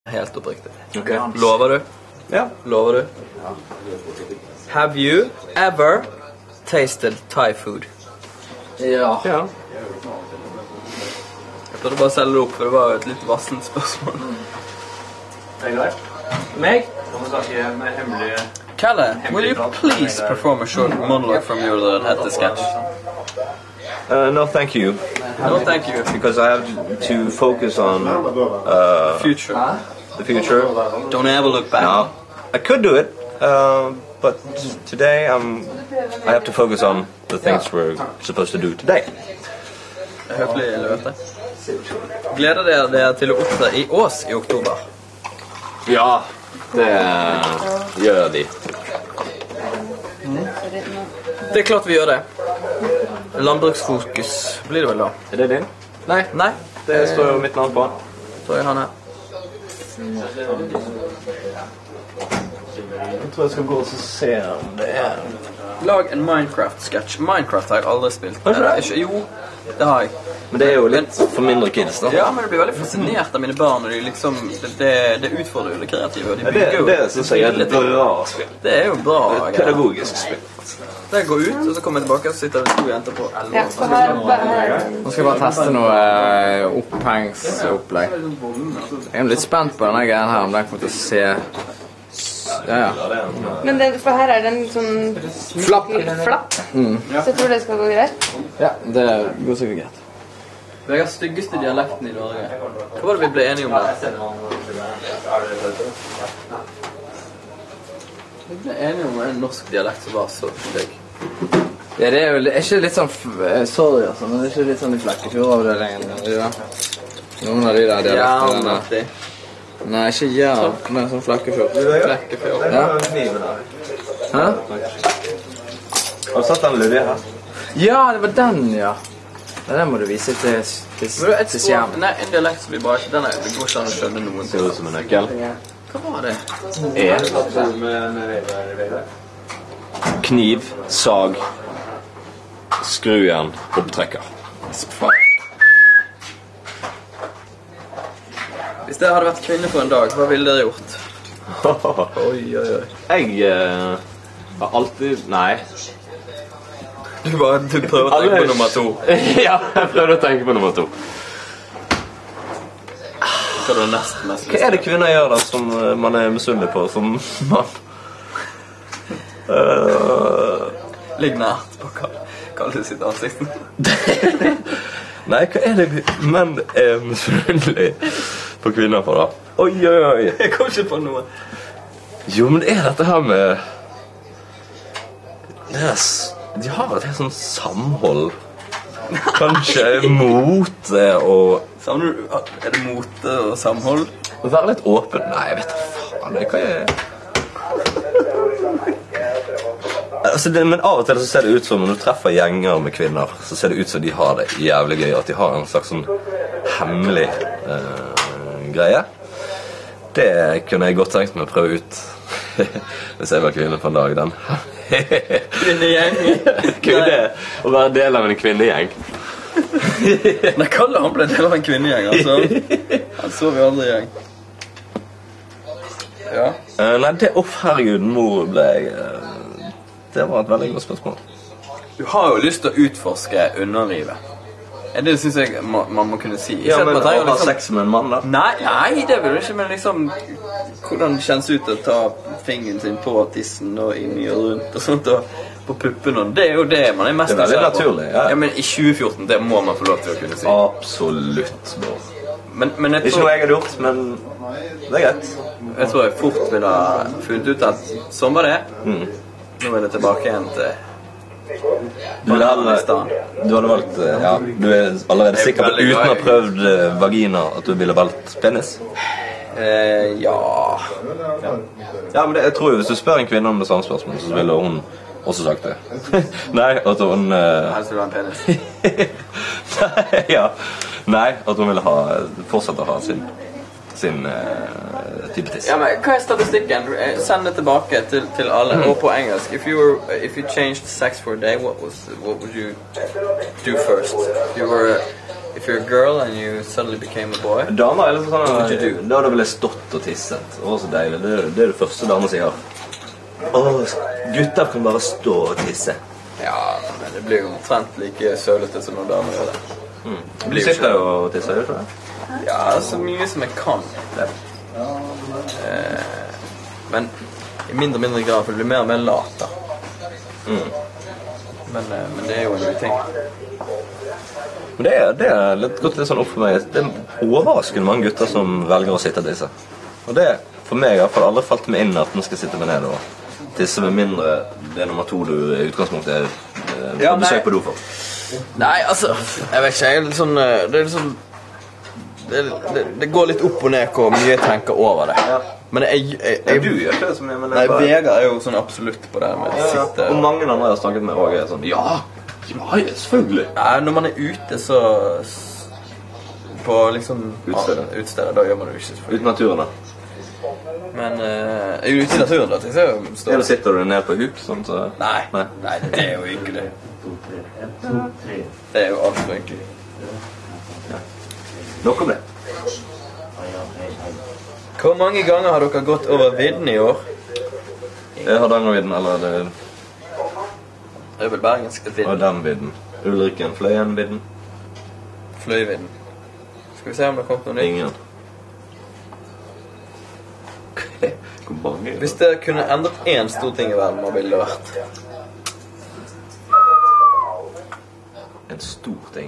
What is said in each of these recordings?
Helt oppriktig. Okay. Lover du? Ja. Lover du? Ja. Have you ever tasted Thai food? Ja. Jeg prøvde bare å selge det opp, for det var et litt vassent spørsmål. Det greit. Meg? Kan vi snakke med hemmelige... Kalle, will you please perform a short monologue from your Hette sketch? No, thank you. No, thank you. Because I have to focus on Future. the future. Don't ever look back. No, I could do it, but today I have to focus on the things we're supposed to do today. Høflig levert det. Gleder dere til å opptre i Ås i oktober? Ja, det gjør de. Det er klart vi gjør det. Landbruksfokus blir det vel da? Er det din? Nei. Nei. Det står jo mitt navn på. Så er han her. Jeg tror jeg skal gå og se om det er... Lag en Minecraft-sketch. Minecraft har jeg aldri spilt. Jo, det har jeg. Men det er jo litt for mindre kids da. Ja, men det blir veldig fascinert av mine barn, og de liksom, det utfordrer jo det kreative, og de bygger jo... Det synes jeg er et bra spill. Det er jo bra. Pedagogisk spill. Det går ut, og så kommer jeg tilbake, og så sitter det 2 jenter på 11 år. Nå skal jeg bare teste noe opphengsopplegg. Jeg er litt spent på denne greien her, om den kommer til å se... Ja. Men for her er det en sånn... Flapp. Så jeg tror det skal gå greit. Ja, det går sikkert greit. Vegas styggeste dialekten i Norge. Hva var det vi ble enige om der? Vi ble enige om en norsk dialekt som var så stygg. Ja, det er jo ikke litt sånn... Sorry, altså, men det er ikke litt sånn i Flekkefjord-avdelingen. Noen av de der dialektene. Ja, nei, ikke jern, men sånn Flekkefjord. Flekkefjord. Ja. Hæ? Har du satt den lydige her? Ja, det var den, ja. Ja, den må du vise til skjermen. Nei, en dialekt som vi bare ikke... Det går ikke an å skjønne noen. Ser ut som en nøkkel. Hva var det? Kniv, sag, skrujern, opptrekker. Hvis dere hadde vært kvinne for en dag, hva ville dere gjort? Oi. Jeg har alltid... Nei. Du prøver å tenke på nummer 2. Ja, jeg prøvde å tenke på nummer 2. Hva er det mest Hva er det kvinner gjør da, som man er misunnelig på, som mann? Ligg nært på Kalle sitt ansikt. Nei, hva er det menn er misunnelig på kvinner for da? Oi. Jeg kom ikke på noe. Jo, men er dette her med... De har et helt sånn samhold. Kanskje mote og... Er det mote og samhold? Å være litt åpen? Nei, jeg vet da faen. Hva er... Altså, men av og til så ser det ut som når du treffer gjenger med kvinner, så ser det ut som de har det jævlig gøy, at de har en slags sånn hemmelig greie. Det kunne jeg godt tenkt meg å prøve ut hvis jeg var kvinne på en dag, den. Kvinnegjeng. Kunne det å være del av en kvinnegjeng? Nei, Kalle han ble del av en kvinnegjeng, altså. Han så vi aldri gjeng. Ja. Nei, det, herregud, mor ble jeg... Det var et veldig godt spørsmål. Du har jo lyst til å utforske underlivet. Det synes jeg man må kunne si. Ja, men å ha sex med en mann da? Nei, det vil du ikke, men liksom hvordan det kjennes ut å ta fingeren sin på tissen og inn i og rundt og sånt, og på puppen, og det er jo det man er mest nysgjerrig på. Det er veldig naturlig, ja. Ja, men i 2014, det må man få lov til å kunne si. Absolutt, bror. Men jeg tror... Ikke noe jeg har gjort, men det er greit. Jeg tror jeg fort ville ha funnet ut at sånn var det. Nå er det tilbake igjen til... Du hadde valgt, ja, du er allerede sikker på uten å ha prøvd vagina at du ville valgt penis? Ja. Ja, men jeg tror jo hvis du spør en kvinne om det samme spørsmål, så ville hun også sagt det. Nei, at hun... Helst vil ha en penis. Nei, ja. Nei, at hun ville fortsette å ha sin type tiss. Ja, men hva er statistikken? Send det tilbake til alle, og på engelsk. If you changed sex for a day, what would you do first? If you're a girl and you suddenly became a boy. Damer liksom sånn, What would you do? da hadde jeg vel stått og tisset. Det var så deilig. Det er det første damer sier. Gutter kan bare stå og tisse. Ja, men det blir jo omtrent like sølete som når damer gjør det. Du sitter jo og tisser, gjør du ikke det? Ja, så mye som jeg kan. Men i mindre grad, for det blir mer og mer lat da. Men det er jo en ting. Men det er litt godt litt sånn opp for meg. Det er overraskende mange gutter som velger å sitte og tisse. Og det, for meg i hvert fall, aldri falt meg inn at man skal sitte med ned og tisse med mindre det er nummer 2 du i utgangspunktet får besøk på do for. Nei, altså, jeg vet ikke, jeg er litt sånn, det er litt sånn, det går litt opp og ned hvor mye jeg tenker over det. Men du gjør ikke det så mye, men nei, Vegard er jo sånn absolutt på det med å sitte. Og mange andre jeg har snakket med også er sånn, ja, selvfølgelig. Nei, når man er ute så, på liksom utstedet, da gjør man det jo ikke selvfølgelig. Ute i naturen da. Men ute i naturen da, tenker jeg så eller sitter du ned på huk, sånn så... Nei, det er jo ikke det. Det er jo alt for egentlig. Nok om det. Hvor mange ganger har dere gått over vidden i år? Hardangervidden, eller det... Det er vel bergensk vidden. Hardangervidden. Ulriken, Fløyenvidden. Fløyvidden. Skal vi se om det har kommet noe nytt? Ingen. Hvor mange? Hvis det kunne endret en stor ting i verden, hva ville det vært? En stor ting.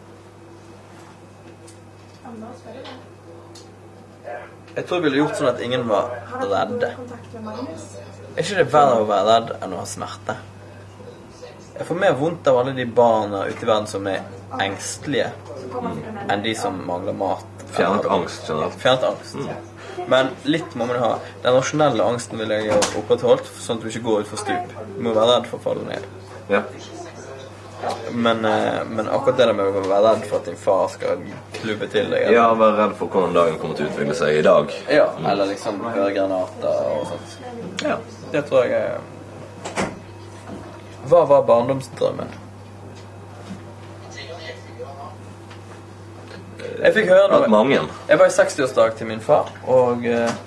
Jeg tror jeg ville gjort sånn at ingen var redde. Er ikke det verre å være redd enn å ha smerte? Jeg får mer vondt av alle de barna ute i verden som er engstelige enn de som mangler mat. Fjernet angst, generelt. Fjernet angst. Men litt må man ha. Den rasjonelle angsten vil jeg ha opprettholdt, sånn at du ikke går ut for stup. Du må være redd for å falle ned. Ja. Men akkurat det der med å være redd for at din far skal klubbe til deg. Ja, være redd for hvordan dagen kommer til å utvikle seg i dag. Ja, eller liksom høre granater og sånt. Ja, det tror jeg er... Hva var barndomsdrømmen? Jeg fikk høre noe. Mange. Jeg var i 60-årsdag til min far, og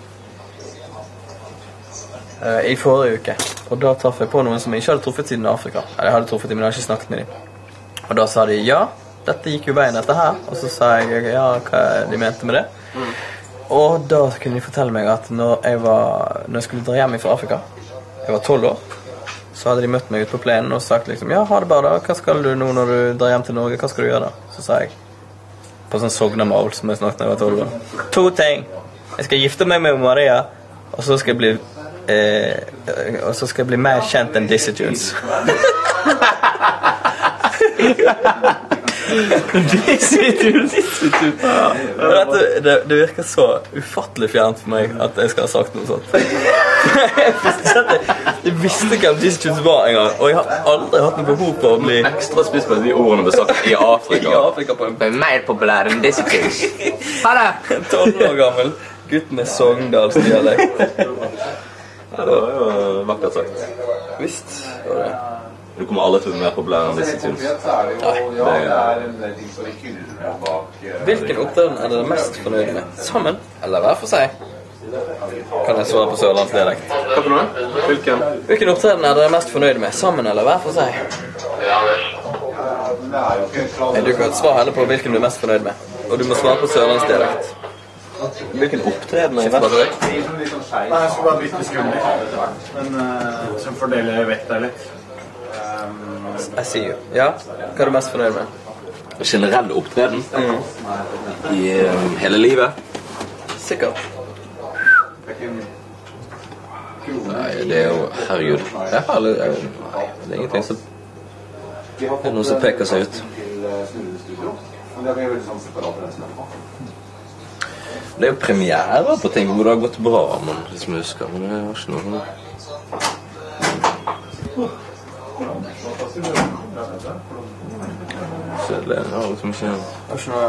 i forrige uke. Og da traff jeg på noen som jeg ikke hadde truffet siden Afrika. Eller jeg hadde truffet dem, men jeg hadde ikke snakket med dem. Og da sa de, ja, dette gikk jo veien dette her. Og så sa jeg, ja, hva de mente med det. Og da kunne de fortelle meg at når jeg skulle dra hjem fra Afrika, jeg var 12 år, så hadde de møtt meg ut på plenen og sagt liksom, ja, ha det bare da, hva skal du nå når du drar hjem til Norge, hva skal du gjøre da? Så sa jeg, på sånn sognamål som jeg snakket når jeg var 12 år, 2 ting, jeg skal gifte meg med Maria, og så skal jeg bli mer kjent enn Dizzy Tunes. Dizzy Tunes. Det virker så ufattelig fjernt for meg at jeg skal ha sagt noe sånt. Jeg visste ikke om Dizzy Tunes var en gang, og jeg har aldri hatt noe behov for å bli ekstra spiss på de ordene ble sagt i Afrika. I Afrika på en mer populær enn Dizzy Tunes. Ha det! 12 år gammel. Gutten er Sogndalsdialekt. Ja, det var jo vakkert sagt. Visst var det. Du kommer aldri til å bli mer populær enn Dizzy Tunes. Hvilken opptreden er dere mest fornøyd med? Sammen eller hver for seg? Kan jeg svare på sørlandsdialekt? Hva for noe? Hvilken opptreden er dere mest fornøyd med? Sammen eller hver for seg? Du kan svare heller på hvilken du er mest fornøyd med. Og du må svare på sørlandsdialekt. Hvilken opptreden er mest fornøyd? Nei, jeg skal bare bytte skummer. Men som fordeler vettet litt. Jeg sier jo. Ja, hva er du mest fornøyd med? Generell opptreden? I hele livet? Sikkert. Nei, det er jo... Herregud. Det er ingenting som... Det er noe som peker seg ut. Det er jo premierer på ting hvor det har gått bra, men hvis man husker. Men det er ikke noe... Kjedelig, ja, liksom ikke...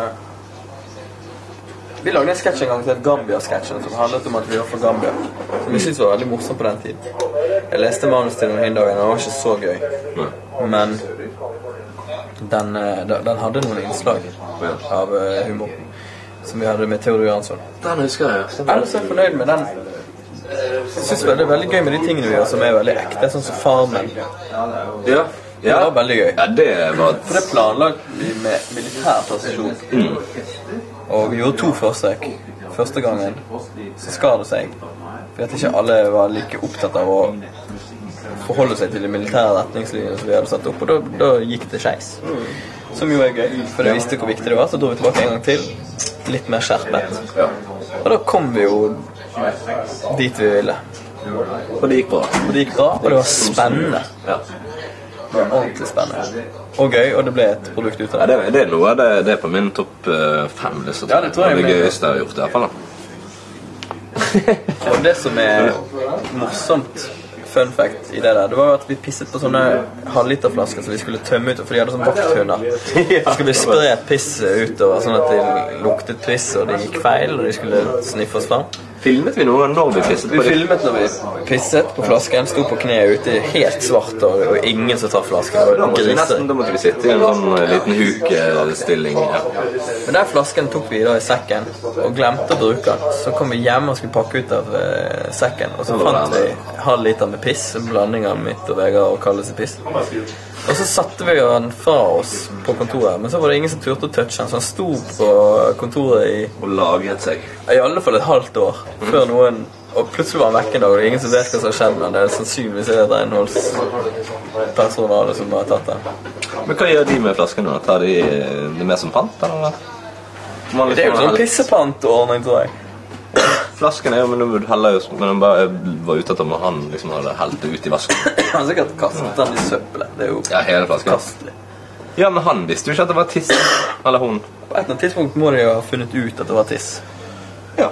Vi lagde en sketsj en gang til Gambia-sketsjen som handlet om at vi var fra Gambia. Som jeg synes var veldig morsom på den tiden. Jeg leste manus til noen hindagen, og det var ikke så gøy. Men den hadde noen innslag av humor som vi hadde med Theodor Jansson. Den husker jeg. Jeg er så fornøyd med den. Jeg synes det er veldig gøy med de tingene vi gjør som er veldig ekte, sånn som Farmen. Ja. Det var veldig gøy. Ja, det var... For det planlagte vi med militær presisjon. Og vi gjorde 2 forsøk. Første gangen så skar det seg. For at ikke alle var like opptatt av å forholde seg til de militære retningslinjene som vi hadde satt opp. Og da gikk det skeis. Som jo er gøy, for jeg visste hvor viktig det var. Så dro vi tilbake en gang til. Litt mer skjerpet. Og da kom vi jo dit vi ville. Og det gikk bra. Og det var spennende. Ja. Det var ordentlig spennende. Og gøy, og det ble et produkt ut av det. Ja, det er noe av det er på min topp 5 liste. Ja, det tror jeg. Det gøyeste jeg har gjort i hvert fall. Og det som er morsomt fun fact i det der, det var jo at vi pisset på sånne halvliterflasker som vi skulle tømme ut, for de hadde sånne vakthunder. Det skulle bli spredt piss utover, sånn at de luktet piss, og det gikk feil, og de skulle sniffe oss fram. Filmet vi noe når vi pisset på det? Vi filmet når vi pisset på flasken, stod på kne ute, helt svart, og ingen som tar flasken. Da måtte vi sitte i en sånn liten hukstilling. Ja. Men den flasken tok vi da i sekken, og glemte å bruke den. Så kom vi hjem og skulle pakke ut av sekken, og så fant vi halv liter med piss, en blanding av mitt og Vegard og Kalles piss. Og så satte vi den fra oss på kontoret, men så var det ingen som turte å touche den, så han sto på kontoret i... Og lagret seg. I alle fall et halvt år, før noen... Og plutselig var han vekk en dag, og det er ingen som vet hva som har skjedd, men det er sannsynligvis et renholdspersonale som har tatt den. Men hva gjør de med flasken nå? Tar de det med som pant, eller? Det er jo sånn pissepantordning, tror jeg. Flasken er jo, men du heller jo, men den bare var ute etter om han liksom hadde helt det ut i vasken. Han har sikkert kastet den i søppelet, det er jo hele flasken. kastelig. Ja, men han visste jo ikke at det var tiss, eller hun. På et eller annet tidspunkt må de jo ha funnet ut at det var tiss. Ja.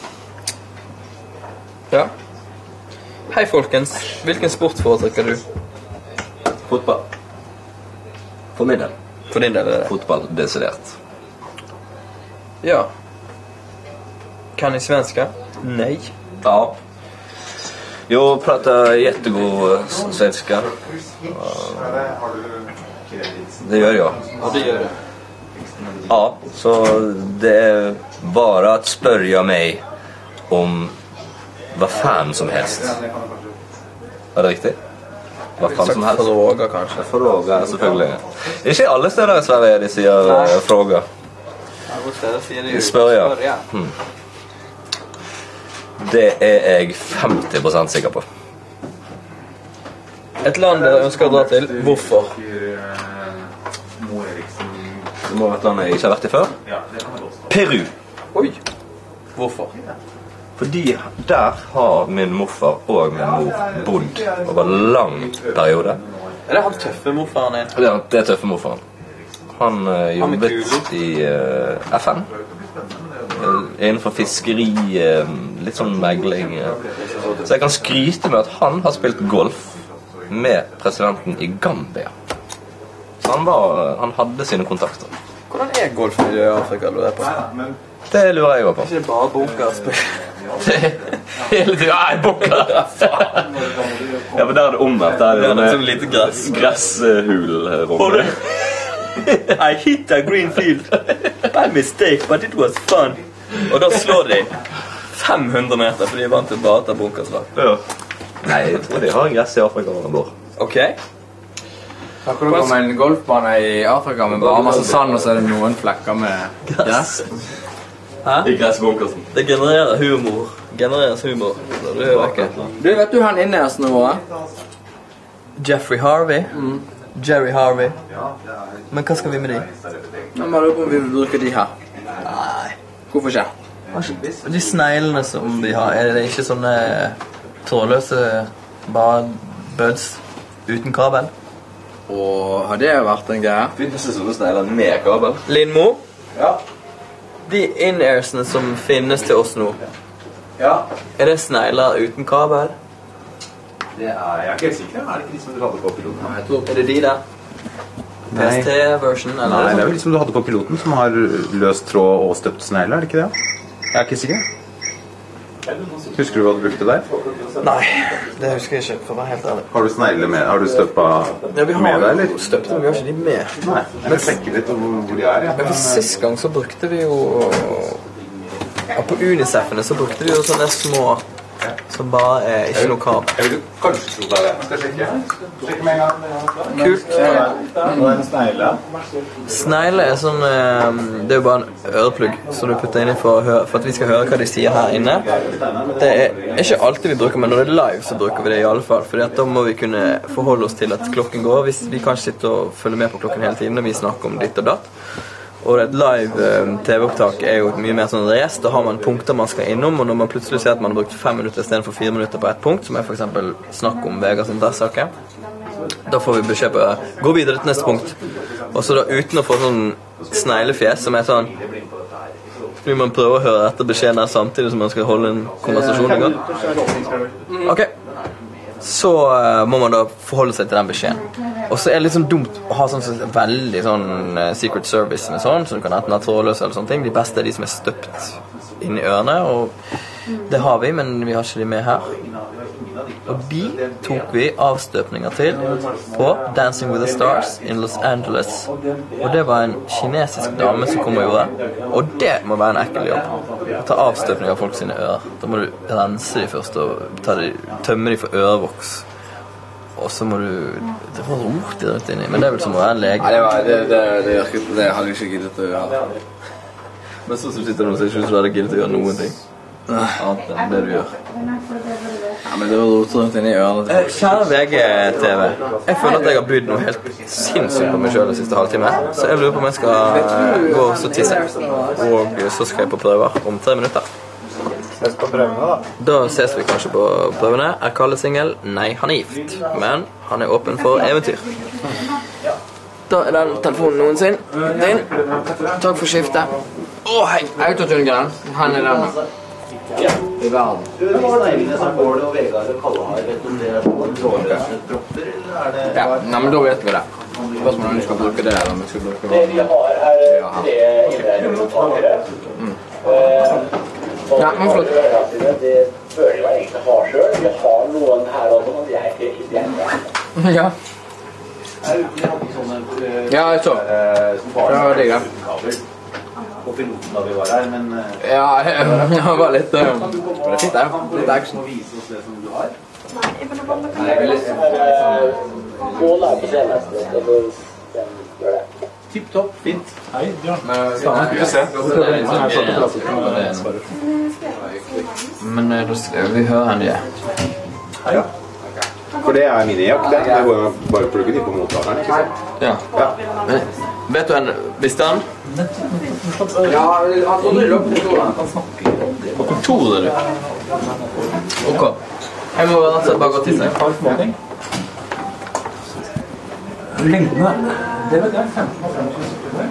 Ja. Hei folkens, hvilken sport foretrekker du? Fotball. For min del. For din del er det? Fotball, desidert. Ja. Kan ni svenska? Nej. Ja. Jag pratar jättegod svenska. Det gör jag. Ja, det gör det. Ja, så det är bara att spörja mig om vad fan som helst. Är det riktigt? Vad fan som helst. Fråga kanske. Fråga, selvfølgelig. Ikke alle steder i Sverige de sier fråga. Spør, ja. Det er jeg 50% sikker på. Et land dere ønsker å dra til, hvorfor? Det må være et land jeg ikke har vært i før. Peru. Oi, hvorfor? Fordi der har min morfar og min mor bodd over lang periode. Er det han tøffe morfaren din? Det er tøffe morfaren. Han jobbet i FN. Innenfor fiskeri, litt sånn megling. Så jeg kan skryte med at han har spilt golf med presidenten i Gambia. Så han hadde sine kontakter. Hvordan er golfmiljøet i Afrika, lurer jeg på? Det lurer jeg også på. Ikke det bare bunkerspill? Hele tiden, nei, bunker! Ja, men der er det omvendt. Der er det sånn lite gress. Gresshul. I hit a green field by mistake, but it was fun. Og da slår de 500 meter, for de er vant til bare til bunkerslag. Ja. Nei, jeg tror de har en gress i Afrika hvor de bor. Ok. Da kan du komme en golfbane i Afrika med bare masse sand, og så er det noen flekker med gress. Hæ? I gressbunkersen. Det genererer humor. Genereres humor. Så du er vekke. Du, vet du han innersten vår? Jeffrey Harvey. Jerry Harvey. Men hva skal vi med de? Jeg bare lurer på om vi vil bruke de her. Nei. Hvorfor ikke? De sneglene som vi har, er det ikke sånne trådløse bare buds uten kabel? Og har det vært en greie? Finnes det sånne snegler med kabel? Lindmo? Ja. De in-airsene som finnes til oss nå, Ja. er det snegler uten kabel? Jeg er ikke helt sikker. Er det ikke de som du hadde på piloten? Jeg tror, er det de der? PST-version, eller? Nei, det er vel de som du hadde på piloten som har løst tråd og støpt snegler, er det ikke det? Jeg er ikke sikker. Husker du hva du brukte der? Nei, det husker jeg ikke, for å være helt ærlig. Har du snegler med? Har du støpet Ja, vi har med deg, eller? jo støpt, men vi har ikke de med. Nei, jeg vil tenke litt om hvor de er, ja. Men for sist gang så brukte vi jo... Ja, på Unicefene så brukte vi jo sånne små som bare er ikke noe kabel. Jeg vil kanskje tro det er det. Skal jeg sjekke? Sjekke med en gang. Kult. Og en snegle. Snegle er sånn, det er jo bare en øreplugg som du putter inn i for at vi skal høre hva de sier her inne. Det er ikke alltid vi bruker, men når det er live så bruker vi det i alle fall, fordi at da må vi kunne forholde oss til at klokken går, hvis vi kan sitte og følge med på klokken hele tiden når vi snakker om ditt og datt. Og et live TV-opptak er jo mye mer sånn race. Da har man punkter man skal innom, og når man plutselig ser at man har brukt 5 minutter i stedet for 4 minutter på et punkt, som er for eksempel snakk om Vegas interessesaker, da får vi beskjed på gå videre til neste punkt. Og så da uten å få sånn sneglefjes som er sånn, fordi man prøver å høre etter beskjeden her samtidig som man skal holde en konversasjon i gang. Ok. Så må man da forholde seg til den beskjeden. Og så er det litt sånn dumt å ha sånn veldig sånn Secret Service med sånn, så du kan enten ha trådløse eller sånne ting. De beste er de som er støpt inn i ørene, og det har vi, men vi har ikke de med her. Og de tok vi avstøpninger til på Dancing with the Stars in Los Angeles. Og det var en kinesisk dame som kom og gjorde. Og det må være en ekkel jobb. Å ta avstøpning av folk sine ører. Da må du rense de først og tømme de for ørevoks. Og så må du... Det var rot rundt inni, men det er vel som å være en lege. Nei, det hadde jeg ikke giddet å gjøre. Men så sitter du og sier ikke du hadde giddet å gjøre noen ting. Annet enn det du gjør. Ja, men det var rot rundt inni ørene. Kjære VG-TV, jeg føler at jeg har bydd noe helt sinnssykt på meg selv den siste halvtime, så jeg lurer på om jeg skal gå og så tisse. Og så skal jeg på prøver om 3 minutter. Ses på prøvene, da. Da ses vi kanskje på prøvene. Er Kalle singel? Nei, han er gift, men han er åpen for eventyr. Da er den telefonen noen sin. Din. Takk for skiftet. Hei, autotune-greier. Han er den. I verden. Det var deilig som Bård og Vegard og Kalle har, vet du om det er dropper, eller er det... Ja, nei, men da vet vi det. Spørsmålet om vi skal bruke det, eller om vi skal bruke det. Det vi har er 3 innledningstakere. Ja, men flott. Det føler jeg egentlig har selv. Vi har noen her også, men jeg er ikke hjemme. Ja. Ja, jeg så. Det var digg, da. På piloten da vi var her, men... Ja, det var litt... Det er fint, det. Litt action. Vise oss det som du har. Nei, jeg vil Gå der på seneste, eller gjør det. Tipp topp, fint. Hei, Bjørn. Vi får se. Men vi hører henne det. Hei. For det er minijack, det. Det går jo bare å plugge de på mottakeren, ikke sant? Ja. Men, vet du en... Visste han? Ja, han trodde du lå på kontoret. På kontoret, du? Ok. Jeg må rett og slett bare gå til seg. Lengdene. Det vet jeg, 15,5 sekunder.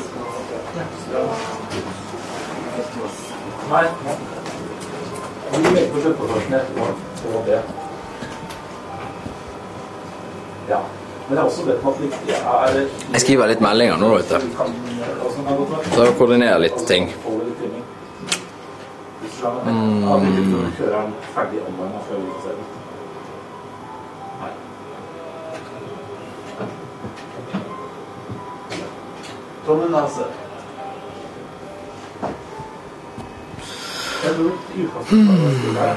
Nei. Vi legger på kjøttpåførselen etterpå. Det var det. Ja. Men det er også det at det er... Jeg skriver litt meldinger nå, vet du. Så jeg koordinerer litt ting. Kjører han ferdig online før vi ser det. Nei. Tommen Nase. Jeg tror i utgangspunktet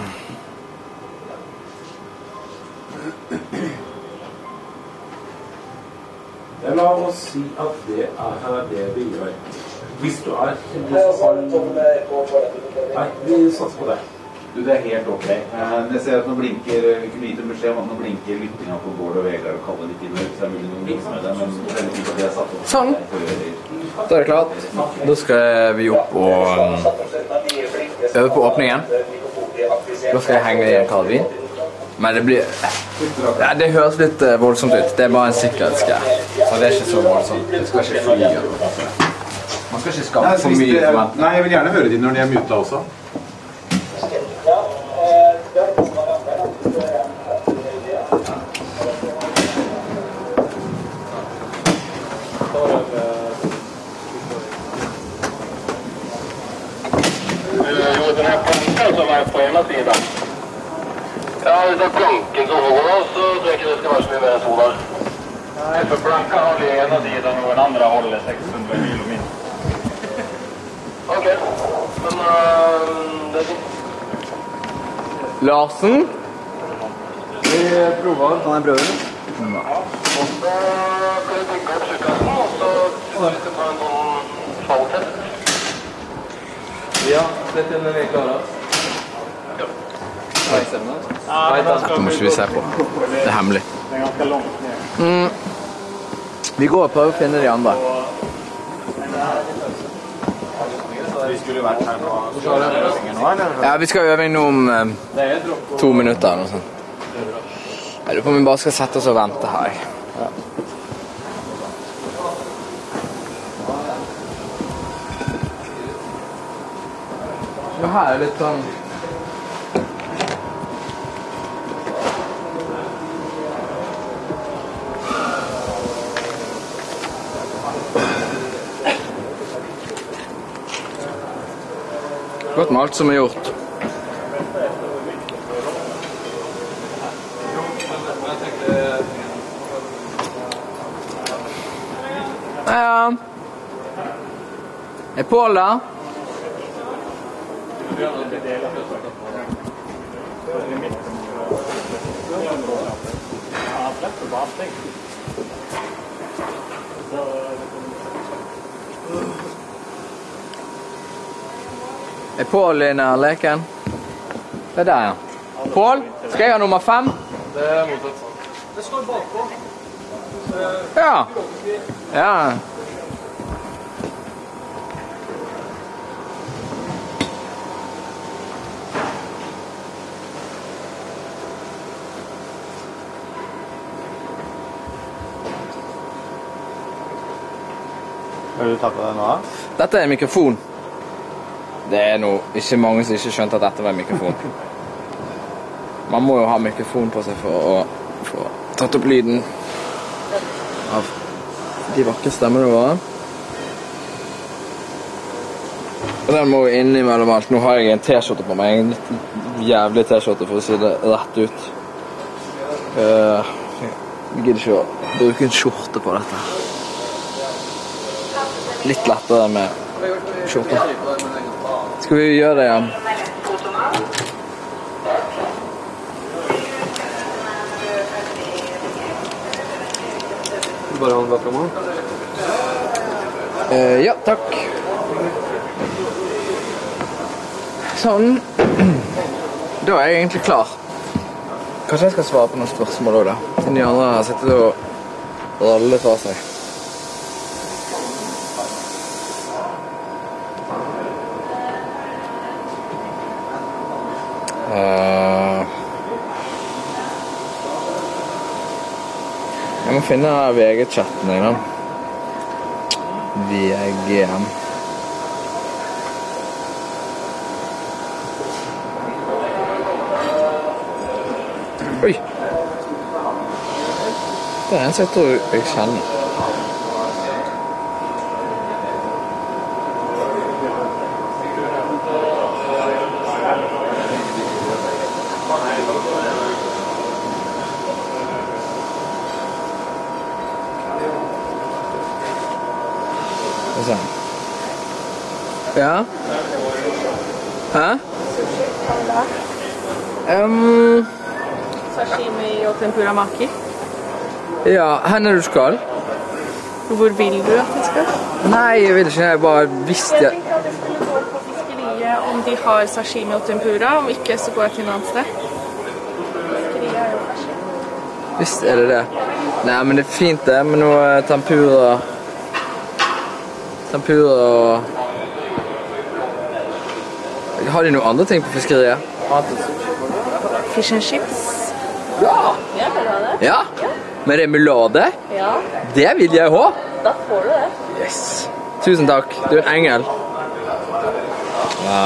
la oss si at det er det vi gjør. Hvis du er... Nei, vi satser på det. Du, det er helt ok. Jeg ser at nå blinker, vi kunne gitt en beskjed om at nå blinker lyttinga på Bård og Vegard og Kalle litt inn, så det er mulig noen links med det, men veldig fint at de har satt opp. Sånn. Da er det klart. Da skal vi opp og øve på åpningen. Da skal jeg henge i en kald vin. Men det blir... Ja, det høres litt voldsomt ut. Det er bare en sikkerhetsgreie. Så det er ikke så voldsomt. Det skal ikke fly. Man skal ikke skape for mye forventning. Nei, jeg vil gjerne høre de når de er muta også. Som er på en av sidan. Ja, hvis det er planken som holder da, så tror jeg ikke det skal være så mye mer enn 2 dager. Nej, för planka håller ena sidan och den andra håller 600 kilo min. Okej, men det är fint. Larsen? Vi provar. Kan jeg prøve det? Og så skal vi bygge opp sykkassen, og så synes jeg vi skal ta en sånn falltest. Ja, sett inn når vi klarer oss. Dette må ikke vi se på. Det er hemmelig. Det är ganska långt ner. Vi går og prøver å finne de andre. Vi skulle vært her nå. Eller? Ja, vi skal øve inn om 2 minutter eller noe sånt. Jeg lurer på om vi bare skal sette oss og vente her. Ja. Så her er litt sånn... Godt med alt som er gjort. Ja. Er Pål da? Er Pål i denne leken? Det er der, ja. Pål, skal jeg ha nummer 5? Det er mottatt. Det står bakpå. Ja. Ja. Har du tatt på den nå? Dette er en mikrofon. Det er nå ikke mange som ikke skjønte at dette var en mikrofon. Man må jo ha mikrofon på seg for å få tatt opp lyden av de vakre stemmene våre. Og den må jo innimellom alt. Nå har jeg en t-skjorte på meg, en litt jævlig t-skjorte for å si det rett ut. Jeg gidder ikke å bruke en skjorte på dette. Litt lettere med skjorte. Skal vi gjøre det igjen? Du bare holder bak meg? Ja, takk. Sånn. Da er jeg egentlig klar. Kanskje jeg skal svare på noen spørsmål også da. Siden de andre har sittet og rallet fra seg. Jeg må finne VG-chatten i den. VGM. Oi! Det er en som jeg tror jeg kjenner. Ja? Hæ? Sashimi og tempura maki. Ja, hvor du skal? Hvor vil du at vi skal? Nei, jeg vil ikke. Jeg bare visste... Jeg tenkte at jeg skulle gå på fiskeriet om de har sashimi og tempura. Om ikke, så går jeg til en annen sted. Fiskeriet er jo fersk. Visst er det det. Nei, men det er fint det, med noe tempura. Tempura og... Har de noen andre ting på fiskeriet? Fish and chips. Ja! Ja, det er det. Ja? Med remulade? Ja, Det vil jeg ha! da får du det. Yes! Tusen takk, du er en engel. Ja.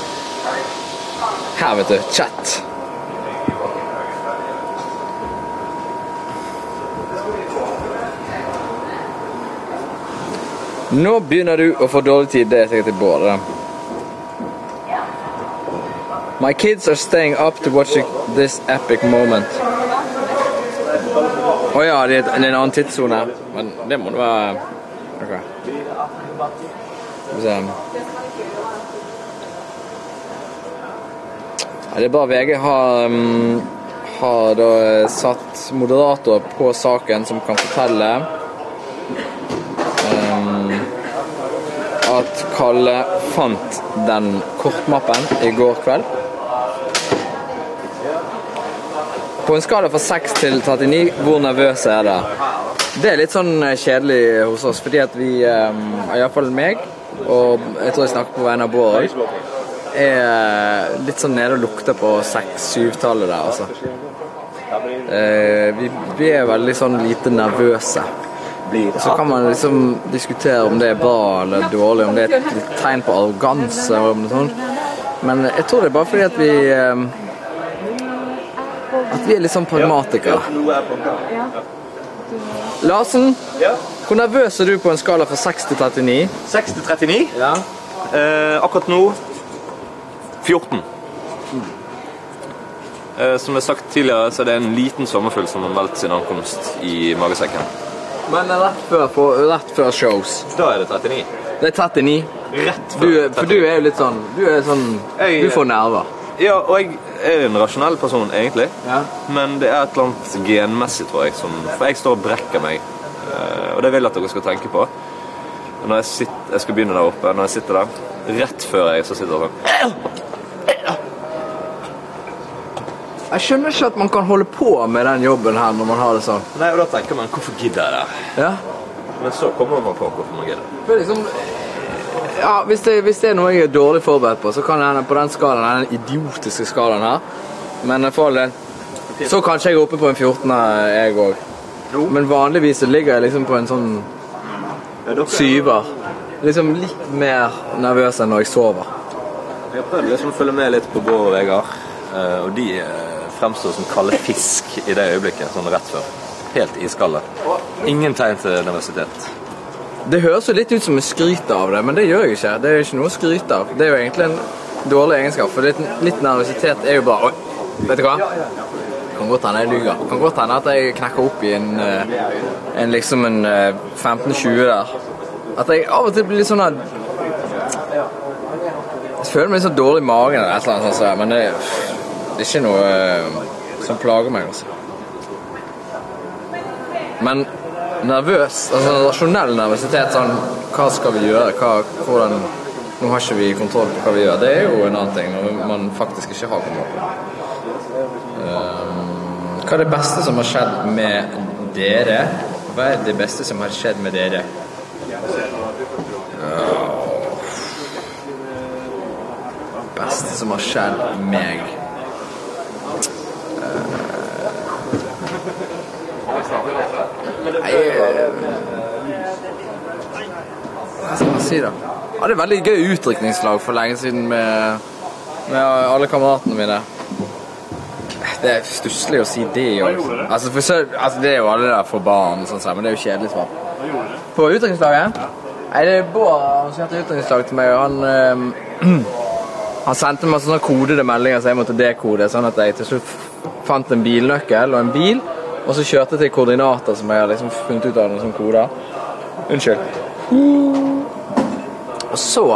Her vet du, chat. Nå begynner du å få dårlig tid, det er sikkert i både. My kids are staying up to watch this epic moment. Ja, det er en annen tidszone, men det må det være... Ok. Skal vi se. Ja, det er bare VG har da satt moderator på saken som kan fortelle at Kalle fant den kortmappen i går kveld. På en skala fra 6 til 39, hvor nervøse er det? Det er litt sånn kjedelig hos oss, fordi at vi, i hvert fall meg, og jeg tror jeg snakker på vegne av Bård, er litt sånn nede og lukter på 6-7-tallet der, altså. Vi er veldig sånn lite nervøse. Så kan man liksom diskutere om det er bra eller dårlig, om det er et tegn på arroganse eller noe sånt. Men jeg tror det er bare fordi at vi er litt sånn pragmatikere. Larsen, hvor nervøs er du på en skala fra 6 til 39? 6 til 39? Ja. Akkurat nå 14. Som jeg sagt tidligere, så er det en liten sommerfugl som har meldt sin ankomst i magesekken. Men rett før shows. Da er det 39. Det er 39. Rett før 39. For du er jo litt sånn, du får nerver. Ja, og jeg er en rasjonell person egentlig, Ja. men det er et eller annet genmessig, tror jeg, for jeg står og brekker meg, og det vil jeg at dere skal tenke på. Når jeg skal begynne der oppe, når jeg sitter der, rett før jeg så sitter sånn. Jeg skjønner ikke at man kan holde på med den jobben her når man har det sånn. Nei, og da tenker man, hvorfor gidder jeg det? Ja. Men så kommer man på hvorfor man gidder. For liksom, ja, hvis det er noe jeg er dårlig forberedt på, så kan jeg på den skalaen, den idiotiske skalaen her, men for all del, så kanskje jeg er oppe på en 14 jeg også. Men vanligvis så ligger jeg liksom på en sånn 7-er. Liksom litt mer nervøs enn når jeg sover. Jeg har prøvd liksom å følge med litt på Bård og Vegard, og de fremstår som kalde fisk i det øyeblikket, sånn rett før. Helt i skallet. Ingen tegn til nervøsitet. Det høres jo litt ut som jeg skryter av det, men det gjør jeg ikke. Det er jo ikke noe å skryte av. Det er jo egentlig en dårlig egenskap, for litt nervøsitet er jo bare... Oi, vet du hva? Kan godt hende jeg lyger. Kan godt hende at jeg knekker opp i en 15-20 der. At jeg av og til blir litt sånn at... Jeg føler meg litt så dårlig i magen eller et eller annet sånt, men det er ikke noe som plager meg også. Men nervøs, altså rasjonell nervøsitet, sånn, hva skal vi gjøre, hvordan, nå har ikke vi kontroll på hva vi gjør, det er jo en annen ting når man faktisk ikke har kontroll på. Hva er det beste som har skjedd med dere? Hva er det beste som har skjedd med dere? Beste som har skjedd med meg. Hva skal man si da? Ja, det er veldig gøy utdrikningslag for lenge siden med alle kameratene mine. Det er stusslig å si det også. Altså det er jo alle der for barn og sånt, men det er jo kjedelig svar. På utdrikningslaget? Nei, det er Bård som heter utdrikningslag til meg, og han sendte meg sånne kodede meldinger så jeg måtte dekode, sånn at jeg til slutt fant en bilnøkkel og en bil, og så kjørte jeg til koordinater som jeg har liksom funnet ut av noen sånne koder. Unnskyld. Og så,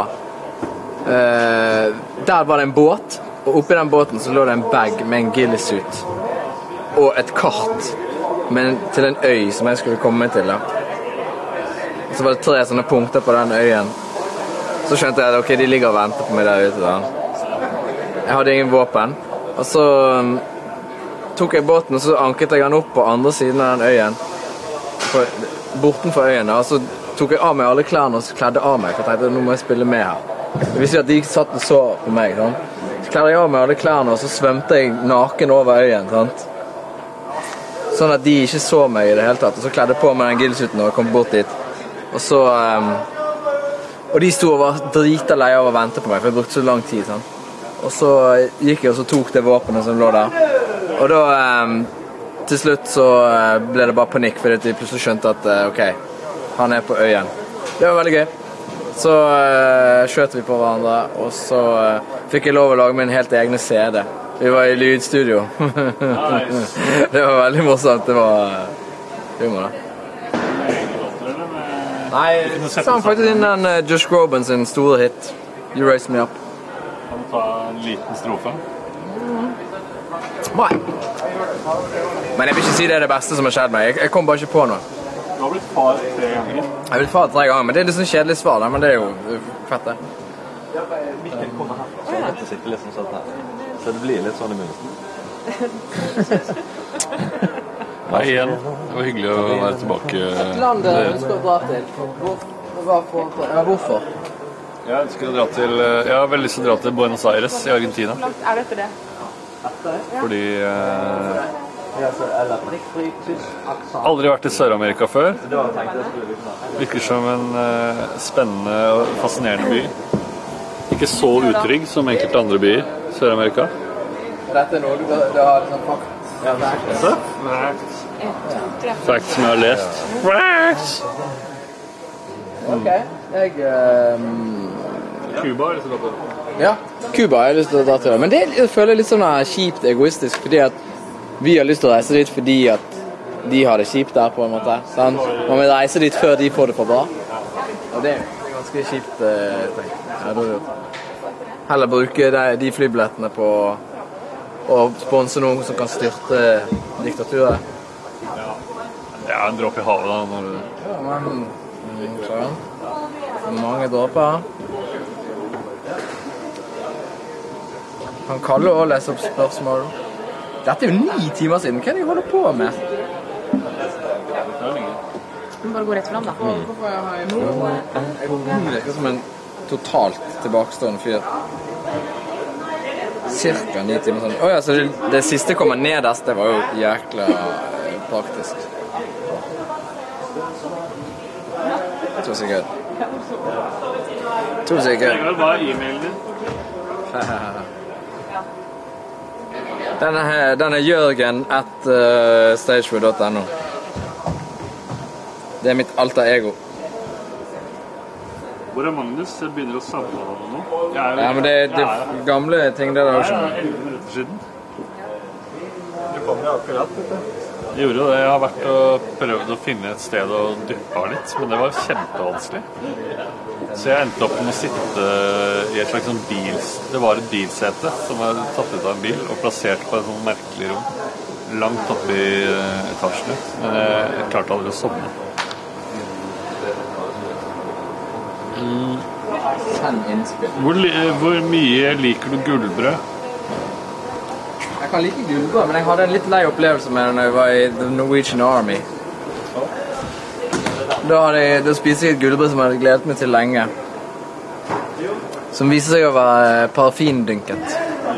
der var det en båt, og oppi den båten så lå det en bag med en gillisuit, og et kart til en øy som jeg skulle komme til da. Og så var det 3 sånne punkter på den øyen. Så skjønte jeg at ok, de ligger og venter på meg der ute da. Jeg hadde ingen våpen, og så tok jeg båten, og så anket jeg den opp på andre siden av den øyen, bortenfor øyen, og så tok jeg av meg alle klærne, og så kledde av meg, for jeg tenkte, nå må jeg spille med her. Jeg visste jo at de satt og så på meg, sånn. Så kledde jeg av meg alle klærne, og så svømte jeg naken over øyen, sant? Sånn at de ikke så meg i det hele tatt, og så kledde jeg på meg den gilsuiten og kom bort dit. Og så... Og de stod og var drita leie av å vente på meg, for jeg brukte så lang tid, sånn. Og så gikk jeg og så tok det våpenet som lå der. Og da, til slutt så ble det bare panikk, fordi de plutselig skjønte at, ok, han er på øyen. Det var veldig gøy. Så skjøt vi på hverandre, og så fikk jeg lov å lage min helt egne CD. Vi var i lydstudio. Det var veldig morsomt. Det var humor da. Nei, sang faktisk inn den Josh Groban sin store hit You Raise Me Up. Kan du ta en liten strofe? Nei. Men jeg vil ikke si det er det beste som har skjedd meg. Jeg kom bare ikke på noe. Du har blitt far 3 ganger. Jeg har blitt far 3 ganger, men det er litt sånn kjedelig svar da, men det er jo fett det. Mikkel kommer her, så er det sikkert litt sånn her. Så det blir litt sånn i begynnelsen. Hei igjen. Det var hyggelig å være tilbake. Landet ønsker å dra til. Hvorfor? Jeg ønsker å dra til... Jeg har veldig lyst til å dra til Buenos Aires i Argentina. Hvor langt er dette det? Fordi... aldri vært i Sør-Amerika før. Virker som en spennende og fascinerende by. Ikke så utrygg som enkelte andre byer i Sør-Amerika. Dette er noe du har sånn fakt. Facts som jeg har lest. Facts! Ok, jeg... Cuba, eller så Ja, Cuba har jeg lyst til å dra til. Men det jeg føler litt sånn kjipt egoistisk, fordi at vi har lyst til å reise dit fordi at de har det kjipt der på en måte. Sant? Man vil reise dit før de får det for bra. Og det er ganske kjipt, tenker jeg. Heller bruke de flybillettene på å sponse noen som kan styrte diktaturet. Det er en dråpe i havet da. Når du... Ja, men... sånn. Mange dråper. Kan Kalle også lese opp spørsmål. Dette er jo 9 timer siden. Hva er det jeg holder på med? Bare gå rett frem da. Jeg virker som en totalt tilbakestående fyr. Cirka 9 timer siden. Åja, så det siste kommer nederst, det var jo jækla praktisk. 2 sekunder. 2 sekunder. Hva er e-mailen din? Den er Jørgen at stagewood.no. Det er mitt alter ego. Hvor er Magnus? Jeg begynner å samle ham nå. Ja, men det er gamle ting det der også. 11 minutter siden. Du kom jo akkurat, vet du. Jeg gjorde jo det. Jeg har vært og prøvd å finne et sted å duppe av litt, men det var kjempevanskelig. Så jeg endte opp med å sitte i et slags sånn det var et bilsete som var tatt ut av en bil og plassert på et sånn merkelig rom. Langt oppe i etasjene. Men jeg klarte aldri å sovne. Hvor mye liker du gullbrød? Jeg kan like gullbrød, men jeg hadde en litt lei opplevelse med det når jeg var i The Norwegian Army. Da spiste jeg et gullbrød som jeg hadde gledet meg til lenge. Som viser seg å være parafindynket.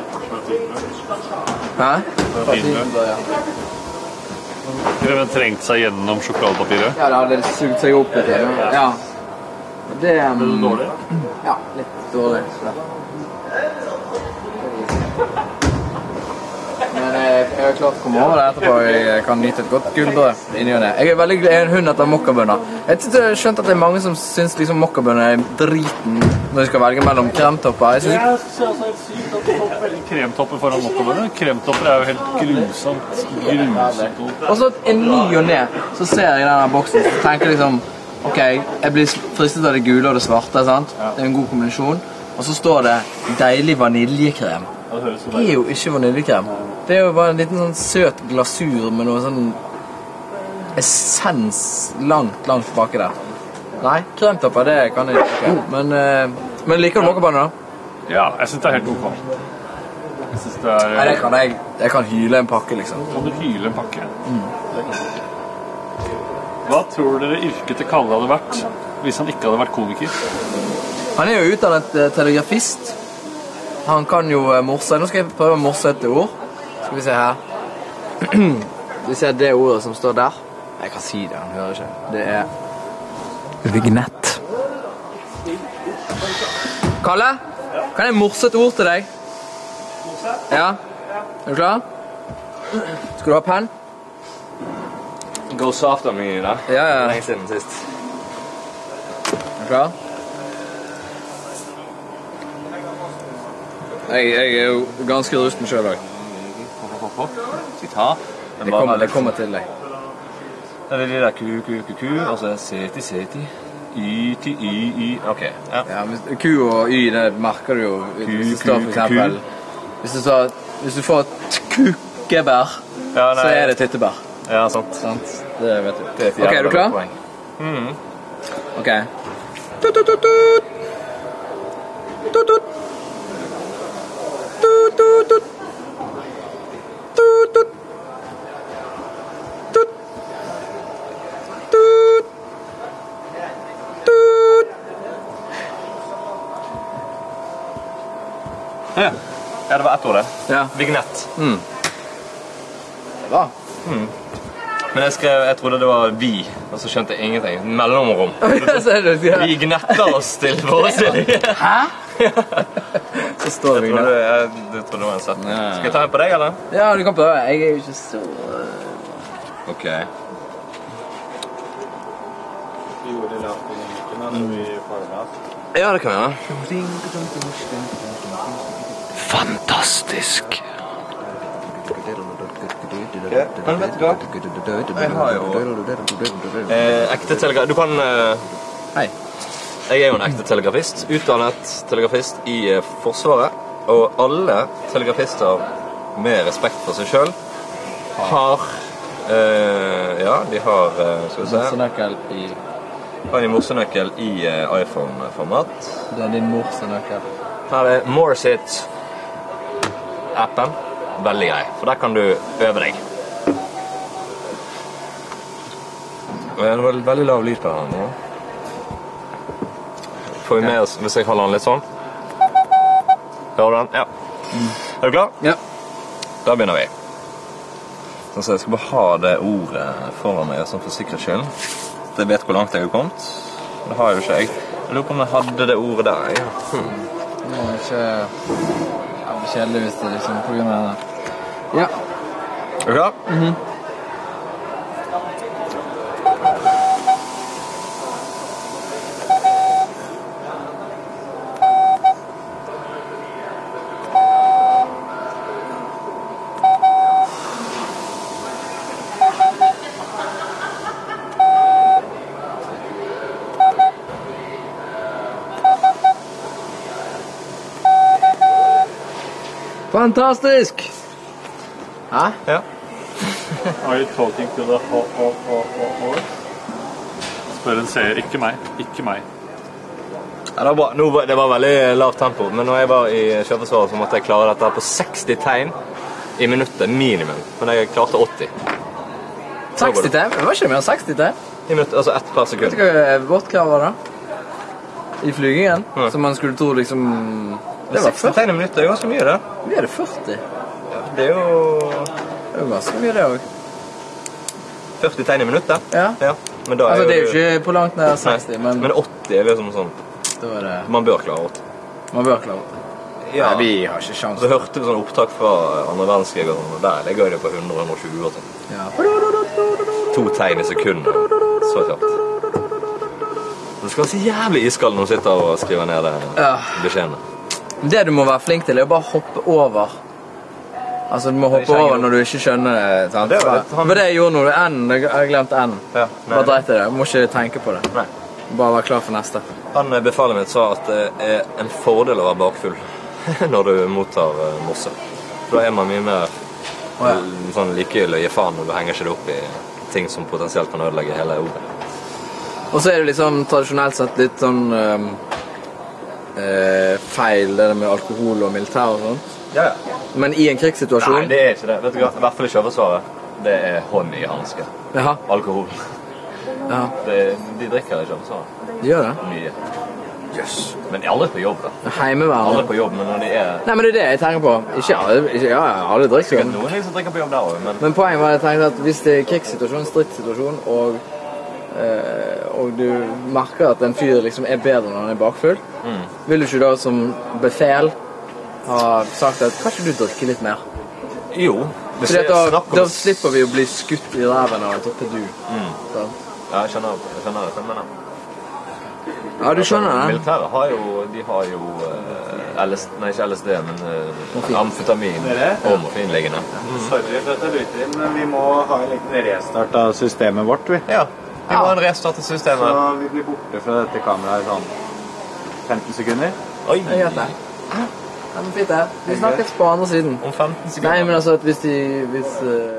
Hæ? Parafinbrød, ja. Har den trengt seg gjennom sjokoladepapiret? Ja, det hadde sugd seg opp litt. Ja. Det er dårlig? Ja, litt dårlig. Men jeg er klart å komme over det etterpå. Jeg kan nyte et godt gullbrød inni det. Jeg er veldig glad i en hund etter mokkabønner. Jeg har skjønt at det er mange som synes liksom mokkabønner er driten når de skal velge mellom kremtopper. Jeg synes kremtopper foran mokkabønner. Kremtopper er jo helt grusomt. Og så en ny og ned, så ser jeg i denne boksen, så tenker jeg liksom ok, jeg blir fristet av det gule og det svarte, sant? Det er en god kombinasjon. Og så står det deilig vaniljekrem. Det er jo ikke vaniljekrem. Det er jo bare en liten sånn søt glasur med noe sånn essens langt baki der. Nei, kremtopper, det kan jeg ikke. Men liker du mokkabønner da? Ja, jeg synes det er helt ok. Jeg synes det er... Nei, jeg kan hyle en pakke liksom. Kan du hyle en pakke? Hva tror dere yrket til Kalle hadde vært hvis han ikke hadde vært komiker? Han er jo utdannet telegrafist. Han kan jo morse. Nå skal jeg prøve å morse et ord. Skal vi se her. Vi ser det ordet som står der. Jeg kan si det, han hører ikke. Det er vignett. Kalle, kan jeg morse et ord til deg? Ja? Er du klar? Skal du ha penn? Go soft on me, da. Ja. Lenge siden sist. Er du klar? Jeg er jo ganske rusten selv også. Sitat. Det kommer til deg. Det er de der ku, og så seti, y, ok. Ja. Ja, men Q og Y, det merker du jo. Hvis du står for eksempel, hvis du får et kukebær, så er det tyttebær. Ja, sant. Det vet du. Det er et Ok, er jævla du klar? poeng. Ok. Tut, tut, tut, tut. Tut, tut. Tut, tut, tut. Tut, tut. Tut. Tut. Tut. Ja, det var ett ord det. Ja. Vignett. Bra. Men jeg trodde det var vi, og så skjønte jeg ingenting. Mellomrom. Vi gnetter oss til forestilling. Hæ? Så står vi nå. Jeg trodde det var en setning. Skal jeg ta en på deg, eller? Ja, du kan prøve. Jeg er jo ikke så... Ok. Ja, det kan jeg. Fantastisk. Men vet du hva? Jeg har jo ekte telegraf... Du kan... Hei. Jeg er jo en ekte telegrafist, utdannet telegrafist i Forsvaret, og alle telegrafister med respekt for seg selv har... ja, de har... skal vi se... Morsenøkkel i... Har en morsenøkkel i iPhone-format. Det er din morsenøkkel. Her er Morset appen. Veldig grei, for der kan du øve deg. Og det var veldig lav lyd på den nå. Får vi med oss, hvis jeg holder den litt sånn. Hører du den? Ja. Er du klar? Ja. Da begynner vi. Så jeg skal bare ha det ordet foran meg, sånn for sikkerhets skyld. Jeg vet hvor langt jeg har kommet. Det har jo ikke jeg. Jeg lurer på om jeg hadde det ordet der. Ja. Det var ikke... Det blir kjedelig hvis det liksom på grunn av det. Ja. Er du klar? Fantastisk! Hæ? Ja. Are you talking to the horse? Spør en seer, ikke meg. Ikke meg. Ja, det var bra. Det var veldig lavt tempo, men når jeg var i Sjøforsvaret så måtte jeg klare dette på 60 tegn i minuttet minimum, men jeg klarte 80. 60 tegn? Det var ikke mer enn 60 tegn. I minuttet, altså 1 per sekund. Vet du hva vårt krav var da? I flygingen, så man skulle tro liksom... Det var 60 tegn i minuttet er jo ganske mye det. Vi er det 40. Det er jo... Det er jo ganske mye det også. 40 tegn i minuttet? Ja. Ja. Men da Altså det er jo ikke på langt ned 60, men 80 er liksom sånn... Da er det... Man bør klare 80. Man bør klare 80. Ja. Nei, vi har ikke sjans. Så hørte vi sånn opptak fra andre verdenskrig og sånn, og der ligger det på 100-120 og sånn. Ja. 2 tegn i sekundet. Så kjapt. Du skal være så jævlig iskald når du sitter og skriver ned det beskjedene. Det du må være flink til er å bare hoppe over. Altså du må hoppe over når du ikke skjønner det, sant? For det jeg gjorde når du N, jeg har glemt N. Ja, bare dreit i det, du må ikke tenke på det. Nei. Bare være klar for neste. Han befalet mitt sa at det er en fordel å være bakfull når du mottar morse. Da er man mye mer sånn likegyldig å gi faen når du henger ikke det opp i ting som potensielt kan ødelegge hele ordet. Og så er det liksom tradisjonelt sett litt sånn feil det med alkohol og militær og sånn. Ja, ja. Men i en krigssituasjon... Nei, det er ikke det. Vet du hva? I hvert fall i Sjøforsvaret. Det er hånd i hanske. Jaha. Alkohol. Ja. De drikker i Sjøforsvaret. De gjør det? Mye. Jøss. Men aldri på jobb, da. Heimeværende. Aldri på jobb, men når de er... Nei, men det er det jeg tenker på. Ikke alle drikker. Sikkert noen som drikker på jobb der også, men poenget var at jeg tenkte at hvis det er krigssituasjon, stridssituasjon, og du merker at en fyr liksom er bedre når han er bakfull, vil du ikke da som befel ha sagt at kanskje du drikker litt mer? Jo. Da slipper vi å bli skutt i ræven av en torpedu. Ja, jeg skjønner det. Ja, du skjønner det? Militæret har jo Nei, ikke LSD, men amfetamin og morfinliggende. Sorry for at jeg bryter inn, men vi må ha en liten restart av systemet vårt, vi. Ja, vi må ha en restart av systemet. Så vi blir borte fra dette kameraet i sånn 15 sekunder. Oi! Det er greit det. Ja, men fint det. Vi snakkes på andre siden. Om 15 sekunder. Nei, men altså, hvis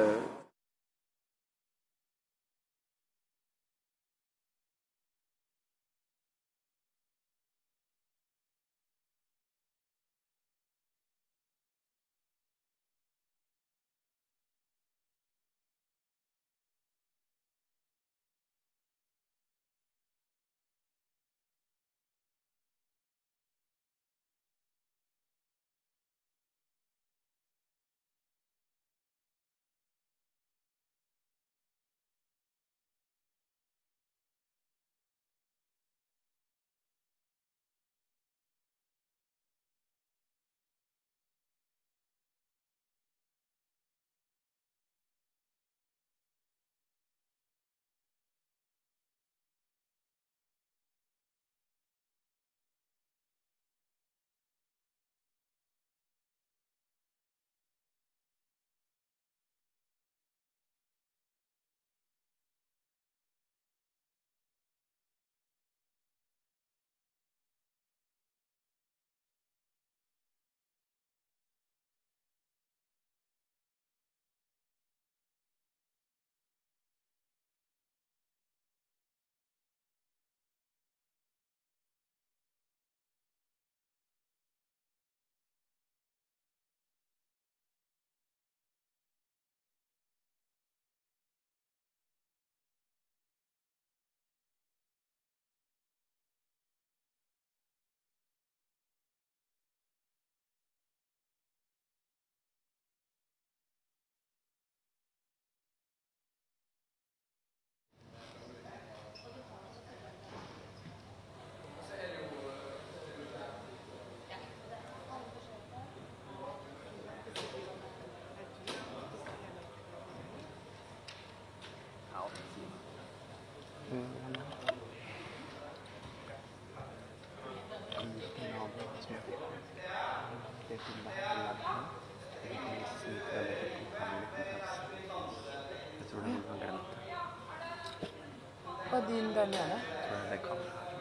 Hva er din der nede? Det kan.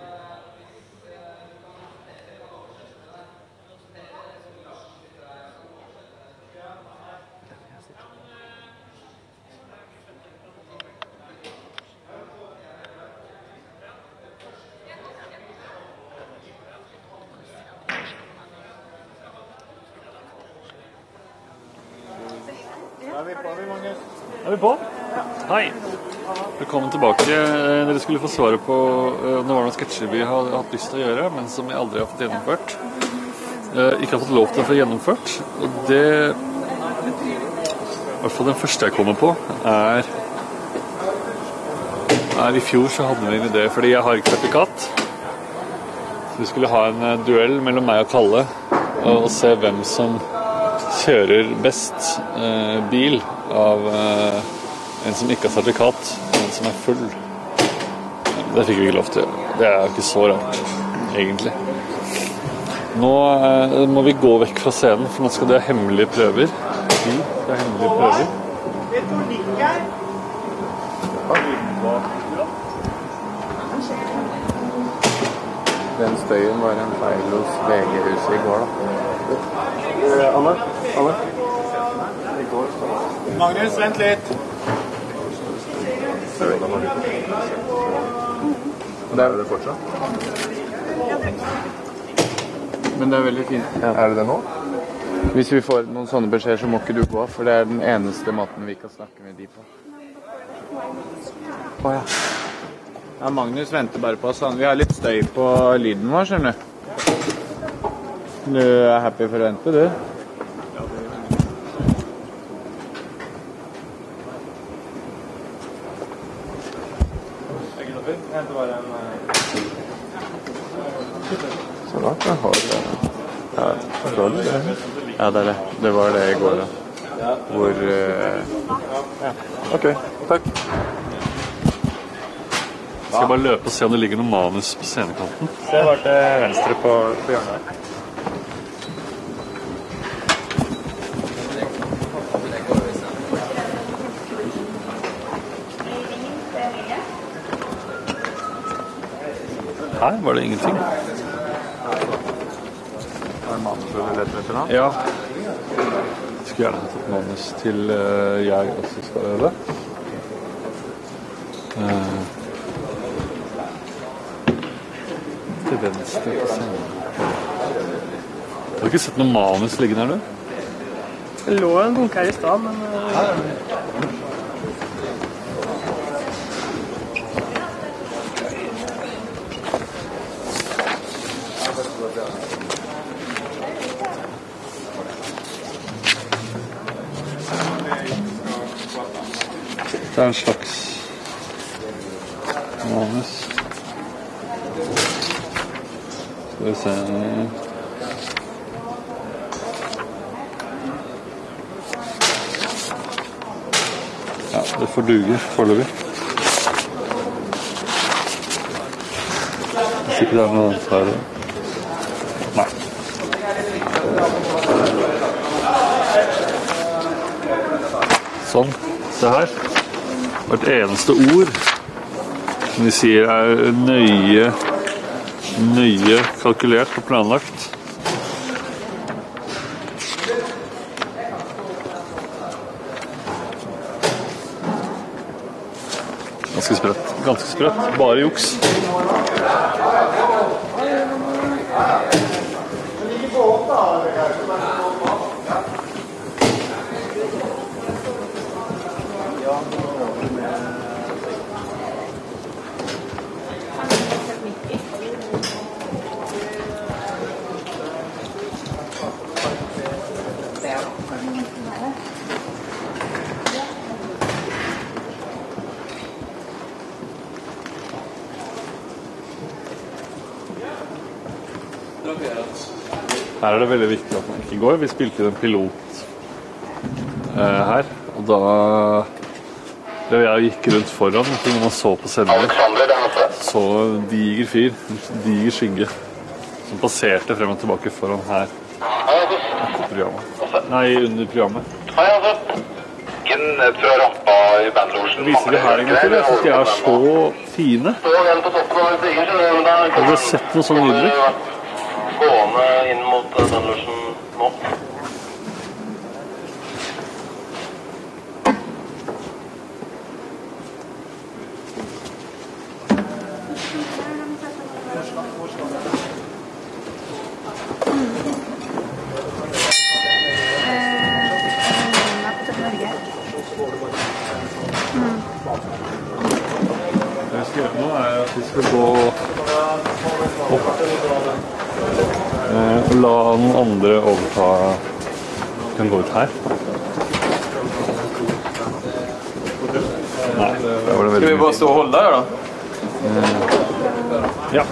Er vi på? Hei. Velkommen tilbake. Dere skulle få svaret på om det var noen sketsjer vi har hatt lyst til å gjøre, men som vi aldri har fått gjennomført. Ikke har fått lov til å få gjennomført. Og det, i hvert fall den første jeg kommer på, er i fjor så hadde vi en idé, fordi jeg har ikke sertifikat. Så vi skulle ha en duell mellom meg og Kalle, og se hvem som kjører best bil av en som ikke har sertifikat, og en som er full. Det fikk vi ikke lov til å gjøre. Det er jo ikke så rart, egentlig. Nå må vi gå vekk fra scenen, for nå skal det ha hemmelige prøver. Vi skal ha hemmelige prøver. Den støyen var en feil hos VG-huset i går, da. Anne? Magnus, vent litt. Det er det fortsatt? Men det er veldig fint. Ja. Er det det nå? Hvis vi får noen sånne beskjeder, så må ikke du gå, for det er den eneste måten vi kan snakke med de på. Ja. Ja, Magnus venter bare på oss. Vi har litt støy på lyden vår, skjønner du. Du er happy for å vente, du? Så da kan jeg ha det. Ja, forstår du det? Ja, det er det. Det var det i går, da. Hvor... Ja, ok. Takk. Skal jeg bare løpe og se om det ligger noen manus på scenekanten? Se bare til venstre på hjørnet. Her var det ingenting. Ja. Jeg skulle gjerne hatt et manus til jeg også skal øve. Til venstre på scenen. Du har ikke sett noen manus liggende her, du? Det lå en bunke her i stad, men... Det er en slags manus. Skal vi se... Ja, det får duge foreløpig. Hvis ikke det er noe annet her. Nei. Sånn. Se her. Hvert eneste ord som de sier er nøye kalkulert og planlagt. Ganske sprøtt. Bare juks. Her er det veldig viktig at man ikke går. Vi spilte en pilot her, og da jeg gikk rundt foran, når man så på sender, så diger fyr, diger skygge, som passerte frem og tilbake foran her, etter programmet. Nei, under programmet. Det viser det her egentlig til, jeg synes de er så fine. Har du sett noe sånn nydelig? Gående inn mot Danlorsen nå. Det vi skal gjøre nå er at vi skal gå opp og la noen andre overta. Vi kan gå ut her. Nei, det var det veldig. Skal vi bare stå og holde der da? Ja.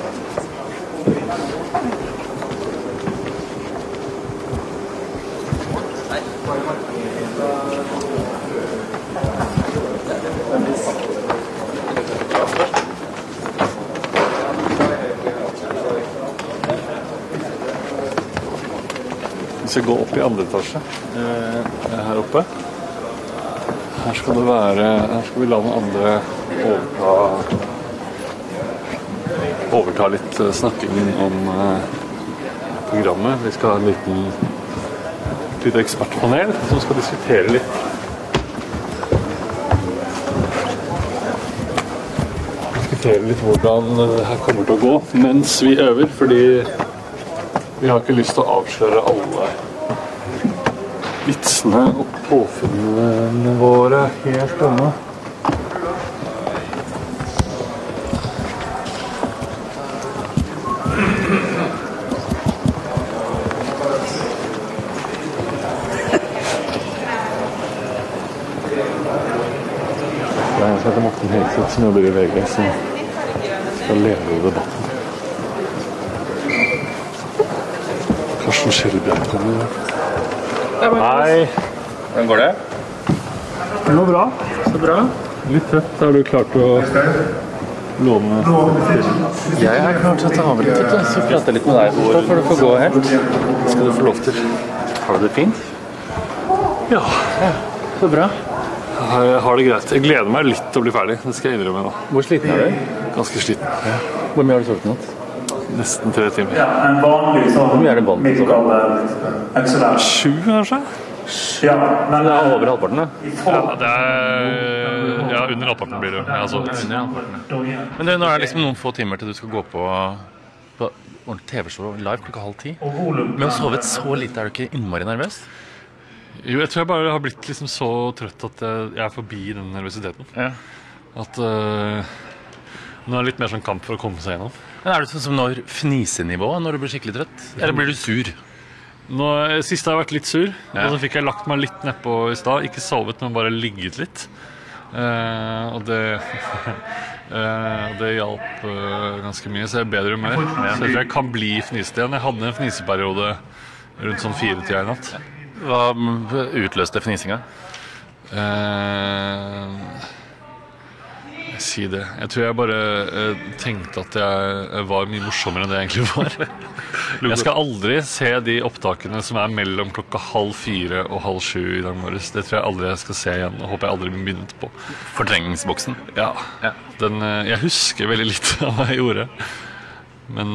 Vi skal gå opp i andre etasje her oppe. Her skal det være, her skal vi la noen andre overta litt snakking om programmet. Vi skal ha en lite ekspertpanel som skal diskutere litt. Diskutere litt hvordan det her kommer til å gå mens vi øver, fordi vi har ikke lyst til å avsløre alle vitsene og påfunnene våre helt ennå. Det er en som heter Morten Hegseth som jobber i VG, som skal lede debatten. Karsten Skjellbjørn kommer. Hei! Hvordan går det? Det går bra. Så bra. Litt trøtt. Har du klart å låne stilling? Jeg er klar til å ta over litt, så prater jeg litt med deg. Da får du få gå helt. Skal du få lov til. Har du det fint? Ja. Så bra. Jeg har det greit. Jeg gleder meg litt til å bli ferdig. Det skal jeg innrømme nå. Hvor sliten er du? Ganske sliten. Hvor mye har du sovet i natt? Nesten 3 timer. Ja, en vanlig sånn Hvor mye er det vant til? XLR. 7, kanskje? Ja, men Det er over halvparten, da. Ja, det er under halvparten blir det. Jeg har sovet. Men nå er det liksom noen få timer til du skal gå på ordentlig TV-show live klokka 9:30. Med å sove så lite, er du ikke innmari nervøs? Jo, jeg tror jeg bare har blitt liksom så trøtt at jeg er forbi den nervøsiteten. Ja. At nå er det litt mer sånn kamp for å komme seg gjennom. Men er du sånn som når fnisenivået når du blir skikkelig trøtt? Eller blir du sur? Sist har jeg vært litt sur, og så fikk jeg lagt meg litt nedpå i stad. Ikke sovet, men bare ligget litt. Og det hjalp ganske mye, så jeg er bedre humør. Så jeg tror jeg kan bli fnisete igjen. Jeg hadde en fniseperiode rundt sånn 4-tida i natt. Hva utløste fnisinga? Si det. Jeg tror jeg bare tenkte at jeg var mye morsommere enn det jeg egentlig var. Jeg skal aldri se de opptakene som er mellom klokka 3:30 og 6:30 i dag morges. Det tror jeg aldri jeg skal se igjen, og håper jeg aldri blir begynt på. Fortrengningsboksen? Ja. Jeg husker veldig litt av hva jeg gjorde. Men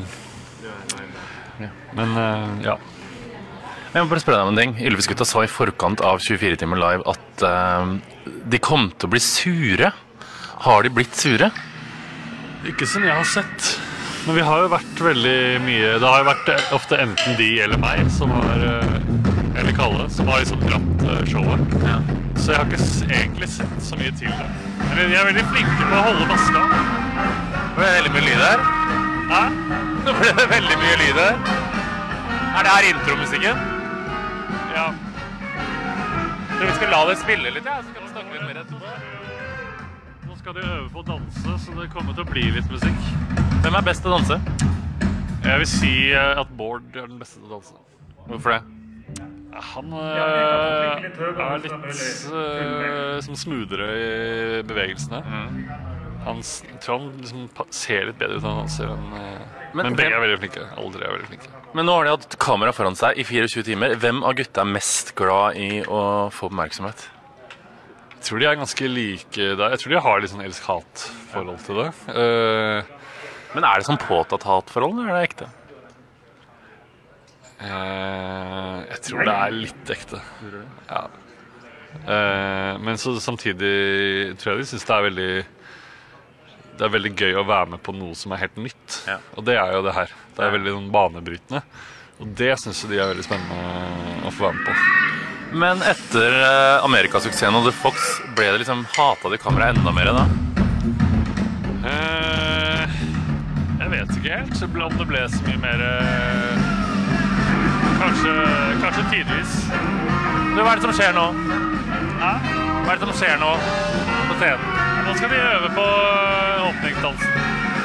ja. Jeg må bare spørre deg om en ting. Ylvis-gutta sa i forkant av 24 timer live at de kom til å bli sure. Har de blitt sure? Ikke som jeg har sett. Men vi har jo vært veldig mye. Det har jo vært ofte enten de eller meg som har eller Kalle, som har liksom dratt showet. Ja. Så jeg har ikke egentlig sett så mye til det. Men de er veldig flinke på å holde maska. Ble det veldig mye lyd her? Hæ? Nå ble det veldig mye lyd her. Er det her intromusikken? Ja. Så vi skal la det spille litt, ja, så kan vi snakke litt mer etterpå. Nå skal de øve på å danse, så det kommer til å bli litt musikk. Hvem er best til å danse? Jeg vil si at Bård er den beste til å danse. Hvorfor det? Han er litt som smoothere i bevegelsene. Han tror han liksom ser litt bedre ut enn han ser men begge er veldig flinke. Alle tre er veldig flinke. Men nå har de hatt kamera foran seg i 24 timer. Hvem av gutta er mest glad i å få oppmerksomhet? Jeg tror de er ganske like der. Jeg tror de har litt sånn elsk-hat-forhold til det. Men er det sånn påtatt hatforhold, eller er det ekte? Jeg tror det er litt ekte. Ja. Men så samtidig tror jeg de synes det er veldig gøy å være med på noe som er helt nytt. Ja. Og det er jo det her. Det er veldig sånn banebrytende. Og det synes jeg de er veldig spennende å få være med på. Men etter Amerikasuksessen og The Fox, ble det liksom hatet de kameraet enda mer da? Jeg vet ikke helt. Om det ble så mye mer Kanskje tidvis. Hva er det som skjer nå? Hæ? Hva er det som skjer nå på scenen? Nå skal de øve på åpningsdansen.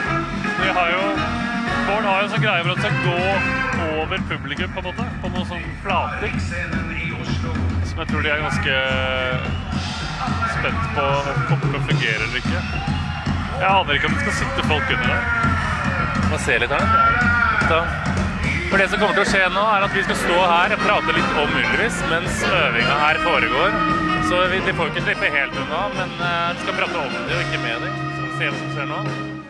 Bård har jo sånn greie for at det skal gå over publikum på en måte, på noen sånn flater. Som jeg tror de er ganske spent på om kommer til å fungere eller ikke. Jeg aner ikke om det skal sitte folk under der. Hva ser litt her? For det som kommer til å skje nå er at vi skal stå her og prate litt om Ylvis mens øvinga her foregår. Så de får ikke slippe helt unna, men vi skal prate om det og ikke med dem. Så vi ser hva som skjer nå.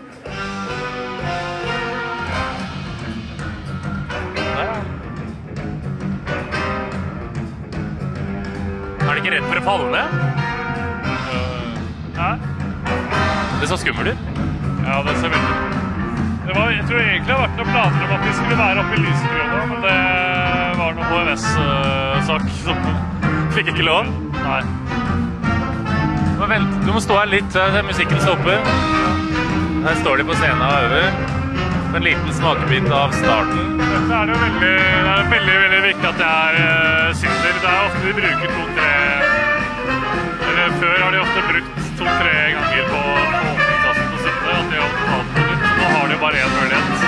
Er de ikke redd for å falle ned? Hæ? Det så skummelt ut. Ja, det ser veldig. Jeg tror egentlig det har vært noen planer om at vi skulle være oppe i Lysekrona, men det var noen HMS-sak som fikk ikke lov. Nei. Vent, du må stå her litt, musikken stopper. Her står de på scenen og øver. En liten smakebit av starten. Dette er jo veldig viktig at jeg sitter. Det er ofte de bruker 2-3, eller før har de ofte brukt 2-3 ganger på åpningstassen å sitte, at de har totalt på nytt. Nå har de bare en mulighet.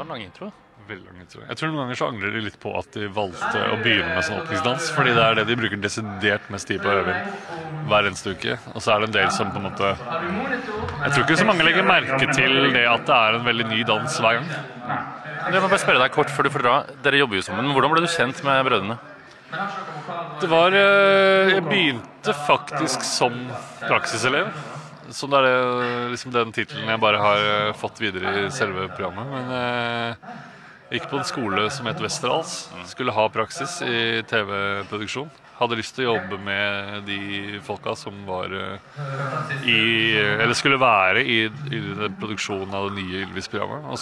en lang intro. Veldig lang intro. Jeg tror noen ganger så angrer de litt på at de valgte å begynne med sånn åpningsdans, fordi det det de bruker desidert mest tid på å øve hver eneste uke. Og så det en del som på en måte... Jeg tror ikke så mange legger merke til det at det en veldig ny dans hver gang. Jeg må bare spørre deg kort før du får dra. Dere jobber jo sammen. Hvordan ble du kjent med brødrene? Det var... Jeg begynte faktisk som praksiselev. Så det liksom den titelen jeg bare har fått videre I selve programmet. Men jeg gikk på en skole som het Westerdals. Skulle ha praksis I TV-produksjon. Hadde lyst til å jobbe med de folka som var eller skulle være I produksjonen av det nye Ylvis-programmet. Og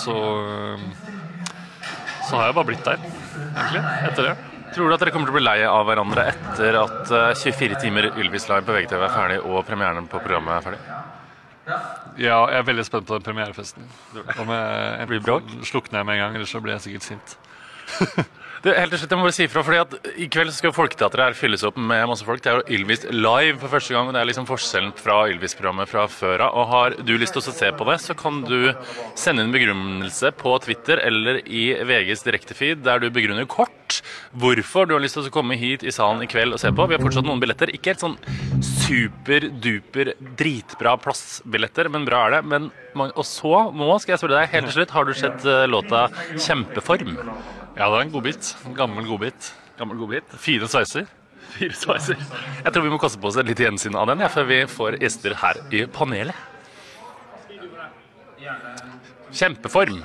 så har jeg bare blitt der, egentlig, etter det. Tror du at dere kommer til å bli lei av hverandre etter at 24 timer Ylvis Live på VGTV ferdig og premieren på programmet ferdig? Ja, jeg veldig spent på den premierefesten. Om jeg blir bråk, slukner jeg med en gang, eller så blir jeg sikkert sint. Helt til slutt, jeg må bare si ifra, fordi at I kveld skal Folketeatret her fylles opp med masse folk. Det jo Ylvis Live for første gang, og det liksom forskjellen fra Ylvis-programmet fra før av. Og har du lyst til å se på det, så kan du sende en begrunnelse på Twitter eller I VGs direktefeed, der du begrunner kort hvorfor du har lyst til å komme hit I salen I kveld og se på. Vi har fortsatt noen billetter, ikke helt sånn super-duper dritbra plassbilletter, men bra det. Men, og så nå skal jeg spørre deg helt til slutt, har du sett låta Kjempeform? Ja, det en godbit. En gammel godbit. Gammel godbit. 4 sveiser. 4 sveiser. Jeg tror vi må kaste på oss litt gjensyn av den, før vi får gjester her I panelet. Kjempeform.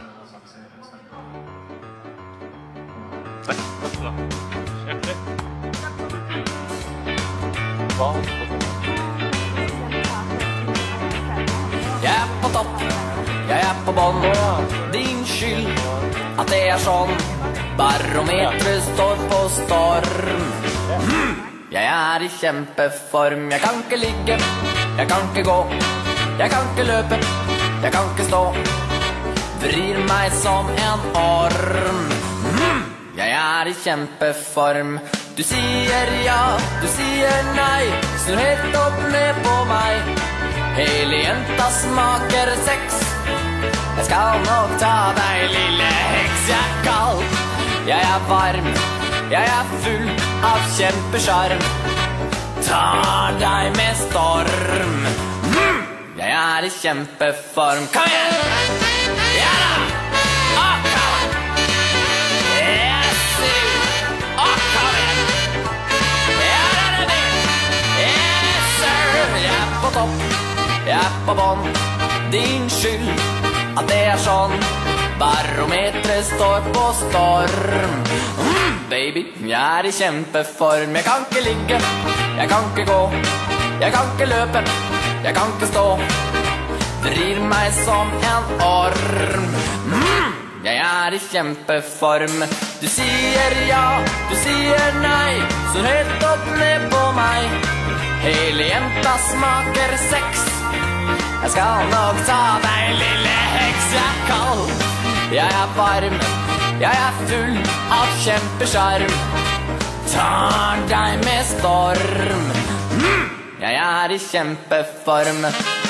Jeg på topp, jeg på bånd. Din skyld at det sånn. Barometret står på storm. Jeg I kjempeform. Jeg kan ikke ligge, jeg kan ikke gå, jeg kan ikke løpe, jeg kan ikke stå. Vrir meg som en orm. Jeg I kjempeform. Du sier ja, du sier nei, snur helt opp ned på meg. Hele jenta smaker sex. Jeg skal nok ta deg, lille heks. Jeg kald, jeg varm, jeg full av kjempesjarm. Tar deg med storm. Jeg I kjempeform. Kom igjen! Ja da! Kom igjen! Yes, kom igjen! Ja da, det yes, sir! Jeg på topp, jeg på bånd. Din skyld at det sånn. Barometret står på storm. Baby, jeg I kjempeform. Jeg kan ikke ligge, jeg kan ikke gå, jeg kan ikke løpe, jeg kan ikke stå. Vrir meg som en orm. Jeg I kjempeform. Du sier ja, du sier nei, så helt opp ned på meg. Hele jenta smaker sex. Jeg skal nok ta deg, lille heks. Jeg kald, jeg varm, jeg full av kjempesjarm. Tar deg med storm. Jeg I kjempeform.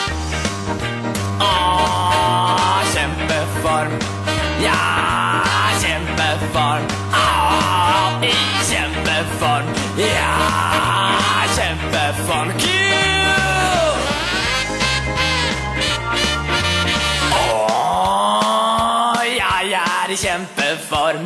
Kjempeform. Ja, kjempeform. I kjempeform. Ja, kjempeform. I kjempeform.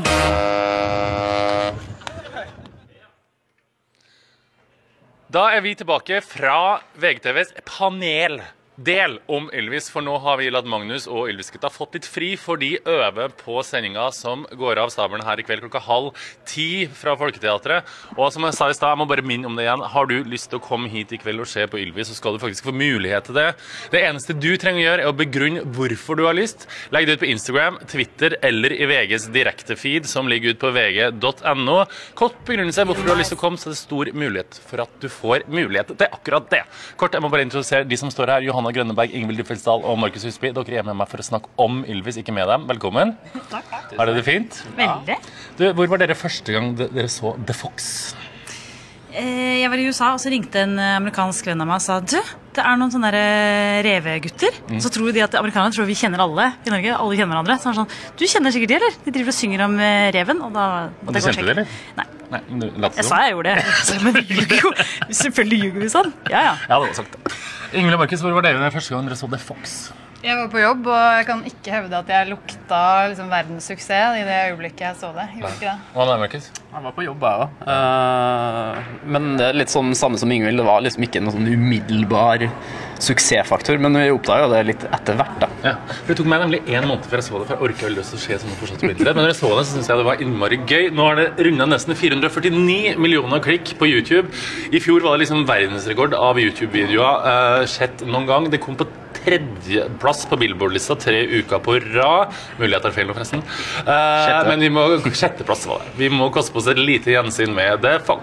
Da vi tilbake fra VGTVs paneldel om Ylvis, for nå har vi latt Magnus og Ylvis-gutta fått litt fri, for de øver på sendinga som går av stabelen her I kveld 9:30 fra Folketeatret. Og som jeg sa I sted, jeg må bare minne om det igjen, har du lyst til å komme hit I kveld og se på Ylvis, så skal du faktisk få mulighet til det. Det eneste du trenger å gjøre å begrunne hvorfor du har lyst. Legg det ut på Instagram, Twitter eller I VGs direktefeed som ligger ut på vg.no. Kort begrunnelse hvorfor du har lyst til å komme, så det stor mulighet for at du får mulighet til akkurat det. Kort, jeg må bare introdusere de som står her. Johanna Grønneberg, Ingvild Duffeldal og Markus Husby. Dere med meg for å snakke om Ylvis, ikke med dem. Velkommen. Takk. Har dere det fint? Veldig. Du, hvor var dere første gang dere så The Fox? Jeg var I USA, og så ringte en amerikansk venn av meg og sa, du, det noen sånne der revegutter, så tror de at amerikanerne tror vi kjenner alle i Norge, alle kjenner hverandre. Så sånn, du kjenner sikkert de, eller? De driver og synger om reven, og da Og du kjente det, eller? Nei. Nei, men du latt Jeg sa jeg gjorde det. Men vi ljuger jo. Selvfølgelig ljuger vi sånn. Ja. Ja, det var sagt. Ingvild og Markus, hvor var dere første gang dere så The Fox? Jeg var på jobb, og jeg kan ikke hevde at jeg lukta liksom verdenssuksess i det øyeblikket jeg så det. Jeg gjorde ikke det. Hva med Markus? Jeg var på jobb, jeg da. Men det litt sånn samme som Ingvild. Det var liksom ikke noen sånn umiddelbar suksessfaktor, men vi oppdaget jo det litt etter hvert da. Ja, for det tok meg nemlig 1 måned før jeg så det, for jeg orket veldig å se sånne fortsatt på internett. Men når jeg så det, så synes jeg det var innmari gøy. Nå har det rundet nesten 449 millioner klikk på YouTube. I fjor var det liksom verdensrekord av YouTube-videoer sett noen gang. Det kom på 3. plass på Billboard-lista 3 uker på rad. Mulig jeg tar feil nå forresten. Men vi må 6. plass var det. Vi må koste på oss et lite gjensyn med The Fox.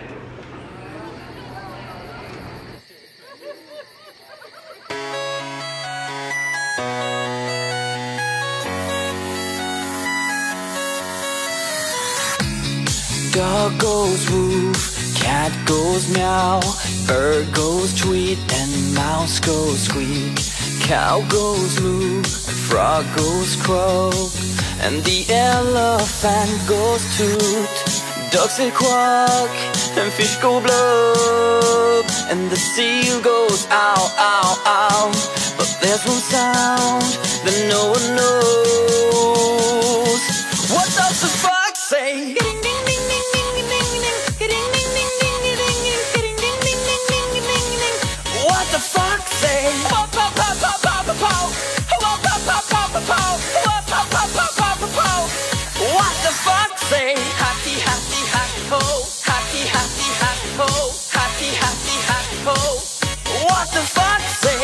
Dog goes woof, cat goes meow, bird goes tweet, and mouse goes squeak. Cow goes moo, frog goes croak, and the elephant goes toot. Ducks say quack, and fish go blub, and the seal goes ow, ow, ow. But there's one sound that no one knows. What does the fox say? What the fuck say? What the fuck say? Happy, happy, happy ho. Happy, happy, happy ho. Happy, happy, happy ho. What the fuck say?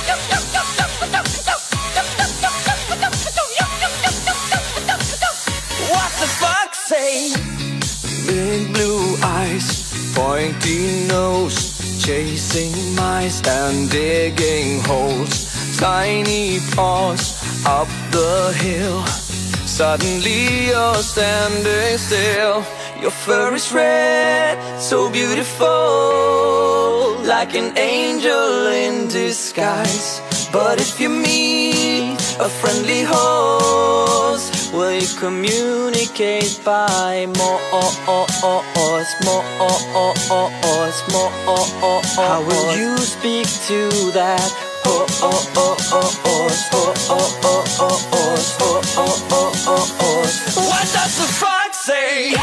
What the fuck say? Big blue eyes, pointy nose, chasing mice and digging holes. Tiny paws up the hill. Suddenly you're standing still. Your fur is red, so beautiful, like an angel in disguise. But if you meet a friendly horse, will you communicate by more? How will you speak to that horse? What does the fox say?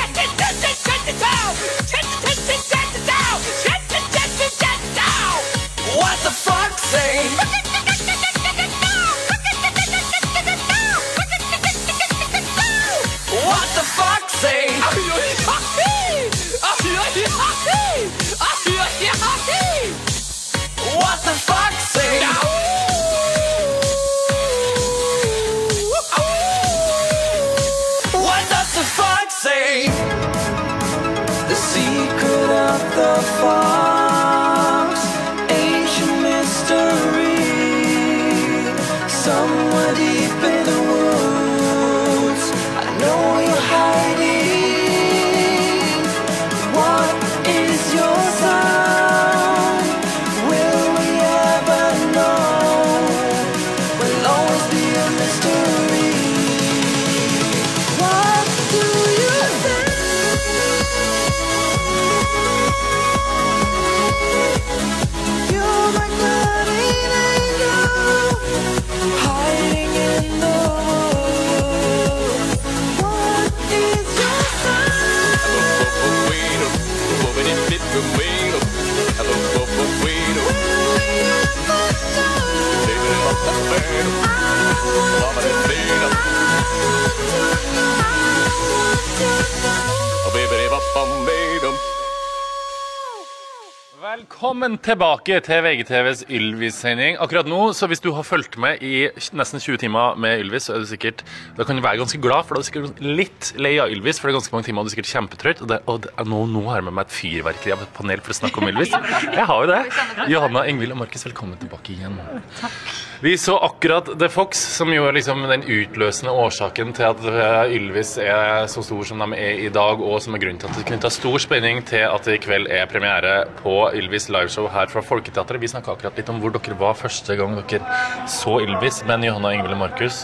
What the fox say? What the fox say? What the fox say? What does the fox say? The secret of the fox, ancient mystery, somewhere deep in the woods. I know you're hiding. What is your sound? Will we ever know? Will always be a mystery. What do you say? You're my guardian angel, hiding in the woods. What is your Velkommen tilbake til VGTVs Ylvis-sending. Akkurat nå, så hvis du har fulgt med i nesten 20 timer med Ylvis, så er du sikkert, da kan du være ganske glad, for da er du sikkert litt lei av Ylvis, for det er ganske mange timer, og du er sikkert kjempetrøtt, og nå har jeg med meg et fyrverkeri av et panel for å snakke om Ylvis. Jeg har jo det. Johanna, Ingvild og Markus, velkommen tilbake igjen. Takk. Vi så akkurat The Fox, som jo er liksom den utløsende årsaken til at Ylvis er så stor som de er i dag, og som er grunnen til at det knytter stor spenning til at det i kveld er premiere på Ylvis liveshow her fra Folketeatret. Vi snakket akkurat litt om hvor dere var første gang dere så Ylvis, men Johanna, Ingvild og Markus,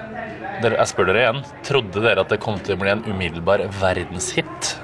jeg spør dere igjen, trodde dere at det kom til å bli en umiddelbar verdenshit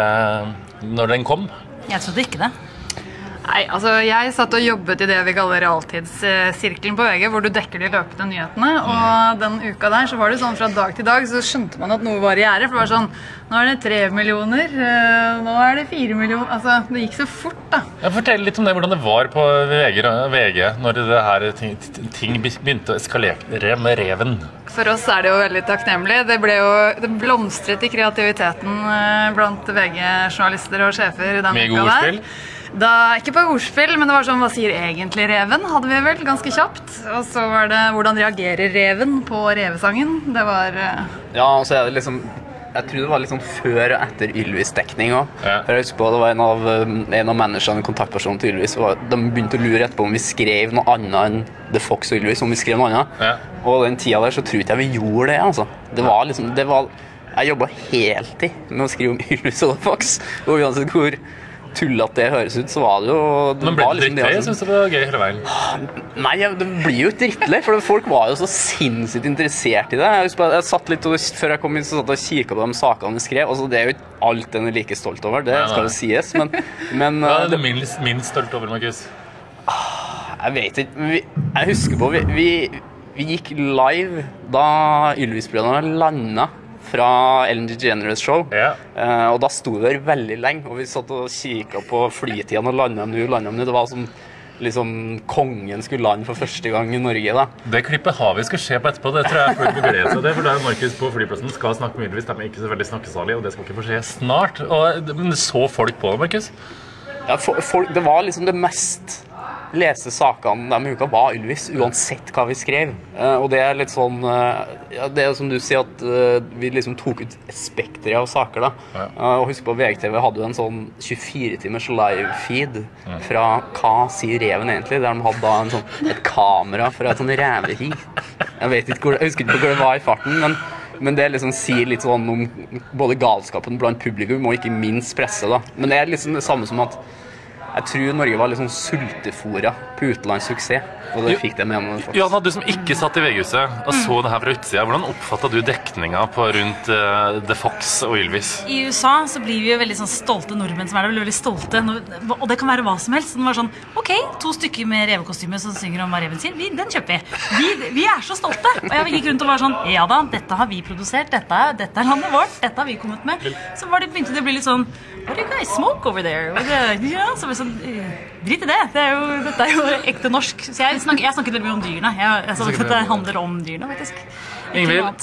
når den kom? Jeg trodde ikke det. Nei, altså jeg satt og jobbet I det vi kaller realtidssirkelen på VG, hvor du dekker de løpende nyhetene, og den uka der så var det sånn fra dag til dag, så skjønte man at noe var I gjære, for det var sånn, nå det 3 millioner, nå det 4 millioner, altså det gikk så fort da. Fortell litt om det, hvordan det var på VG når det her ting begynte å eskalere med reven. For oss det jo veldig takknemlig. Det blomstret I kreativiteten blant VG-journalister og sjefer den uka der. Ikke på ordspill, men det var sånn, hva sier egentlig reven? Hadde vi vel ganske kjapt. Og så var det, hvordan reagerer reven på revesangen? Det var... Ja, og så det liksom... Jeg tror det var litt sånn før og etter Ylvis-dekning også. For jeg husker på det var en av managerne, kontaktpersonen til Ylvis, de begynte å lure etterpå om vi skrev noe annet enn The Fox og Ylvis, om vi skrev noe annet. Og den tida der så tror ikke jeg vi gjorde det, altså. Det var liksom, jeg jobbet heltid med å skrive om Ylvis og The Fox, og uansett hvor tullet det høres ut, så var det jo... Men ble det drittlei? Jeg synes det var gøy hele veien. Nei, det blir jo drittlei, for folk var jo så sinnssykt interessert I det. Jeg satt litt, før jeg kom inn, så satt jeg og kikket på de sakene vi skrev, og så det jo ikke alt den like stolt over, det skal jo sies, men hva det minst stolt over, Markus? Jeg vet ikke, jeg husker på, vi gikk live da Ylvis-brødrene landet fra Ellen DeGeneres show, og da stod vi der veldig lenge, og vi satt og kikket på flytiden og landet dem nå, det var som liksom kongen skulle lande for første gang I Norge da. Det klippet har vi skal skje på etterpå, det tror jeg folk vil glede seg til, for da Markus på flyplassen skal snakke med Ylvis, de ikke så veldig snakkesalige, og det skal ikke få skje snart, men så folk på det, Markus? Ja, det var liksom det mest leste sakene de uka var Ylvis, uansett hva vi skrev. Og det litt sånn, det som du sier at vi liksom tok ut spektret av saker da. Og husk på VGTV hadde jo en sånn 24-timers live-feed fra hva sier reven egentlig, der de hadde da et kamera fra et sånn ræveri. Jeg husker ikke hvor det var I farten, men det liksom sier litt sånn om både galskapen blant publikum og ikke minst presse da. Men det liksom det samme som at jeg tror Norge var litt sånn sultefora på utenlandssuksess, og det fikk det med meg faktisk. Johanna, du som ikke satt I VG-huset og så det her fra utsida, hvordan oppfattet du dekningen på rundt The Fox og Ylvis? I USA så blir vi jo veldig sånn stolte nordmenn som veldig stolte, og det kan være hva som helst. Den var sånn, ok, 2 stykker med revekostyme som synger om hva reven sier, den kjøper vi. Vi så stolte, og jeg gikk rundt og var sånn, ja da, dette har vi produsert, dette landet vårt, dette har vi kommet med. Så begynte det å bli litt sånn, what do you guys smoke over there? Ja, så var det sånn, drit I det, dette jo ekte norsk. Så jeg snakket veldig mye om dyrene. Jeg sa at det handler om dyrene, faktisk. Ingvild,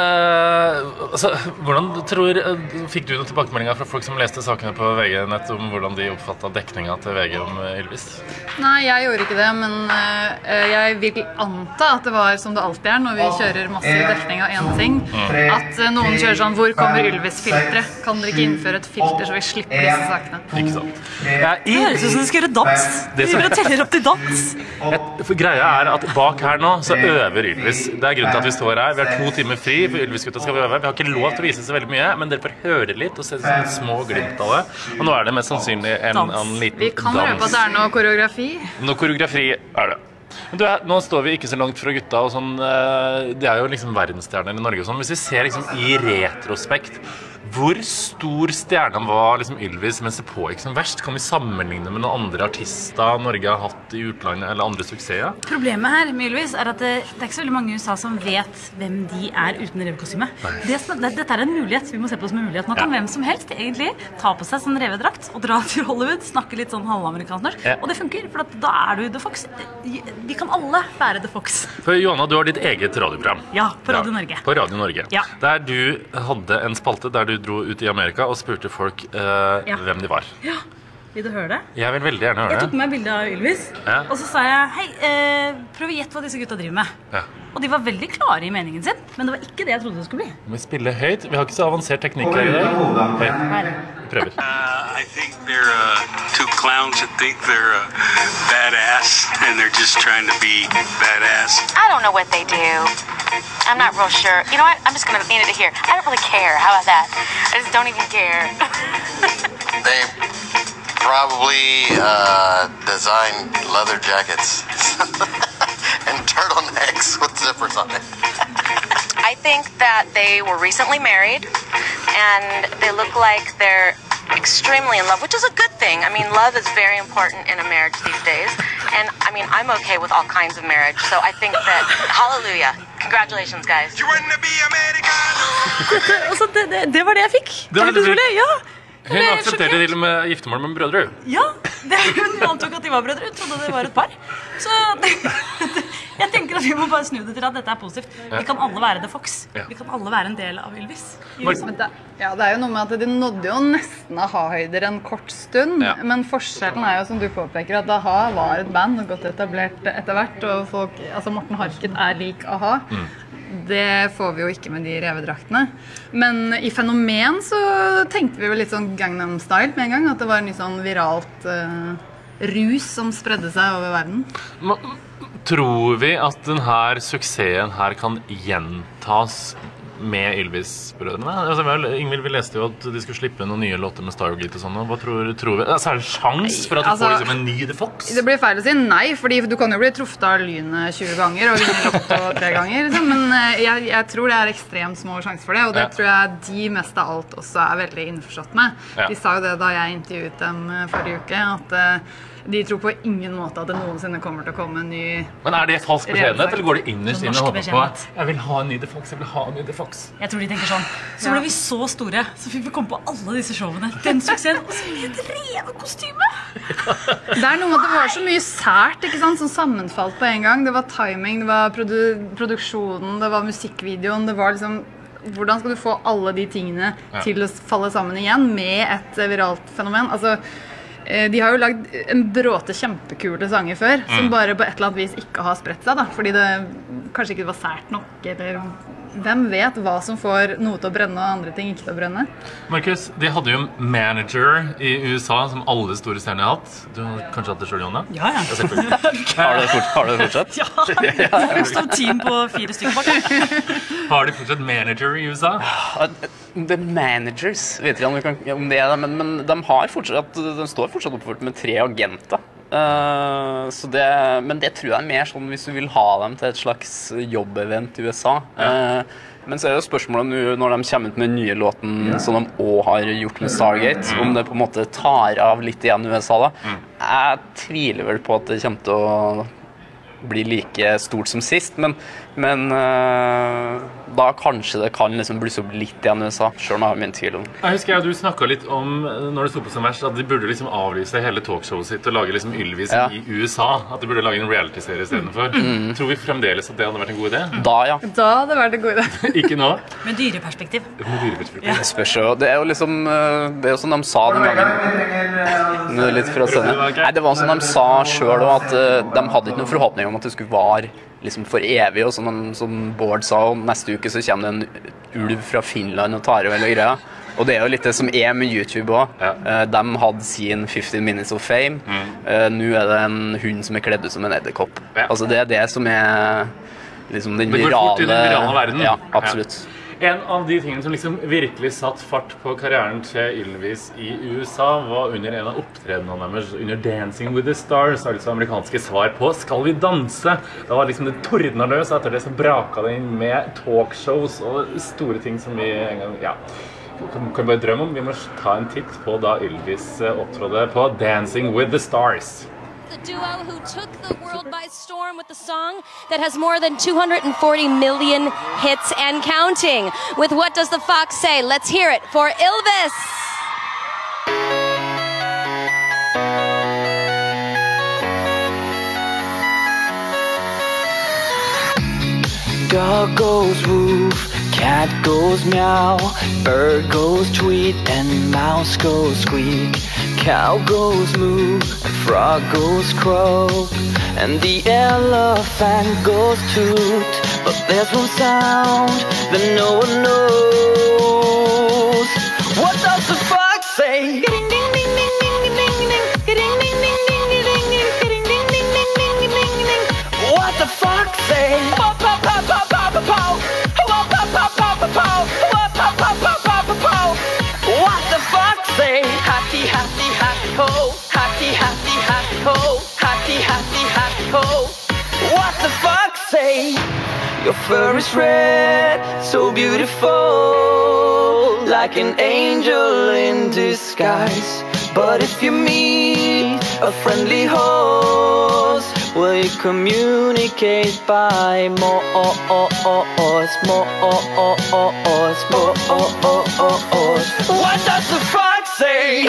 hvordan fikk du noen tilbakemeldinger fra folk som leste sakene på VG-nett om hvordan de oppfattet dekningen til VG om Ylvis? Nei, jeg gjorde ikke det, men jeg vil anta at det var som det alltid når vi kjører massiv dekning av en ting, at noen kjører sånn, hvor kommer Ylvis-filtret? Kan dere ikke innføre et filter så vi slipper disse sakene? Ikke sant. Det høres ut som de skal gjøre dans. De teller opp til dans. Greia at bak her nå så øver Ylvis. Det grunnen til at vi står her. Vi har 2 timer fri, for Ylvis-gutta skal vi øve. Vi har ikke lov til å vise så veldig mye, men dere får høre litt og se sånne små glimt av det. Og nå det mest sannsynlig en liten dans. Vi kan røpe at det noe koreografi. Noe koreografi det. Men nå står vi ikke så langt fra gutta, og sånn, det jo liksom verdensstjerner I Norge og sånn. Hvis vi ser liksom I retrospekt, hvor stor stjernen var liksom Ylvis mens det pågikk som verst? Kan vi sammenligne med noen andre artister Norge har hatt I utlandet, eller andre suksesser? Problemet her med Ylvis at det ikke så veldig mange I USA som vet hvem de uten revekostyme. Dette en mulighet, vi må se på det som en mulighet. Nå kan hvem som helst egentlig ta på seg sånn revedrakt og dra til Hollywood, snakke litt sånn halvamerikaner, og det funker, for da du The Fox. Vi kan alle være The Fox. For Johanna, du har ditt eget radioprogram. Ja, på Radio Norge. På Radio Norge. Ja. Der du hadde en spalte der du dro ut I Amerika og spurte folk hvem de var. Ja, vil du høre det? Jeg vil veldig gjerne høre det. Jeg tok med bildet av Ylvis, og så sa jeg, hei, prøv å gjette hva disse gutta driver med. Og de var veldig klare I meningen sin, men det var ikke det jeg trodde det skulle bli. Vi spiller høyt. Vi har ikke så avansert teknikk her I dag. Høyt. Vi prøver. I think they're 2 clowns that think they're badass, and they're just trying to be badass. I don't know what they do. I'm not real sure. You know what? I'm just going to end it here. I don't really care. How about that? I just don't even care. They probably design leather jackets and turtlenecks with zippers on it. I think that they were recently married, and they look like they're extremely in love, which is a good thing. I mean, love is very important in a marriage these days, and I mean, I'm okay with all kinds of marriage, so I think that, hallelujah, congratulations, guys. Det var det jeg fikk. Det var utrolig, ja. Hun aksepterte til og med giftermål med brødre. Ja, hun antok at de var brødre. Hun trodde det var et par. Så jeg tenker at vi må bare snu det til at dette er positivt. Vi kan alle være The Fox. Vi kan alle være en del av Ylvis. Ja, det er jo noe med at de nådde jo nesten aha-høyder en kort stund, men forskjellen er jo, som du påpeker, at aha var et band og godt etablert etter hvert, og folk, altså Morten Harket er lik aha. Det får vi jo ikke med de revedraktene. Men i Fenomen så tenkte vi jo litt sånn Gangnam Style med en gang, at det var en ny sånn viralt rus som spredde seg over verden. Tror vi at denne suksessen her kan gjentas med Ylvis-brødrene? Altså, Ingvild, vi leste jo at de skulle slippe noen nye låter med Stargate og sånn. Hva tror vi? Altså, er det sjans for at du får liksom en ny The Fox? Det blir feil å si nei, fordi du kan jo bli truffet av lynet 20 ganger og vinne lotto 3 ganger, liksom. Men jeg tror det er ekstremt små sjanser for det, og det tror jeg de mest av alt også er veldig innforstått med. De sa jo det da jeg intervjuet dem forrige uke, at de tror på ingen måte at det noensinne kommer til å komme en ny... Men er det falsk beskjedenhet, eller går det innerst inn og håper på jeg vil ha en ny The Fox, jeg vil ha en ny The Fox? Jeg tror de tenker sånn. Så ble vi så store, så fikk vi komme på alle disse showene. Den suksessen, og så med et revekostyme! Det er noe med at det var så mye sært, ikke sant, som sammenfalt på en gang. Det var timing, det var produksjonen, det var musikkvideoen, det var liksom... Hvordan skal du få alle de tingene til å falle sammen igjen med et viralt fenomen? Altså... De har jo lagd en bråte kjempekule sanger før, som bare på et eller annet vis ikke har spredt seg, da, fordi det kanskje ikke var sært nok, eller hvem vet hva som får noe til å brenne og andre ting ikke til å brenne? Markus, de hadde jo en manager i USA som alle store stjerner har hatt. Du har kanskje hatt det selv, Jonna? Ja. Har du det fortsatt? Ja, det stod team på 4 stykker bak. Har de fortsatt manager i USA? The Managers, vet ikke om det er det, men de står fortsatt oppført med 3 agenter. Men det tror jeg er mer sånn hvis du vil ha dem til et slags jobbevent i USA. Men så er det jo spørsmålet når de kommer ut med den nye låten som de også har gjort med Stargate, om det på en måte tar av litt igjen i USA da. Jeg tviler vel på at det kommer til å bli like stort som sist, men da kanskje det kan liksom blusse opp litt igjen i USA, selv om jeg har min tvil om. Jeg husker du snakket litt om, når det stod på som verst, at de burde liksom avlyse hele talkshowet sitt og lage liksom Ylvis i USA, at de burde lage en reality-serie i stedet for. Tror vi fremdeles at det hadde vært en god idé? Da hadde det vært en god idé. Ikke nå? Med dyreperspektiv. Det spørs jo, det er jo liksom, det er jo som de sa den gangen. Nå er det litt fra scenen. Nei, det var som de sa selv også, at de hadde ikke noen forhåpning om at det skulle vare liksom for evig, og som Bård sa, og neste uke så kommer det en ulv fra Finland og tar over hele greia. Og det er jo litt det som er med YouTube også. De hadde sin 15 minutes of fame. Nå er det en hund som er kledd ut som en edderkopp. Altså det er det som er liksom den virale... Det går fort i den virale verden. Ja, absolutt. En av de tingene som liksom virkelig satt fart på karrieren til Ylvis i USA var under en av opptredenene deres, under Dancing with the Stars, altså amerikanske svar på Skal vi danse? Da var liksom det tordnet løs, etter det så braket det inn med talkshows og store ting som vi en gang, kan bare drømme om. Vi må ta en titt på da Ylvis opptrådde på Dancing with the Stars. The duo who took the world by storm with the song that has more than 240 million hits and counting. With What Does the Fox Say? Let's hear it for Ylvis! Dog goes woof, cat goes meow, bird goes tweet, and mouse goes squeak. Cow goes moo, frog goes croak, and the elephant goes toot. But there's one sound that no one knows. What does the fox say? What the fox say? What the fox say? Happy, happy, happy ho. fur is red, so beautiful, like an angel in disguise. But if you meet a friendly horse, will you communicate by more? What does the fox say?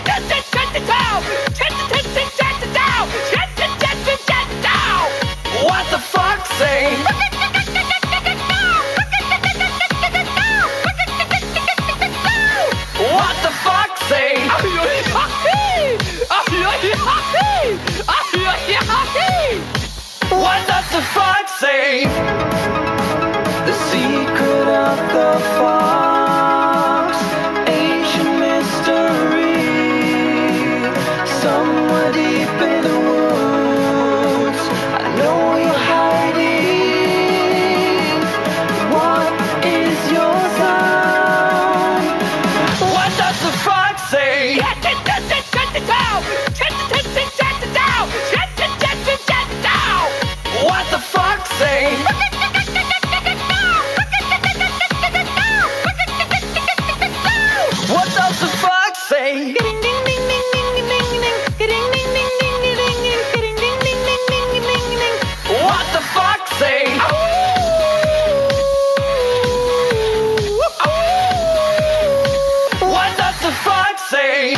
What the fox say? What the fox say? What does the fox say? The secret of the fox, ancient mystery, somewhere deep in the woods, I know you're hiding. What is your sound? What does the fox say? What the fox say? What does the fox say? What the fox say? What does the fox say?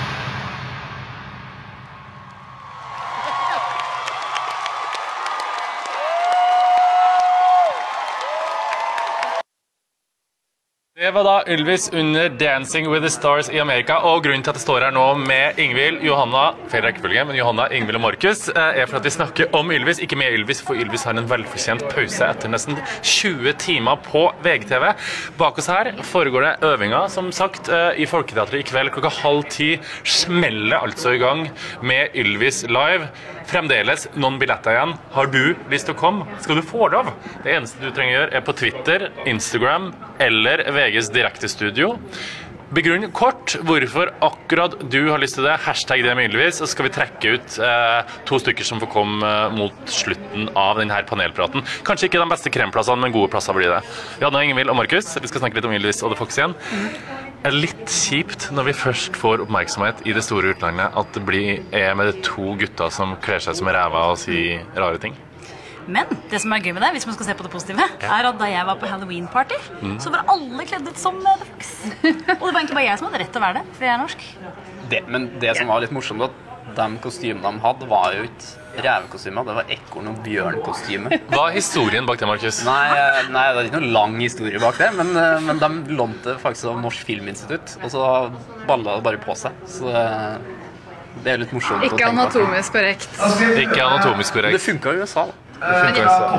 Det var da Ylvis under Dancing with the Stars i Amerika, og grunnen til at jeg står her nå med Ingvild, Johanna, feil rekkefølge, men Johanna, Ingvild og Markus, er for at vi snakker om Ylvis, ikke med Ylvis, for Ylvis har en velfortjent pause etter nesten 20 timer på VGTV. Bak oss her foregår det øvinger, som sagt, i Folketeatret i kveld klokka 9:30 smeller altså i gang med Ylvis live. Fremdeles noen billetter igjen. Har du lyst til å komme? Skal du få lov? Det eneste du trenger å gjøre er på Twitter, Instagram eller VGs direktestudio. Begrunn kort hvorfor akkurat du har lyst til det. Hashtag det med Ylvis, så skal vi trekke ut 2 stykker som får komme mot slutten av denne panelpraten. Kanskje ikke de beste kremplassene, men gode plasser blir det. Janne, Ingvild og Markus, vi skal snakke litt om Ylvis og The Fox igjen. Det er litt kjipt når vi først får oppmerksomhet i det store utlandet at det er med 2 gutter som kler seg som ræva og sier rare ting. Men det som er gøy med det, hvis man skal se på det positive, er at da jeg var på Halloween-party, så var alle kledd ut som The Fox. Og det var egentlig bare jeg som hadde rett til å være det, for jeg er norsk. Men det som var litt morsomt, at de kostymene de hadde, var jo ikke rævekostymer, det var ekorn- og bjørnkostyme. Hva er historien bak det, Markus? Nei, det er ikke noen lang historie bak det, men de lånte faktisk av Norsk Filminstitutt, og så ballet det bare på seg. Så det er litt morsomt å tenke på. Ikke anatomisk korrekt. Ikke anatomisk korrekt. Det funket i USA, da. Nå er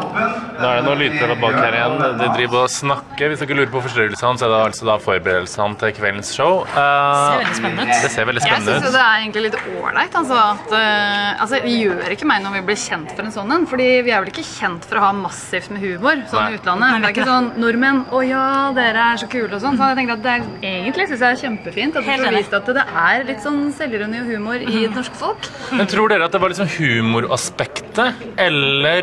det noen lydprøver bak her igjen. De driver og snakker. Hvis dere lurer på forstyrrelsene, så er det altså da forberedelsene til kveldens show. Det ser veldig spennende ut. Det ser veldig spennende ut. Jeg synes det er egentlig litt ålreit, altså, det gjør ikke meg når vi blir kjent for en sånn en, fordi vi er vel ikke kjent for å ha massivt med humor, sånn i utlandet. Det er ikke sånn, nordmenn, å ja, dere er så kule og sånn. Så jeg tenker at det er egentlig, synes jeg er kjempefint at du får vist at det er litt sånn selvironi og humor i det norske folk. Men tror dere at det var liksom humoraspektet, eller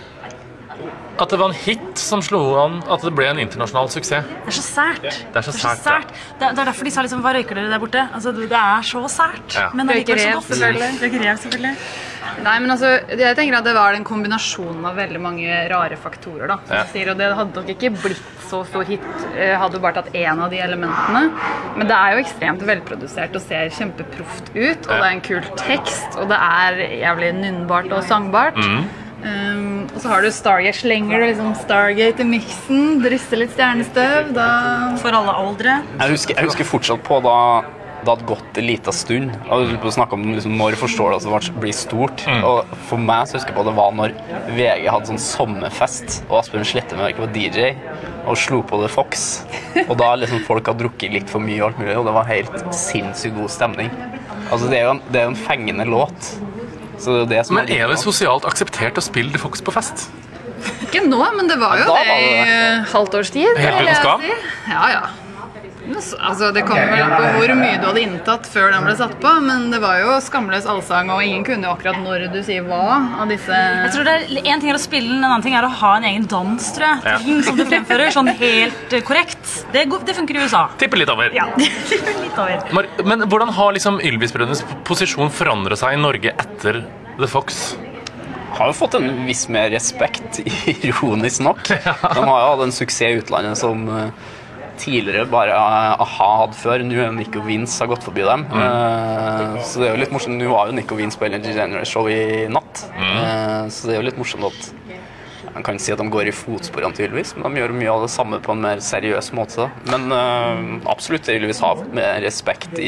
at det var en hit som slo an, at det ble en internasjonal suksess? Det er så sært. Det er så sært, Det er derfor de sa liksom, hva røyker dere der borte? Altså, det er så sært. Ja. Men det er ikke så godt. Røyker rev, selvfølgelig. Nei, men altså, jeg tenker at det var en kombinasjon av veldig mange rare faktorer, da, som jeg sier, og det hadde nok ikke blitt så stor hit, hadde du bare tatt en av de elementene, men det er jo ekstremt velprodusert og ser kjempeproft ut, og det er en kul tekst, og det er jævlig nynnbart og sangbart. Og så har du Stargate slenger, liksom Stargate i mixen, drysser litt stjernestøv, da... For alle aldre. Jeg husker fortsatt på da det hadde gått en liten stund. Jeg hadde snakket om liksom, når forståelse blir stort. Og for meg så husker jeg på det var når VG hadde sånn sommerfest, og Asbjørn Slettemark var DJ, og slo på The Fox. Og da liksom folk hadde drukket litt for mye og alt mulig, og det var helt sinnssykt god stemning. Altså det er jo en fengende låt. Så det er det som men er det sosialt akseptert å spille The Fox på fest? Ikke nå, men det var jo det i halvt års tid. Helt uten skam? Ja, ja. Altså, det kommer vel på hvor mye du hadde inntatt før den ble satt på, men det var jo skamløs allsang, og ingen kunne jo akkurat når du sier hva av disse... Jeg tror en ting å spille den, en annen ting å ha en egen dans, tror jeg, til den som du fremfører, sånn helt korrekt. Det funker I USA. Tipper litt over. Ja, tipper litt over. Men hvordan har liksom Ylvis-brødrenes posisjon forandret seg I Norge etter The Fox? Har jo fått en viss mer respekt, ironisk nok. De har jo hatt en suksess I utlandet som... tidligere bare A-ha hadde før. Nå Nico Vince har gått forbi dem. Så det jo litt morsomt. Nå var jo Nico Vince på Ellen DeGeneres show I natt. Så det jo litt morsomt at man kan si at de går I fotsporene til Ylvis, men de gjør mye av det samme på en mer seriøs måte. Men absolutt Ylvis har med respekt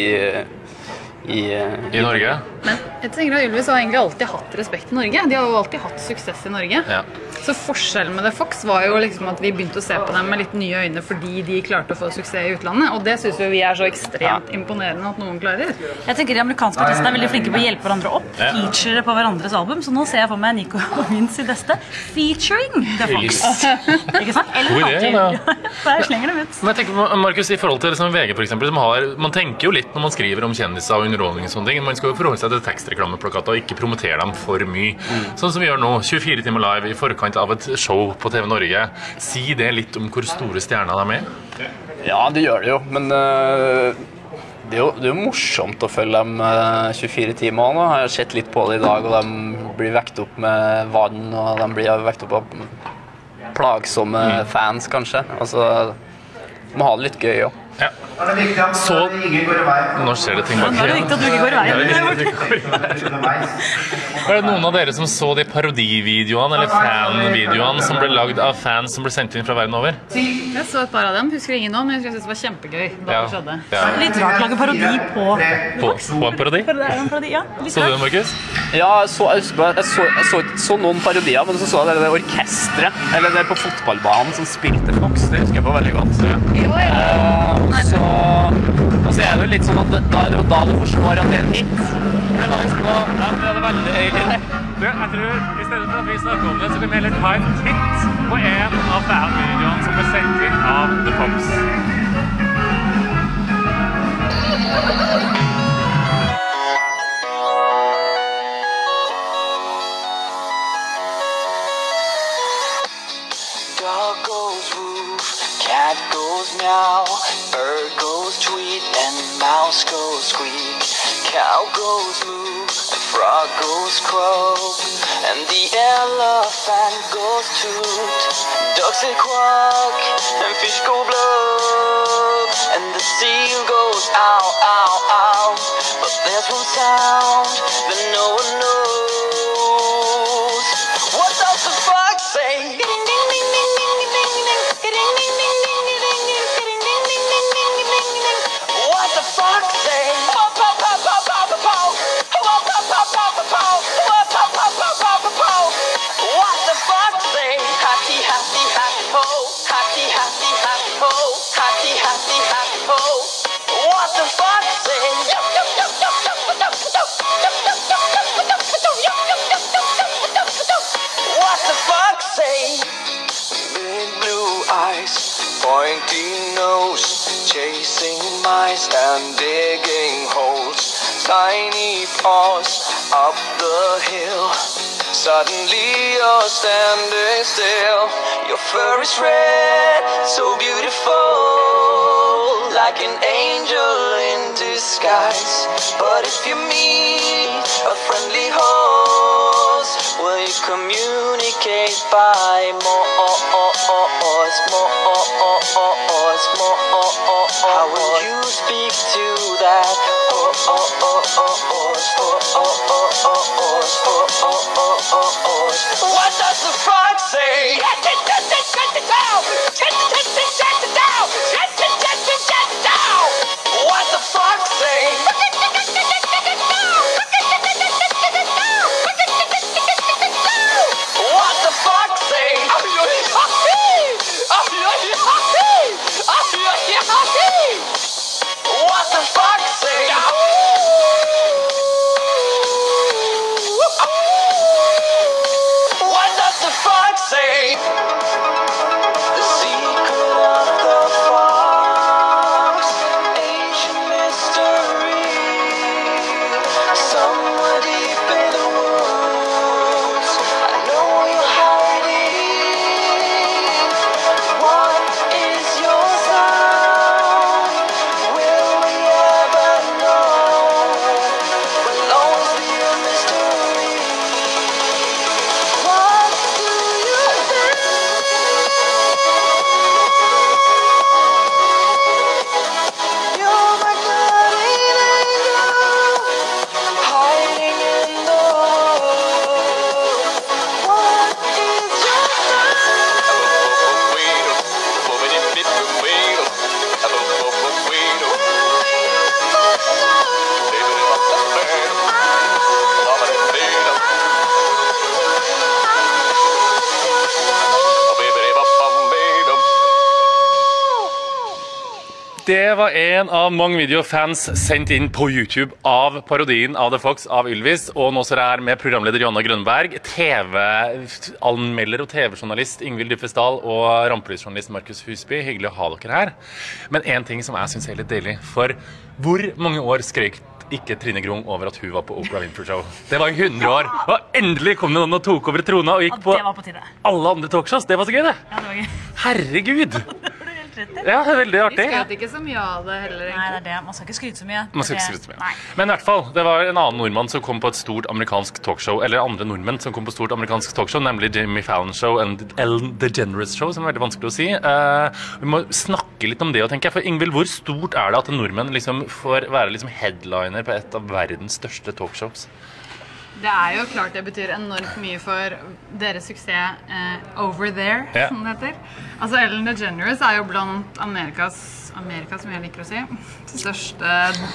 I Norge. Men jeg tenker at Ylvis har egentlig alltid hatt respekt I Norge. De har jo alltid hatt suksess I Norge. Ja. Så forskjellen med The Fox var jo liksom at vi begynte å se på dem med litt nye øyne fordi de klarte å få suksess I utlandet, og det synes vi så ekstremt imponerende at noen klarer. Jeg tenker de amerikanske artistene veldig flinke på å hjelpe hverandre opp, feature på hverandres album, så nå ser jeg for meg Nico Vince I beste featuring The Fox. Ikke sant? Eller der slenger dem ut. Men jeg tenker, Markus, I forhold til liksom VG for eksempel, man tenker jo litt når man skriver om kjendiser og underholdning og sånne ting, man skal jo forholde seg til tekstreklameplakater og ikke promotere dem for mye. Sånn som vi gjør nå, 24 timer live I forkant av et show på TV Norge. Si det litt om hvor store stjerner de Ja, det gjør det jo, men det er jo morsomt å følge dem 24 timer nå. Jeg har sett litt på det I dag, og de blir vekt opp med vann, og de blir vekt opp av plagsomme fans, kanskje. Altså, de må ha det litt gøy, jo. Ja. Så nå skjer det ting bak Nå det viktig at du ikke går I veien. Var det noen av dere som så de parodivideoene eller fanvideoene som ble lagd av fans som ble sendt inn fra verden over? Jeg så et par av dem, husker ingen nå, men jeg synes det var kjempegøy da det skjedde. Litt rart å lage parodi på en parodi? Ja, Så du det, Markus? Ja, jeg så noen parodier, men så jeg det orkestret, eller det på fotballbanen som spilte Fox, det husker jeg på veldig godt. Så det jo litt sånn at da det jo da du forstår at det en hit. Men det det veldig øyelig. Jeg tror, I stedet for at vi snakker om det, så kan vi heller ta en titt på en av fanvideoene som ble sendt inn av The Fox. Dog goes woof, cat goes meow, bird goes tweet, and mouse goes squeak. Cow goes moo, and frog goes croak, and the elephant goes toot. Ducks say quack, and fish go blub, and the seal goes ow, ow, ow. But there's one sound that no one knows. What does the fox say? What the fox say? What the fox say? Hatty, hatty, hatty, ho. Hatty, hatty, hatty, ho. Hatty, hatty, hatty, ho. What the fox say? What the fox say? Big blue eyes, pointy nose, chasing mice and digging holes. Tiny paws up the hill. Suddenly you're standing still. Your fur is red, so beautiful, like an angel in disguise. But if you meet a friendly horse, will you communicate by more? How will you speak to that? What does the frog say? What the frog say? What the frog say? What the fox say? What does the fox say? The sea Det var en av mange videofans sendt inn på YouTube av parodien av The Fox av Ylvis, og nå så er jeg her med programleder Johanna Grønberg, TV-anmelder og TV-journalist Ingvild Dyffesdal og rampelysjournalist Markus Husby. Hyggelig å ha dere her. Men en ting som jeg synes er litt deilig, for hvor mange år skrek ikke Trine Grung over at hun var på Oprah Winfrey Show? Det var 100 år, og endelig kom det noen og tok over trona og gikk på alle andre talkshows. Det var så gøy, det. Ja, det var gøy. Herregud! Ja, det er veldig artig. Vi skrøt ikke så mye av det heller, egentlig. Nei, det er det. Man skal ikke skryte så mye. Man skal ikke skryte så mye. Men i hvert fall, det var en annen nordmann som kom på et stort amerikansk talkshow, eller andre nordmenn som kom på et stort amerikansk talkshow, nemlig Jimmy Fallon Show og Ellen DeGeneres Show, som er veldig vanskelig å si. Vi må snakke litt om det, tenker jeg. For Ingvild, hvor stort er det at en nordmenn liksom får være liksom headliner på et av verdens største talkshows? Det er jo klart det betyr enormt mye for deres suksess over there, som det heter. Altså Ellen DeGeneres er jo blant Amerikas, som jeg liker å si, største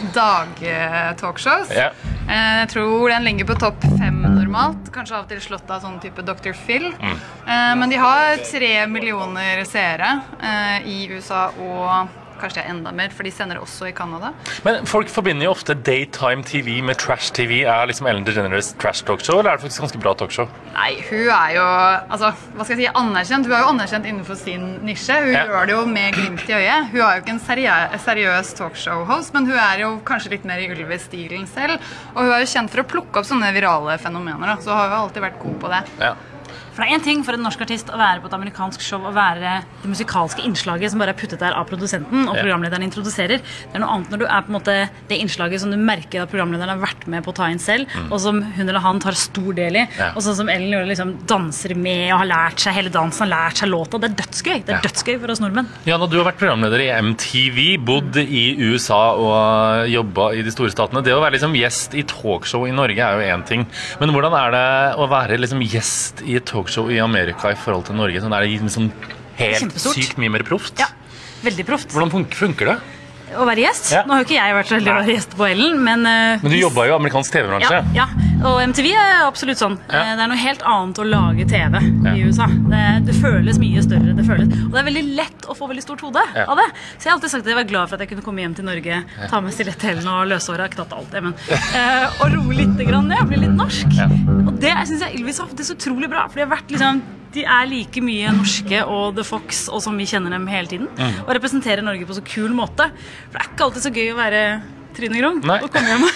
dag-talkshows. Jeg tror den ligger på topp 5 normalt, kanskje av og til slått av sånn type Dr. Phil. Men de har 3 millioner seere i USA og kanskje det er enda mer, for de sender det også i Canada. Men folk forbinder jo ofte daytime TV med trash TV. Er liksom Ellen DeGeneres trash talkshow, eller er det faktisk ganske bra talkshow? Nei, hun er jo, altså, hva skal jeg si, anerkjent. Hun er jo anerkjent innenfor sin nisje. Hun gjør det jo med glimt i øyet. Hun er jo ikke en seriøs talkshow-host, men hun er jo kanskje litt mer i Ylvis-stilen selv. Og hun er jo kjent for å plukke opp sånne virale fenomener, da. Så har hun alltid vært god på det. For det er en ting for en norsk artist å være på et amerikansk show og være det musikalske innslaget som bare er puttet der av produsenten og programlederen introduserer. Det er noe annet når du er på en måte det innslaget som du merker at programlederen har vært med på å ta inn selv, og som hun eller han tar stor del i. Og sånn som Ellen gjorde, liksom danser med og har lært seg hele dansen, har lært seg låta. Det er dødsgøy. Det er dødsgøy for oss nordmenn. Janna, du har vært programleder i MTV, bodd i USA og jobbet i de store statene. Det å være liksom gjest i talkshow i Norge er jo en ting. Men hvordan er det å være liksom gjest i et talkshow i Amerika i forhold til Norge? Sånn er det liksom helt sykt mye mer proft? Ja, veldig proft. Hvordan funker det? Å være gjest? Nå har jo ikke jeg vært så heldig å være gjest på Ellen, men du jobbet jo i amerikansk TV-bransje. Ja, og MTV er absolutt sånn. Det er noe helt annet å lage TV i USA. Det føles mye større, og det er veldig lett å få veldig stort hode av det. Så jeg har alltid sagt at jeg var glad for at jeg kunne komme hjem til Norge, ta med stiletthellen og løshåret, ikke tatt alt det, men og roe litt grann ned, bli litt norsk. Og det synes jeg Ylvis har fått så utrolig bra, for de har vært liksom de er like mye norske og The Fox og som vi kjenner dem hele tiden og representerer Norge på så kul måte, for det er ikke alltid så gøy å være Trine Grung og komme hjem.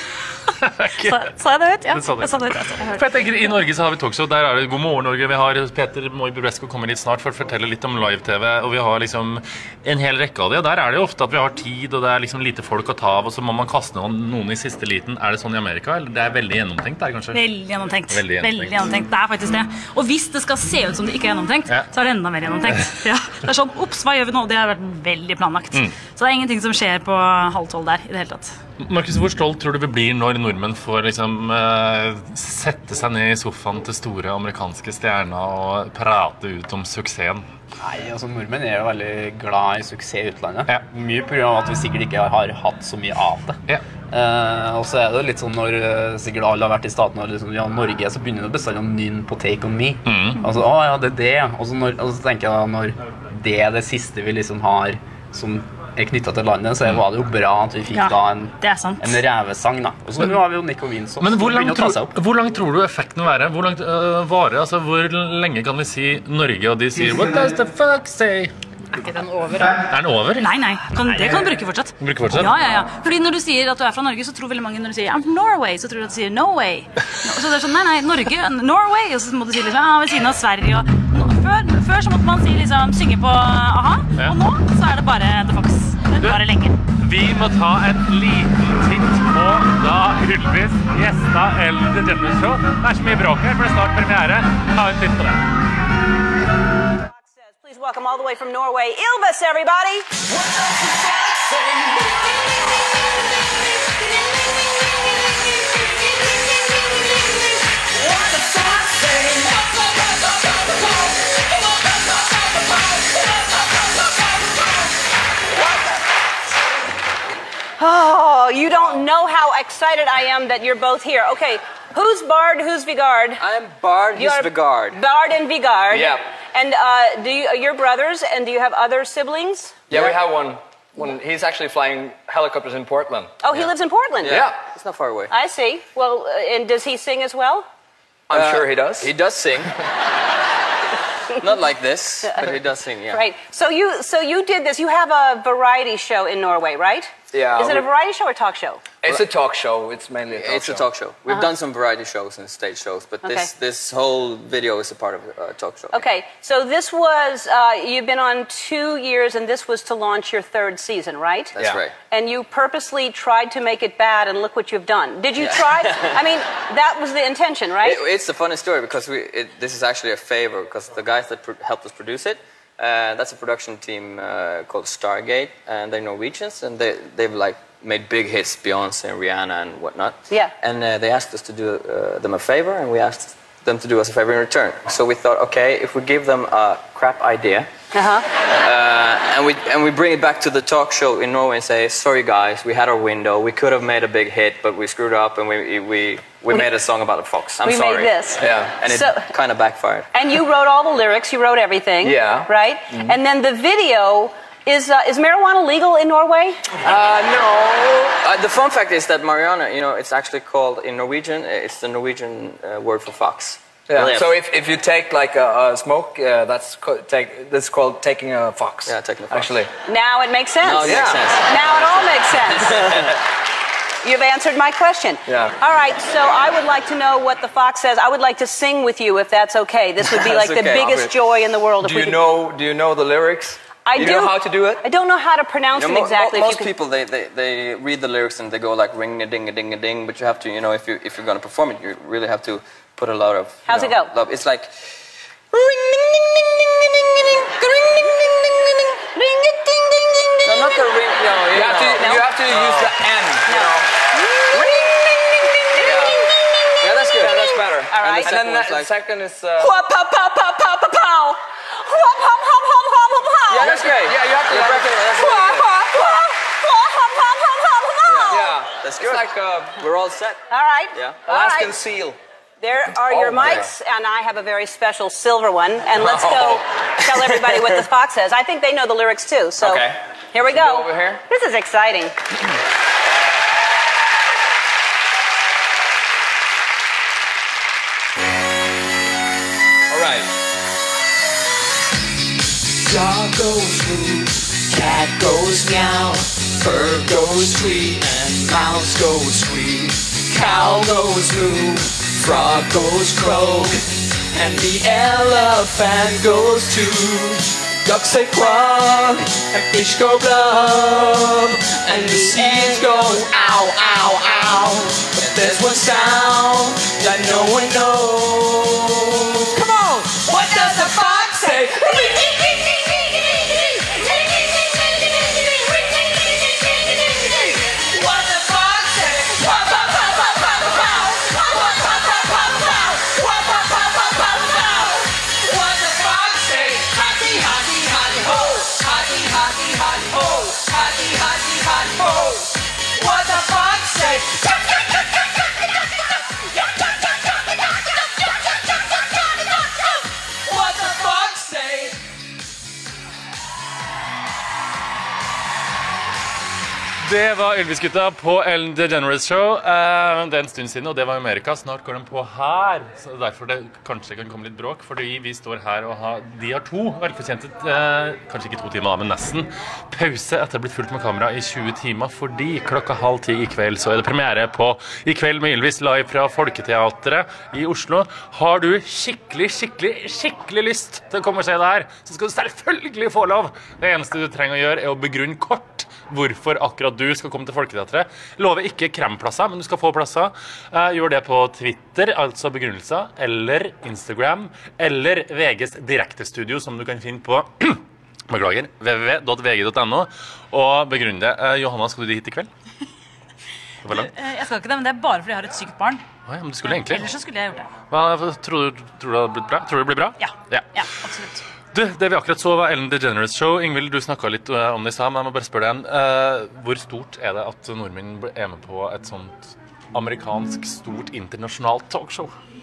Sa jeg det ut? Ja, jeg sa det ut. For jeg tenker, i Norge så har vi talkshow, der er det God morgen Norge, vi har Peter Moi Buresko kommer litt snart for å fortelle litt om live-tv, og vi har liksom en hel rekke av det, og der er det jo ofte at vi har tid, og det er liksom lite folk å ta av, og så må man kaste noen i siste liten. Er det sånn i Amerika, eller det er veldig gjennomtenkt der, kanskje? Veldig gjennomtenkt. Veldig gjennomtenkt. Det er faktisk det. Og hvis det skal se ut som det ikke er gjennomtenkt, så er det enda mer gjennomtenkt. Det er sånn, opps, hva gjør vi nå? Det har vært veldig planlagt. Så det er ingenting som skjer på 11:30 der i det hele tatt. Markus, hvor stolt tror du vi blir når nordmenn får liksom sette seg ned i sofaen til store amerikanske stjerner og prate ut om suksessen? Nei, altså nordmenn er jo veldig glad i suksess i utlandet. Mye på grunn av at vi sikkert ikke har hatt så mye av det. Og så er det litt sånn når sikkert alle har vært i staten og liksom, ja, Norge, så begynner det bestandig å nynne på Take On Me. Altså, ja, det er det. Og så tenker jeg når det er det siste vi liksom har som er knyttet til landet, så var det jo bra at vi fikk da en revesang da. Og så nå har vi jo Nick og Vince også. Men hvor langt tror du effekten være? Hvor langt varer? Altså, hvor lenge kan vi si Norge, og de sier What does the fuck say? Er ikke den over? Er den over? Nei, det kan du bruke fortsatt. Ja. Fordi når du sier at du er fra Norge, så tror veldig mange når du sier I'm from Norway, så tror du at du sier No way. Så det er sånn, nei, Norge, Norway, og så må du si liksom, ved siden av Sverige. Og før så måtte man si liksom, synge på AHA, og nå så er det bare The Fox. Det bare lenge. Vi må ta en liten titt på da Ylvis gjesta Ellen DeGeneres Show. Det er så mye bråk her, for det er snart premiere. Ta en titt på det. Please welcome all the way from Norway, Ylvis, everybody! Oh, you don't know how excited I am that you're both here. Okay, who's Bard, who's Vigard? I'm Bard, he's Vigard. Bard and Vigard. Yeah. And you're brothers, and do you have other siblings? Yeah, we have one. He's actually flying helicopters in Portland. Oh, he lives in Portland? Yeah. It's not far away. I see. Well, and does he sing as well? I'm sure he does. He does sing. Not like this, but he does sing, yeah. Right. So you did this. You have a variety show in Norway, right? Yeah. Is it a variety show or talk show? It's a talk show. It's mainly a talk show. It's a talk show. We've done some variety shows and stage shows, but this whole video is a part of a talk show. Okay. So this was, you've been on 2 years, and this was to launch your 3rd season, right? That's right. And you purposely tried to make it bad, and look what you've done. Did you try? I mean, that was the intention, right? It's a funny story because this is actually a favor because the guys that helped us produce it, that's a production team called Stargate, and they're Norwegians, and they've like made big hits, Beyonce and Rihanna and whatnot. Yeah. And they asked us to do them a favor, and we asked them to do us a favor in return. So we thought, okay, if we give them a crap idea, and we bring it back to the talk show in Norway and say, sorry guys, we had our window, we could have made a big hit, but we screwed up, and we made a song about a fox. I'm sorry. We made this. Yeah. And it kind of backfired. And you wrote all the lyrics, you wrote everything. Yeah. Right? Mm-hmm. And then the video, is marijuana legal in Norway? No. The fun fact is that marijuana, it's actually called, in Norwegian, it's the Norwegian word for fox. Yeah. So if you take like a smoke, that's called taking a fox. Yeah, taking a fox. Actually. Now it makes sense. Now it makes sense. Now it all makes sense. You've answered my question. Yeah. All right, so I would like to know what the fox says. I would like to sing with you if that's okay. This would be like the biggest joy in the world. Do you know the lyrics? I do. You know how to do it? I don't know how to pronounce them exactly. Most people they read the lyrics and they go like ring a ding a ding a ding, but you have to if you're going to perform it, you really have to put a lot of How's it go? Love. It's like no, not the ring. No, you have to use the N. Yeah, that's good. Yeah, that's better. All right. And then the second is. Yeah, that's great. Yeah, you have to break it. Yeah, that's good. It's like we're all set. All right. Yeah. Alaskan seal. There are your mics, and I have a very special silver one. And let's go tell everybody what the fox says. I think they know the lyrics too. So here we go. Over here. This is exciting. All right. Dog goes moo, cat goes meow, bird goes tweet, and mouse goes squeak. Cow goes moo, frog goes croak, and the elephant goes toot. Ducks say quack, and fish go blub, and the seeds go ow, ow, ow. But there's one sound that no one knows. Come on! What does the fox say? What the fox say? What the fox say? Hotty, hotty, hotty, ho! Hotty, hotty, hotty, ho! Hotty, hotty, hotty, ho! What the fox say? What the fox say? Det var Ylvis-gutta på Ellen DeGeneres Show. Det er en stund siden, og det var i Amerika. Snart går de på her. Så derfor det kanskje kan komme litt bråk, fordi vi står her og de har 2 velfortjente, kanskje ikke 2 timer, men nesten, pause etter å ha blitt fulgt med kamera i 20 timer, fordi klokka 9:30 i kveld så er det premiere på I kveld med Ylvis live fra Folketeatret i Oslo. Har du skikkelig lyst til å komme og se det her, så skal du selvfølgelig få lov. Det eneste du trenger å gjøre er å begrunne kort hvorfor akkurat du skal komme til Folketeatret. Lover ikke kremplasser, men du skal få plasser. Gjør det på Twitter, altså begrunnelser, eller Instagram, eller VGs direktestudio, som du kan finne på beklager, www.vg.no, og begrunn det. Johanna, skal du dit i kveld? Jeg skal ikke det, men det er bare fordi jeg har et sykt barn. Ja, men du skulle egentlig. Ellers så skulle jeg gjort det. Tror du det har blitt bra? Tror du det blir bra? Ja, absolutt. Du, det vi akkurat så var Ellen DeGeneres Show. Ingvild, du snakket litt om det i stad, men jeg må bare spørre deg igjen. Hvor stort er det at nordmenn er med på et sånt amerikansk, stort, internasjonalt talkshow? Det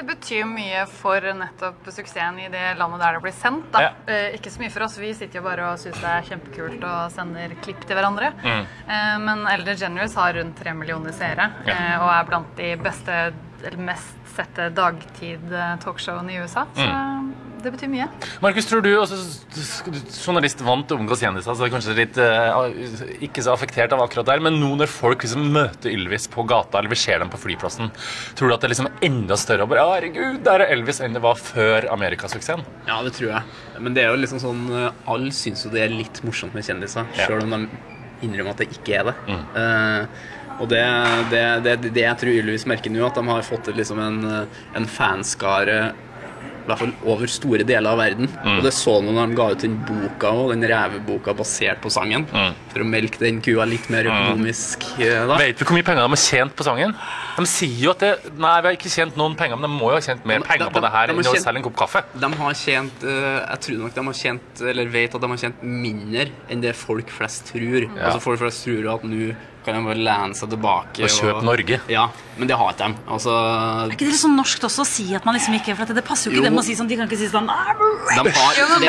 det betyr mye for nettopp suksessen i det landet der det blir sendt. Da. Ikke så mye for oss, vi sitter jo bare og synes det kjempekult og sender klipp til hverandre. Men Ellen DeGeneres har rundt 3 millioner seere, og blant de beste, eller mest sette dagtid-talkshowene i USA. Så det betyr mye. Markus, tror du også, journalist vant til å omgås kjendiser, så det kanskje litt ikke så affektert av akkurat der, men nå når folk liksom møter Ylvis på gata, eller vi ser dem på flyplassen, tror du at det liksom enda større, og bare, herregud, der Elvis enn det var før Amerikasuksessen? Ja, det tror jeg. Men det jo liksom sånn, alle synes jo det litt morsomt med kjendiser, selv om de innrømmer at det ikke det. Og det jeg tror Ylvis merker nå, at de har fått liksom en fanskare I hvert fall over store deler av verden. Og det så når de ga ut den boka og den reveboka basert på sangen, for å melke den kua litt mer økonomisk. Da. Vet vi hvor mye penger de har tjent på sangen? De sier jo at nei, vi har ikke tjent noen penger, men de må jo ha tjent mer penger på det her enn å selge en kopp kaffe. De har tjent, jeg tror nok de har tjent, eller vet at de har tjent mindre enn det folk flest tror. Altså folk flest tror at nå kan de bare lene seg tilbake og kjøpe Norge. Ja, men det har ikke de. Altså, ikke det litt sånn norskt også å si at man liksom ikke, for det passer jo ikke dem å si sånn, de kan ikke si sånn de har, det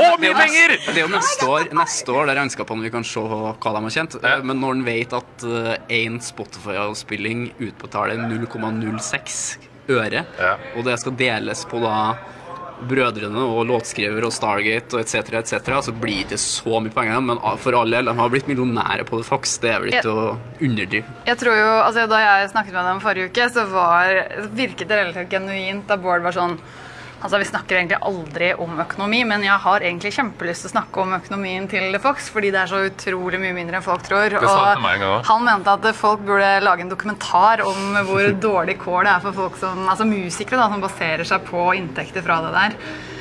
er jo neste år det regnskapene vi kan se hva de har tjent, men når en vet at en Spotify-avspilling utbetaler 0,06 øre, og det skal deles på da brødrene og låtskriver og Stargate og etc., så blir det så mye penger, men for alle de har blitt millionære på det Fox, det vel ikke å underdrive. Jeg tror jo, altså da jeg snakket med dem forrige uke, så virket det relativt genuint da Bård var sånn, altså vi snakker egentlig aldri om økonomi, men jeg har egentlig kjempelyst til å snakke om økonomien til The Fox, fordi det så utrolig mye mindre enn folk tror, og han mente at folk burde lage en dokumentar om hvor dårlig kår det for folk som, altså musikere da, som baserer seg på inntekter fra det der.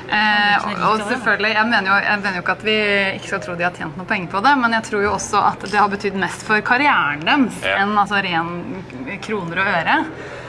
Og selvfølgelig, jeg mener jo ikke at vi ikke skal tro de har tjent noe penger på det, men jeg tror jo også at det har betydd mest for karrieren deres enn altså ren kroner og øre.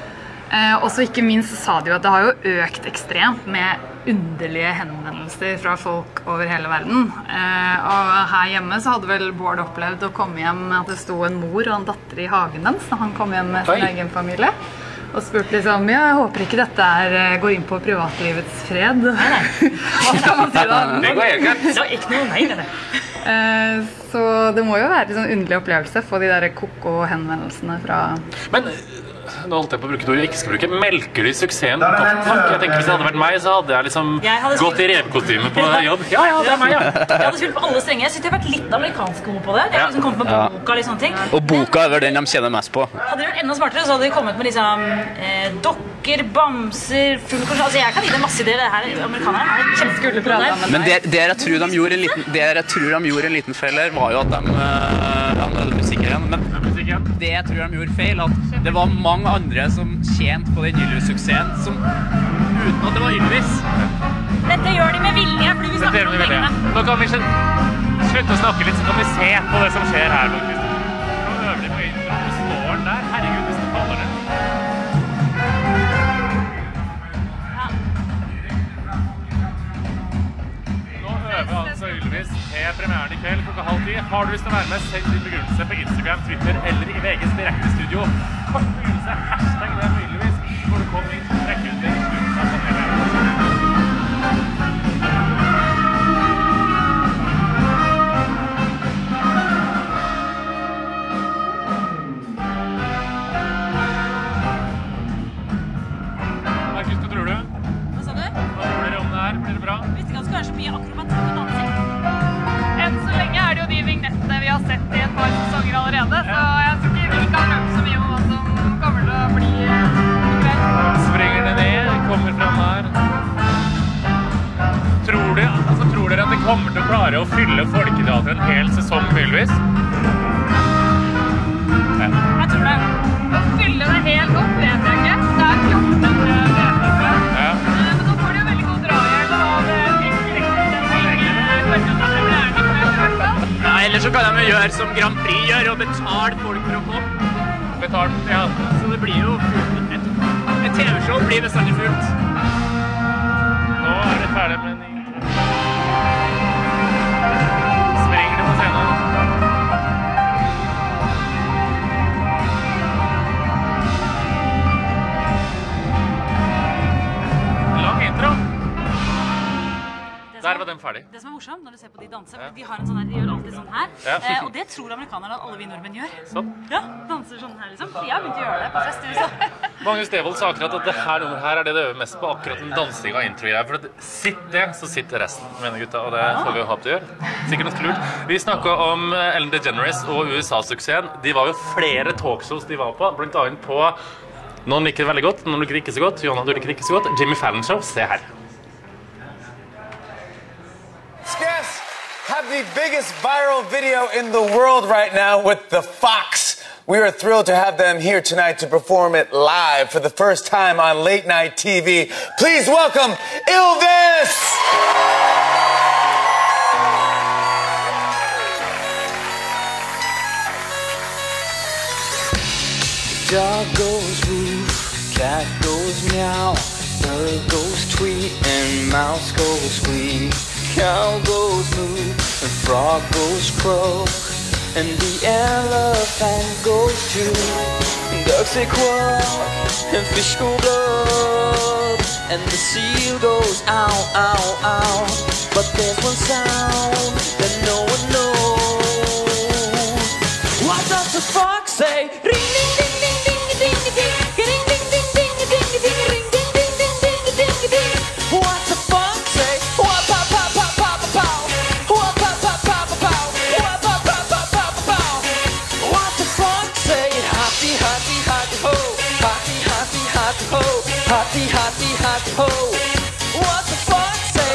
Og så ikke minst sa de jo at det har jo økt ekstremt med underlige henvendelser fra folk over hele verden. Og her hjemme så hadde vel Bård opplevd å komme hjem med at det sto en mor og en datter i hagen deres når han kom hjem med sin egen familie. Og spurte liksom, jeg håper ikke dette går inn på privatlivets fred. Hva skal man si da? Det går helt greit. Det var ikke noe nei med det. Så det må jo være en sånn underlig opplevelse å få de der koko-henvendelsene fra... Men nå holdt jeg på å bruke det ordet jeg ikke skal bruke. Melker du suksessen godt nok? Jeg tenker hvis det hadde vært meg, så hadde jeg liksom gått i revekostyme på jobb. Ja, det meg, ja. Jeg hadde spilt på alle strenger. Jeg synes det har vært litt amerikansk ord på det. Det har liksom kommet med boka, litt sånne ting. Og boka vel den de kjenner mest på. Hadde de vært enda smartere, så hadde de kommet med liksom dokker, bamser, fuglekors. Altså jeg kan gi det masse ideer. Det her amerikanerne kjempeskulle på det. Men det jeg tror de gjorde en liten feil her, var jo at de musikker igjen. Men det jeg tror de gjorde feil, at det var mange andre som tjente på den Ylvis-suksessen uten at det var Ylvis. Dette gjør de med vilje, fordi vi snakker om pengene. Nå kan vi slutte å snakke litt, så kan vi se på det som skjer her. Nå øver de på intro, og står den der. Herregud, hvis det faller ned. Nå øver altså Ylvis til premieren i kveld klokka 9:30. Har du lyst til å være med, send din begrunnelse på Instagram, Twitter eller i VGs direkte studio. Kort begrunnelse, hashtag det med Ylvis, hvor du kommer inn, trekker ut din begrunnelse av panelet. Markus, hva tror du? Hva sa du? Hva tror dere om det her? Blir det bra? Jeg visste ikke at det skulle være så mye akrobatikk og dansing. Enn så lenge det jo de vignettene vi har sett i et par sesonger allerede, så jeg tror ikke vi kan røpe så mye om hva som kommer til å bli Sprenger det ned, kommer fram her. Tror dere at det kommer til å klare å fylle Folketeatret en hel sesong med Ylvis? Jeg tror det. Å fylle det helt opp, vet jeg ikke. Det 14 deltakere. Men nå får de jo veldig god drahjelp av Ja, ellers så kan de jo gjøre som Grand Prix gjør, og betale folk for å komme. Så det blir jo et TV-show blir bestandig fullt. Nå det ferdig med en ny Sprenger det på scenen. morsomt når du ser på de danser, for de har en sånn her, de gjør alltid sånn her, og det tror amerikanerne at alle vi nordmenn gjør. Sånn? Ja, danser sånn her liksom. Jeg har begynt å gjøre det på fest i USA. Magnus Devold sa akkurat at det her nummeret her det øver mest på, akkurat den dansingen og intro-greia, for sitt det, så sitter resten, mener gutta, og det får vi jo håpe til å gjøre. Sikkert noe lurt. Vi snakket om Ellen DeGeneres og USA-suksessen. De var jo flere talkshows de var på, blant annet på noen liker det veldig godt, noen liker det ikke så godt. Johanna, du liker det ikke så godt. Jimmy Fallon Show, se her. Guests have the biggest viral video in the world right now with The Fox. We are thrilled to have them here tonight to perform it live for the first time on late night TV. Please welcome Ylvis! Dog goes woof, cat goes meow, bird goes tweet, and mouse goes squeak. Cow goes moo, and frog goes croak, and the elephant goes too. Ducks say quack, and fish go blub, and the seal goes ow, ow, ow. But there's one sound that no one knows. What does the fox say? Ring, ding, ding, ding, ding, ding, ding, ding, ding, ding, ding, ding, ding, ding, ring, ding, ding, ding, ding, ding, ding. What the fox say? What pa pa pa pa pa pa? What pa pa pa pa pa? What pa pa pa pa pa pa? What the fox say? Hotty, hotty, hotty ho, hotty, hotty, hotty ho, hotty, hotty, hotty ho. What the fox say?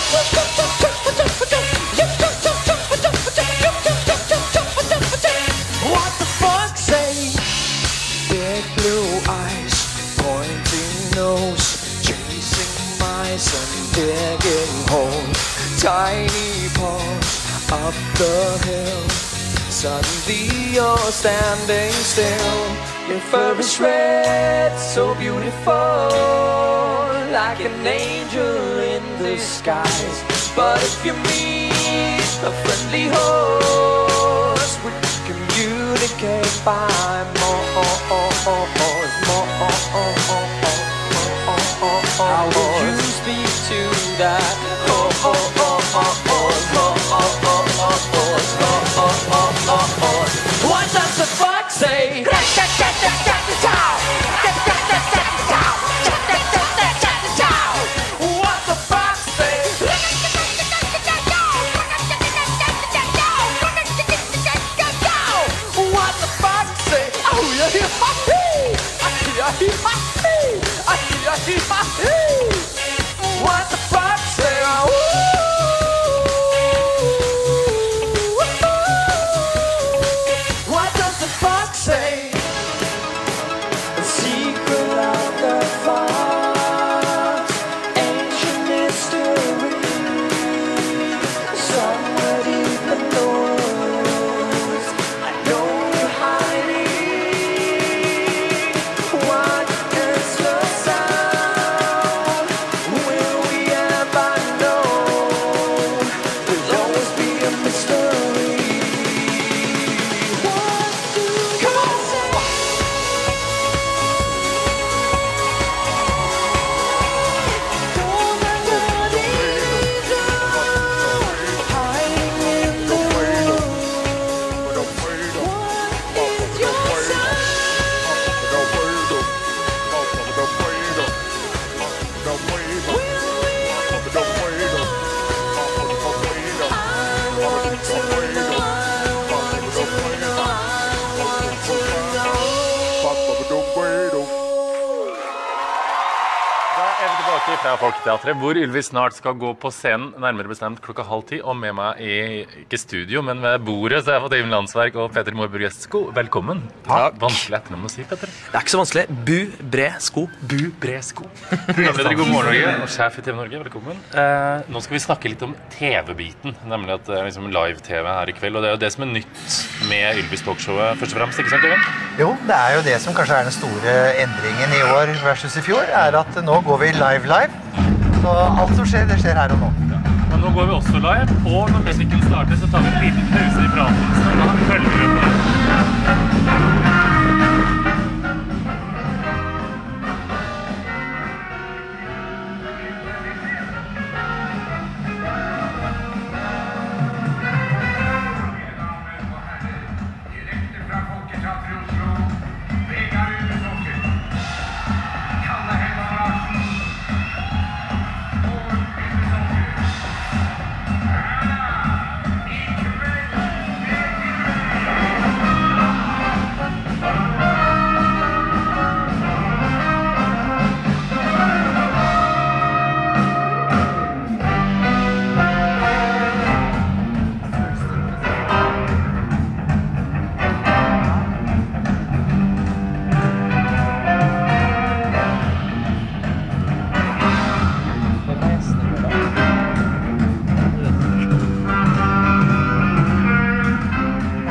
What the fox say? Big blue eyes, pointing nose, chasing mice and digging holes. Tiny paws up the hill. Suddenly you're standing still. Your fur is red, so beautiful, like an angel in disguise. But if you meet a friendly horse, we communicate by more. How would you speak to that horse? What does the fox say? What the fox say? What the fox say? Oh yeah, what the fox say? What does the fox say? The secret of the fox, ancient mystery, somewhere deep in the woods. I know you're hiding. What is the sound? Will we ever know? There'll always be a mystery. Come on, say. Hiding in the woods. What is your Da er vi tilbake fra Folketeatret, hvor Ylvis snart skal gå på scenen, nærmere bestemt 9:30, og med meg i, ikke studio, men ved bordet, så har jeg fått Even Landsverk og Petter Mårburg Gjesko. Velkommen. Takk. Vanskelig etternavn å si, Petter. Det er ikke så vanskelig. Bu-bre-sko. Bu-bre-sko. Programleder i God morgen Norge og sjef i TV Norge, velkommen. Nå skal vi snakke litt om TV-biten, nemlig at det er liksom live-TV her i kveld, og det er jo det som er nytt med Ylvis talkshowet, først og fremst, ikke sant, Even? Jo, det er jo det som kanskje er den store endringen i år versus i fjor, er at nå går vi live. Så alt som skjer, det skjer her og nå. Men nå går vi også live, og når musikken starter, så tar vi en liten pause i praten, så da følger vi på det.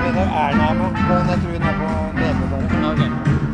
se når Erna er med, men jeg tror hun er på BB bare. Okay.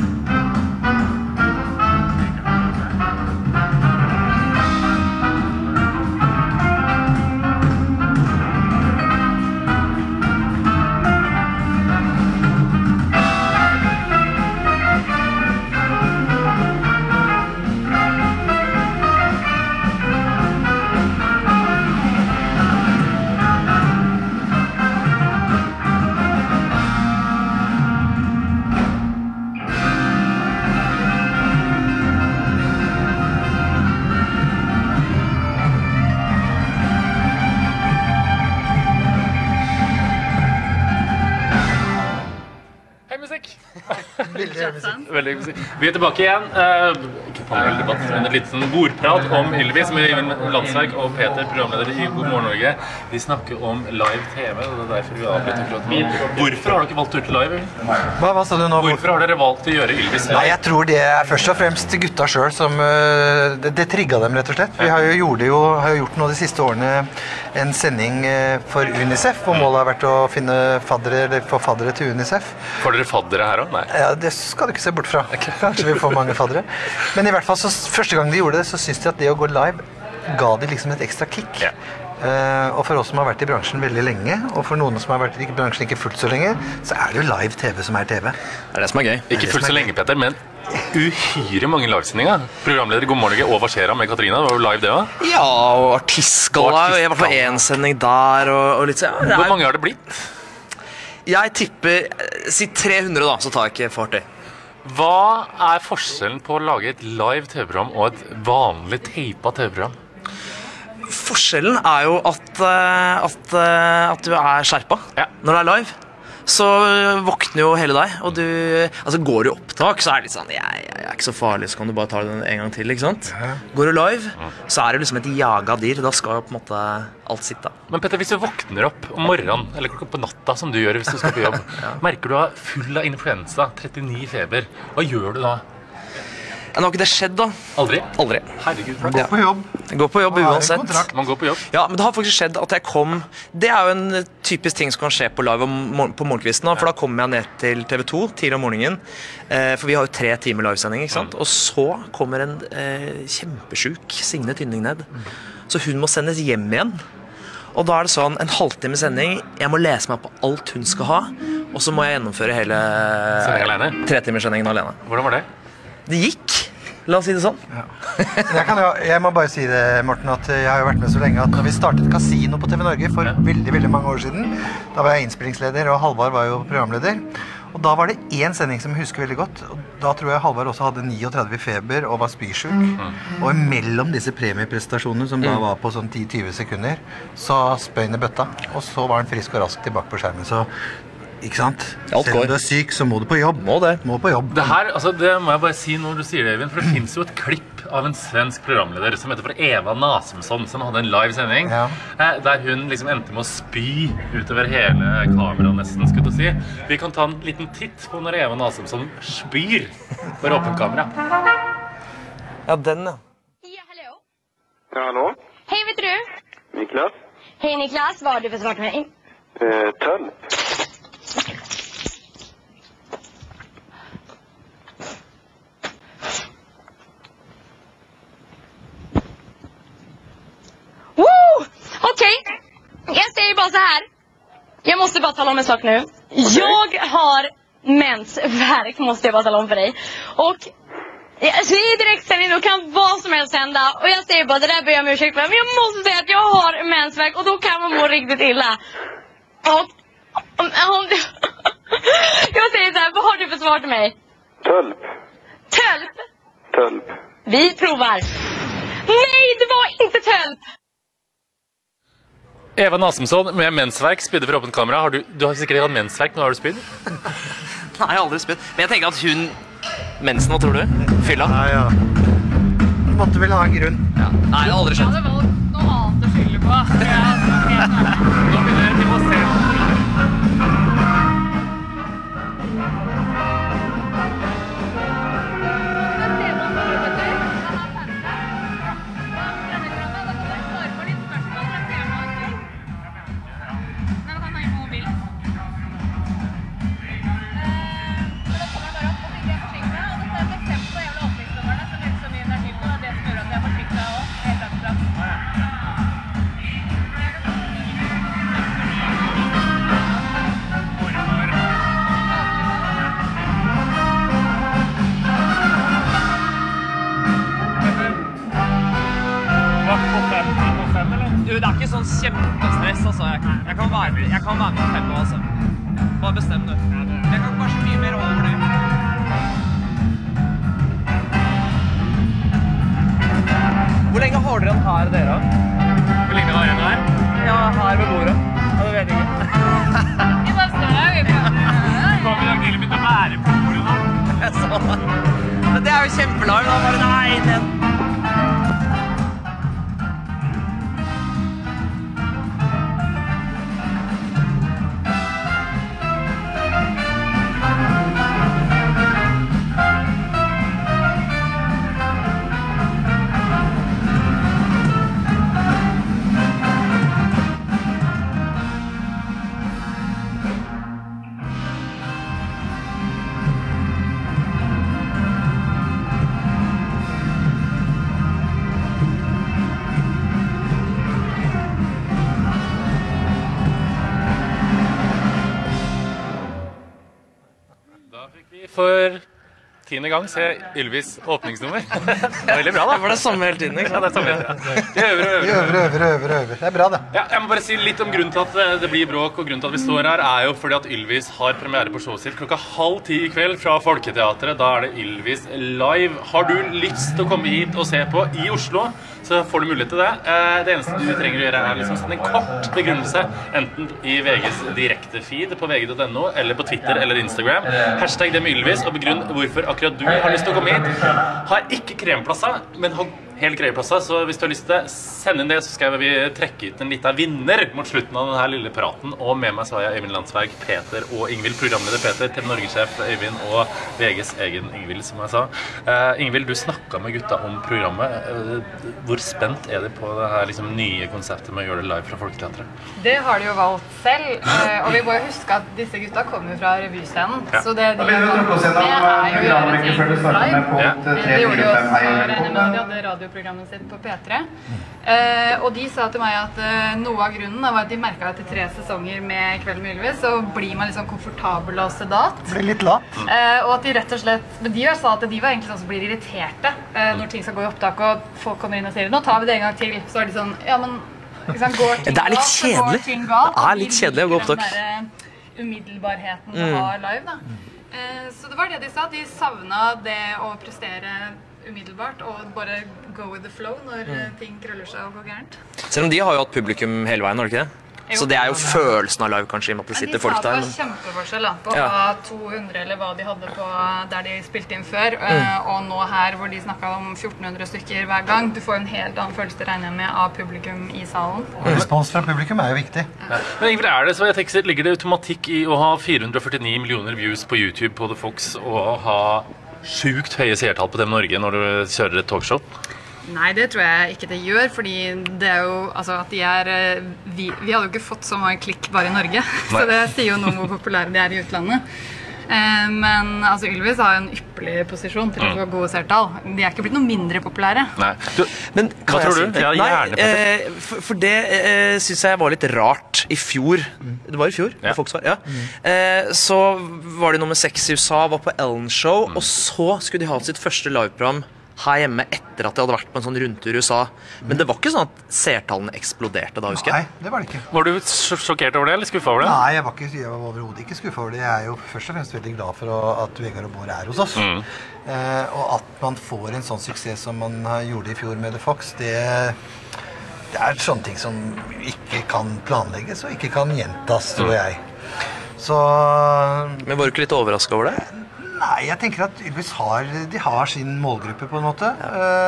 Veldig musikk. Vi tilbake igjen. Ikke paneldebatt, men et litt sånn bordprat om Ylvis med Øyvind Landsverk og Peter, programleder i God Morgen Norge. Vi snakker om live TV, og det derfor vi avbryter akkurat nå. Hvorfor har dere valgt å gjøre live? Hva sa du nå? Hvorfor har dere valgt å gjøre Ylvis live? Nei, jeg tror det først og fremst gutta selv som det trigget dem rett og slett. Vi har jo gjort nå de siste årene en sending for UNICEF, hvor målet har vært å finne faddere, eller få faddere til UNICEF. Får dere faddere her også? Nei. Ja, det skal du ikke se bort fra. Kanskje vi får mange faddere. Men i hvert fall, første gang de gjorde det, så synes de at det å gå live ga de liksom et ekstra kick. Ja. Og for oss som har vært i bransjen veldig lenge, og for noen som har vært i bransjen ikke fullt så lenge, så er det jo live TV som er TV. Det er det som er gøy. Ikke fullt så lenge, Peter, men uhyre mange livesendinger. Programleder i God Morgen Norge og Hva skjer med Katrina, det var jo live det også? Ja, og artistgalla, jeg var på en sending der, og litt sånn. Hvor mange har det blitt? Jeg tipper, si 300 da, så tar jeg ikke fart i. Hva er forskjellen på å lage et live TV-program og et vanlig tapet TV-program? Forskjellen er jo at du er skjerpet når det er live. Så våkner jo hele deg, og går du i opptak, så er det litt sånn, jeg er ikke så farlig, så kan du bare ta det en gang til, ikke sant? Går du live, så er det liksom et jaget dyr, da skal på en måte alt sitte. Men Petter, hvis du våkner opp om morgenen, eller på natta, som du gjør hvis du skal på jobb, merker du er full av influensa, 39 feber, hva gjør du da? Nå har ikke det skjedd da. Aldri? Aldri. Herregud. Man går på jobb. Jeg går på jobb uansett. Man går på jobb? Ja, men det har faktisk skjedd at jeg kom. Det er jo en typisk ting som kan skje på live på morgenkvisten, for da kommer jeg ned til TV 2 tidlig om morgenen. For vi har jo 3 timer livesending, ikke sant? Og så kommer en kjempesjuk Signe Tynning ned. Så hun må sendes hjem igjen. Og da er det sånn, en halvtime sending, jeg må lese meg på alt hun skal ha, og så må jeg gjennomføre hele 3 timers sendingen alene. Hvordan var det? Det gikk. La oss si det sånn. Ja. Jeg må bare si det, Morten, at jeg har jo vært med så lenge at når vi startet Casino på TV Norge for veldig, veldig mange år siden, da var jeg innspillingsleder, og Halvard var jo programleder. Og da var det en sending som jeg husker veldig godt, og da tror jeg Halvard også hadde 39 feber og var spysjuk. Og mellom disse premiepresentasjonene, som da var på sånn 10-20 sekunder, så spøyne bøtta, og så var han frisk og rask tilbake på skjermen. Så ikke sant? Selv om du er syk, så må du på jobb. Må på jobb. Det her, det må jeg bare si når du sier det, Eivind, for det finnes jo et klipp av en svensk programleder som heter for Eva Nasemsson, som hadde en live sending, der hun liksom endte med å spy utover hele kameraet nesten, skulle du si. Vi kan ta en liten titt på når Eva Nasemsson spyr for åpent kamera. Ja, den ja. Ja, hallå. Ja, hallå? Hej, vet du? Niklas? Hej Niklas, vad har du för svart med mig? Töll. Okej, jag säger bara så här. Jag måste bara tala om en sak nu. Jag har mensvärk, måste jag bara tala om för dig. Och alltså, i direktsändning då kan vad som helst hända. Och jag säger bara, det där ber jag om ursäkt för. Men jag måste säga att jag har mensvärk och då kan man må riktigt illa. Och om du... jag säger så här, vad har du för svar till mig? Tölp. Tölp? Tölp. Vi provar. Nej, det var inte tölp. Eva Nasemsson med mensverk, spydde for åpent kamera. Du har sikkert hatt mensverk, men har du spydd? Nei, jeg har aldri spydd. Men jeg tenker at hun... Mensen, hva tror du? Fylla? Ja. Du måtte vel ha en grunn. Ja. Nei, det har aldri skjedd. Ja, det var noe annet å skylde på. Nå begynner vi å se. det er ikke sånn kjempestress, altså. Jeg kan være med på tempo, altså. Bare bestem du. Jeg kan kanskje mye mer over det. Hvor lenge har dere den her, dere? Hvor lenge har den her? Ja, her ved bordet. Ja, det vet jeg ikke. Vi bare står her, vi Kom i dag til å begynne å være på bordet da. Jeg så det. Men det er jo kjempelag, da. Bare nei, den. For 10. gang se Ylvis åpningsnummer. Det er veldig bra da. Var det samme hele tiden, ikke sant? Ja, det er samme. Vi øver. Det er bra det. Ja, jeg må bare si litt om grunnen til at det blir bråk, og grunnen til at vi står her er jo fordi at Ylvis har premiere på showet sitt klokka 9:30 i kveld fra Folketeatret. Da er det Ylvis live. Har du lyst til å komme hit og se på i Oslo, så får du mulighet til det. Det eneste du trenger å gjøre er liksom en kort begrunnelse, enten i VGs direkte feed på vg.no, eller på Twitter eller Instagram. Hashtag det med Ylvis, og begrunn hvorfor akkurat du har lyst til å komme hit. Har ikke kremplasser, men har helt greie plasser, så hvis du har lyst til det, send inn det, så skal vi trekke ut en liten vinner mot slutten av denne lille praten. Og med meg så har jeg Øyvind Landsberg, Peter og Ingvild, programleder Peter, TV Norge-sjef Øyvind og VGs egen Ingvild, som jeg sa. Ingvild, du snakket med gutta om programmet. Hvor spent er de på det her liksom, nye konseptet med å gjøre det live fra Folketeatret? Det har de jo valgt selv, og vi må jo huske at disse gutta kommer jo fra revyscenen, så det de har valgt med er jo å gjøre ting live. Det gjorde de også, regner med at de hadde radioprogrammet sitt på P3. Og de sa til meg at noe av grunnen var at de merket at etter 3 sesonger med Kveld med Ylvis, så blir man liksom komfortabel og sedat. Blir litt lat. Og at de rett og slett, men de sa at de var egentlig sånn som blir irriterte når ting skal gå i opptak, og folk kommer inn og sier, nå tar vi det en gang til, så er de sånn, ja, men liksom, går ting det er litt galt, kjedelig. Det er litt kjedelig å gå opptak. Den der umiddelbarheten å ha live, da. Så det var det de sa, de savnet det å prestere umiddelbart og bare go with the flow når ting krøller seg og går gærent. Selv om de har jo hatt publikum hele veien, har de ikke det? Så det er jo følelsen av live, kanskje, i og med at det sitter folk der. De sa det var kjempeforskjell på å ha 200 eller hva de hadde på der de spilte inn før, og nå her hvor de snakket om 1400 stykker hver gang. Du får en helt annen følelse, regner jeg med, av publikum i salen. Respons fra publikum er jo viktig. Men Ingvild, er det så jeg tenker, ligger det automatikk i å ha 449 millioner views på YouTube på The Fox og ha sjukt høye seertall på TV Norge når du kjører et talkshow? Nei, det tror jeg ikke det gjør, fordi det er jo, altså at de er, vi hadde jo ikke fått så mange klikk bare i Norge, så det sier jo noe om hvor populære de er i utlandet. Men altså Ylvis har jo en ypperlig posisjon til å få gode seertall. De er ikke blitt noe mindre populære. Nei. Men hva tror du? Ja, gjerne, for det synes jeg var litt rart i fjor. Det var i fjor, ja. Fox var, ja. Så var det nummer 6 i USA, var på Ellen Show, og så skulle de ha sitt første liveprogram her hjemme etter at de hadde vært på en sånn rundtur i USA. Men det var ikke sånn at seertallene eksploderte da, husker jeg. Nei, det var det ikke. Var du sjokkert over det, eller skuffet over det? Nei, jeg var overhodet ikke skuffet over det. Jeg er jo først og fremst veldig glad for at Vegard og Bård er hos oss. Og at man får en sånn suksess som man gjorde i fjor med The Fox, det er sånne ting som ikke kan planlegges og ikke kan gjentas, tror jeg. Så... Men var du ikke litt overrasket over det? Nei, jeg tenker at Ylvis har sin målgruppe på en måte.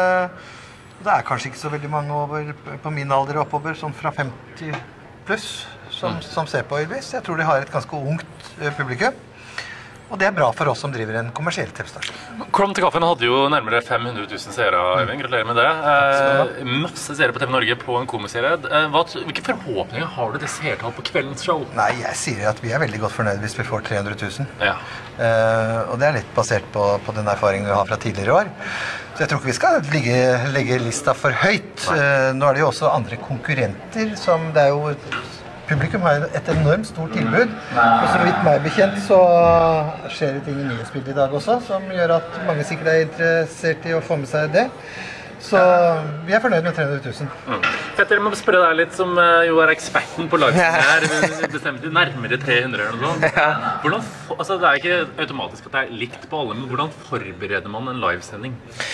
Det er kanskje ikke så veldig mange på min alder og oppover, sånn fra 50 pluss, som ser på Ylvis. Jeg tror de har et ganske ungt publikum. Og det er bra for oss som driver en kommersiell TV-stasjon. Klom til kaffen hadde jo nærmere 500 000 seere, Øyvind. Gratulerer med det. Masse seere på TV Norge på en komiserie. Hvilke forhåpninger har du til seertall på kveldens show? Nei, jeg sier at vi er veldig godt fornøyd hvis vi får 300 000. Ja. Og det er litt basert på den erfaringen vi har fra tidligere år. Så jeg tror ikke vi skal legge lista for høyt. Nå er det jo også andre konkurrenter som det er jo... Publikum har et enormt stort tilbud, og så vidt meg bekjent så skjer det ting i nyhetsbildet i dag også, som gjør at mange sikkert er interessert i å få med seg det. Så vi er fornøyd med 300 000. Petter, jeg må spørre deg litt, som jo eksperten på livesending her, bestemt nærmere 300 eller noe sånt. Hvordan, altså det ikke automatisk at det likt på alle, men hvordan forbereder man en livesending?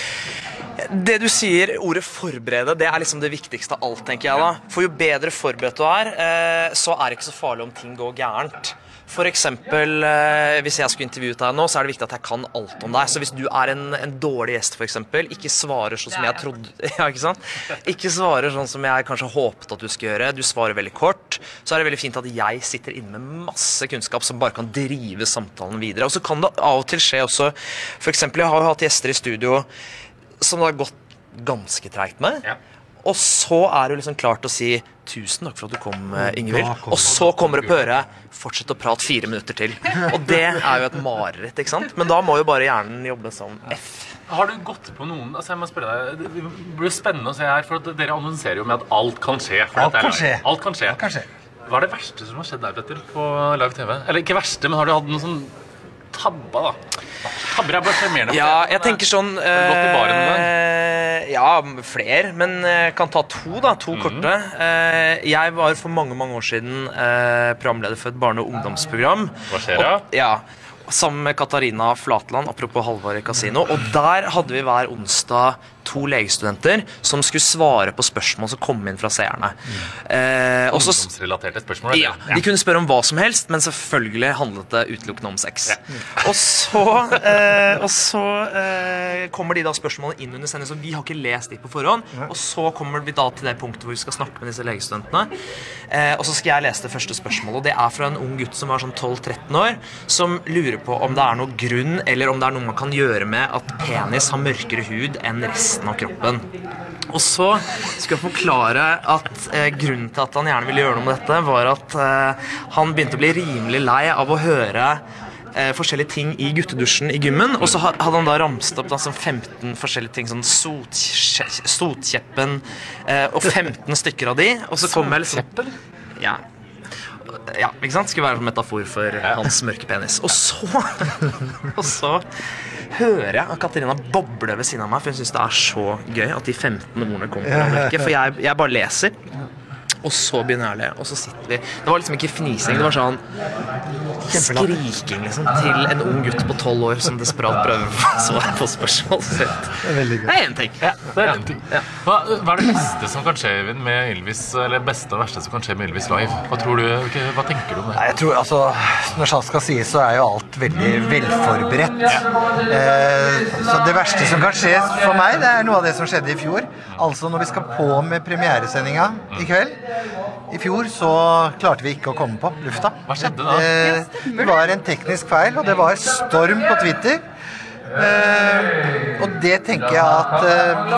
Det du sier, ordet forberede, det liksom det viktigste av alt, tenker jeg da. For jo bedre forberedt du så det ikke så farlig om ting går gærent. For eksempel, hvis jeg skulle intervjuet deg nå, så det viktig at jeg kan alt om deg. Så hvis du en dårlig gjest, for eksempel, ikke svarer sånn som jeg trodde, ja, ikke sant? Ikke svarer sånn som jeg kanskje håpet at du skal gjøre, du svarer veldig kort, så det veldig fint at jeg sitter inne med masse kunnskap som bare kan drive samtalen videre. Og så kan det av og til skje også, for eksempel, jeg har jo hatt gjester i studio som det har gått ganske tregt med. Og så du liksom klar til å si tusen takk for at du kom, Ingvild. Og så kommer du på øret, fortsett å prate 4 minutter til. Og det jo et mareritt, ikke sant? Men da må jo bare hjernen jobbe som F. Har du gått på noen, altså jeg må spørre deg, det blir spennende å se her, for at dere annonserer jo med at alt kan skje. Alt kan skje. Alt kan skje. Hva det verste som har skjedd der, Petter, på live TV? Eller ikke verste, men har du hatt noen sånn tabba da? Tabber bare sjarmerende. Ja, jeg tenker sånn Har du gått i baren noen gang? Ja, flere, men kan ta to korte. Jeg var for mange år siden programleder for et barne- og ungdomsprogram. Hva skjer da? Ja, sammen med Katarina Flatland, apropos Halvor i Casino. Og der hadde vi hver onsdag 2 legestudenter som skulle svare på spørsmål som kom inn fra seerne. Ungdomsrelaterte spørsmål? Ja, de kunne spørre om hva som helst, men selvfølgelig handlet det utelukkende om sex. Og så kommer de da spørsmålene inn under sending, så vi har ikke lest de på forhånd, og så kommer vi da til det punktet hvor vi skal snakke med disse legestudentene. Og så skal jeg lese det første spørsmålet, og det fra en ung gutt som var sånn 12-13 år, som lurer på om det noe grunn, eller om det noe man kan gjøre med at penis har mørkere hud enn resten av kroppen. Og så skal jeg forklare at grunnen til at han gjerne ville gjøre noe med dette var at han begynte å bli rimelig lei av å høre forskjellige ting i guttedusjen i gymmen, og så hadde han da ramst opp da, sånn 15 forskjellige ting, sånn sotkjeppen og 15 stykker av de, og så kom jeg liksom... Ja, ikke sant? Skulle være en metafor for hans mørke penis. Og så hører jeg at Katarina bobler ved siden av meg, for jeg synes det så gøy at de 15 ordene kommer fra mørke, for jeg bare leser. Og så begynner jeg å le, og så sitter vi. Det var liksom ikke fnising, det var sånn skriking liksom, til en ung gutt på 12 år som desperat prøver å svare på spørsmål. Det en ting. Det en ting. Hva det beste som kan skje med Ylvis, eller beste og verste som kan skje med Ylvis live? Hva tror du, hva tenker du om det? Jeg tror, altså, når sant skal sies, så jo alt veldig velforberedt. Så det verste som kan skje for meg, det noe av det som skjedde i fjor. Altså når vi skal på med premieresendinga i kveld. I fjor så klarte vi ikke å komme på lufta. Hva skjedde da? Det var en teknisk feil, og det var storm på Twitter. Og det tenker jeg at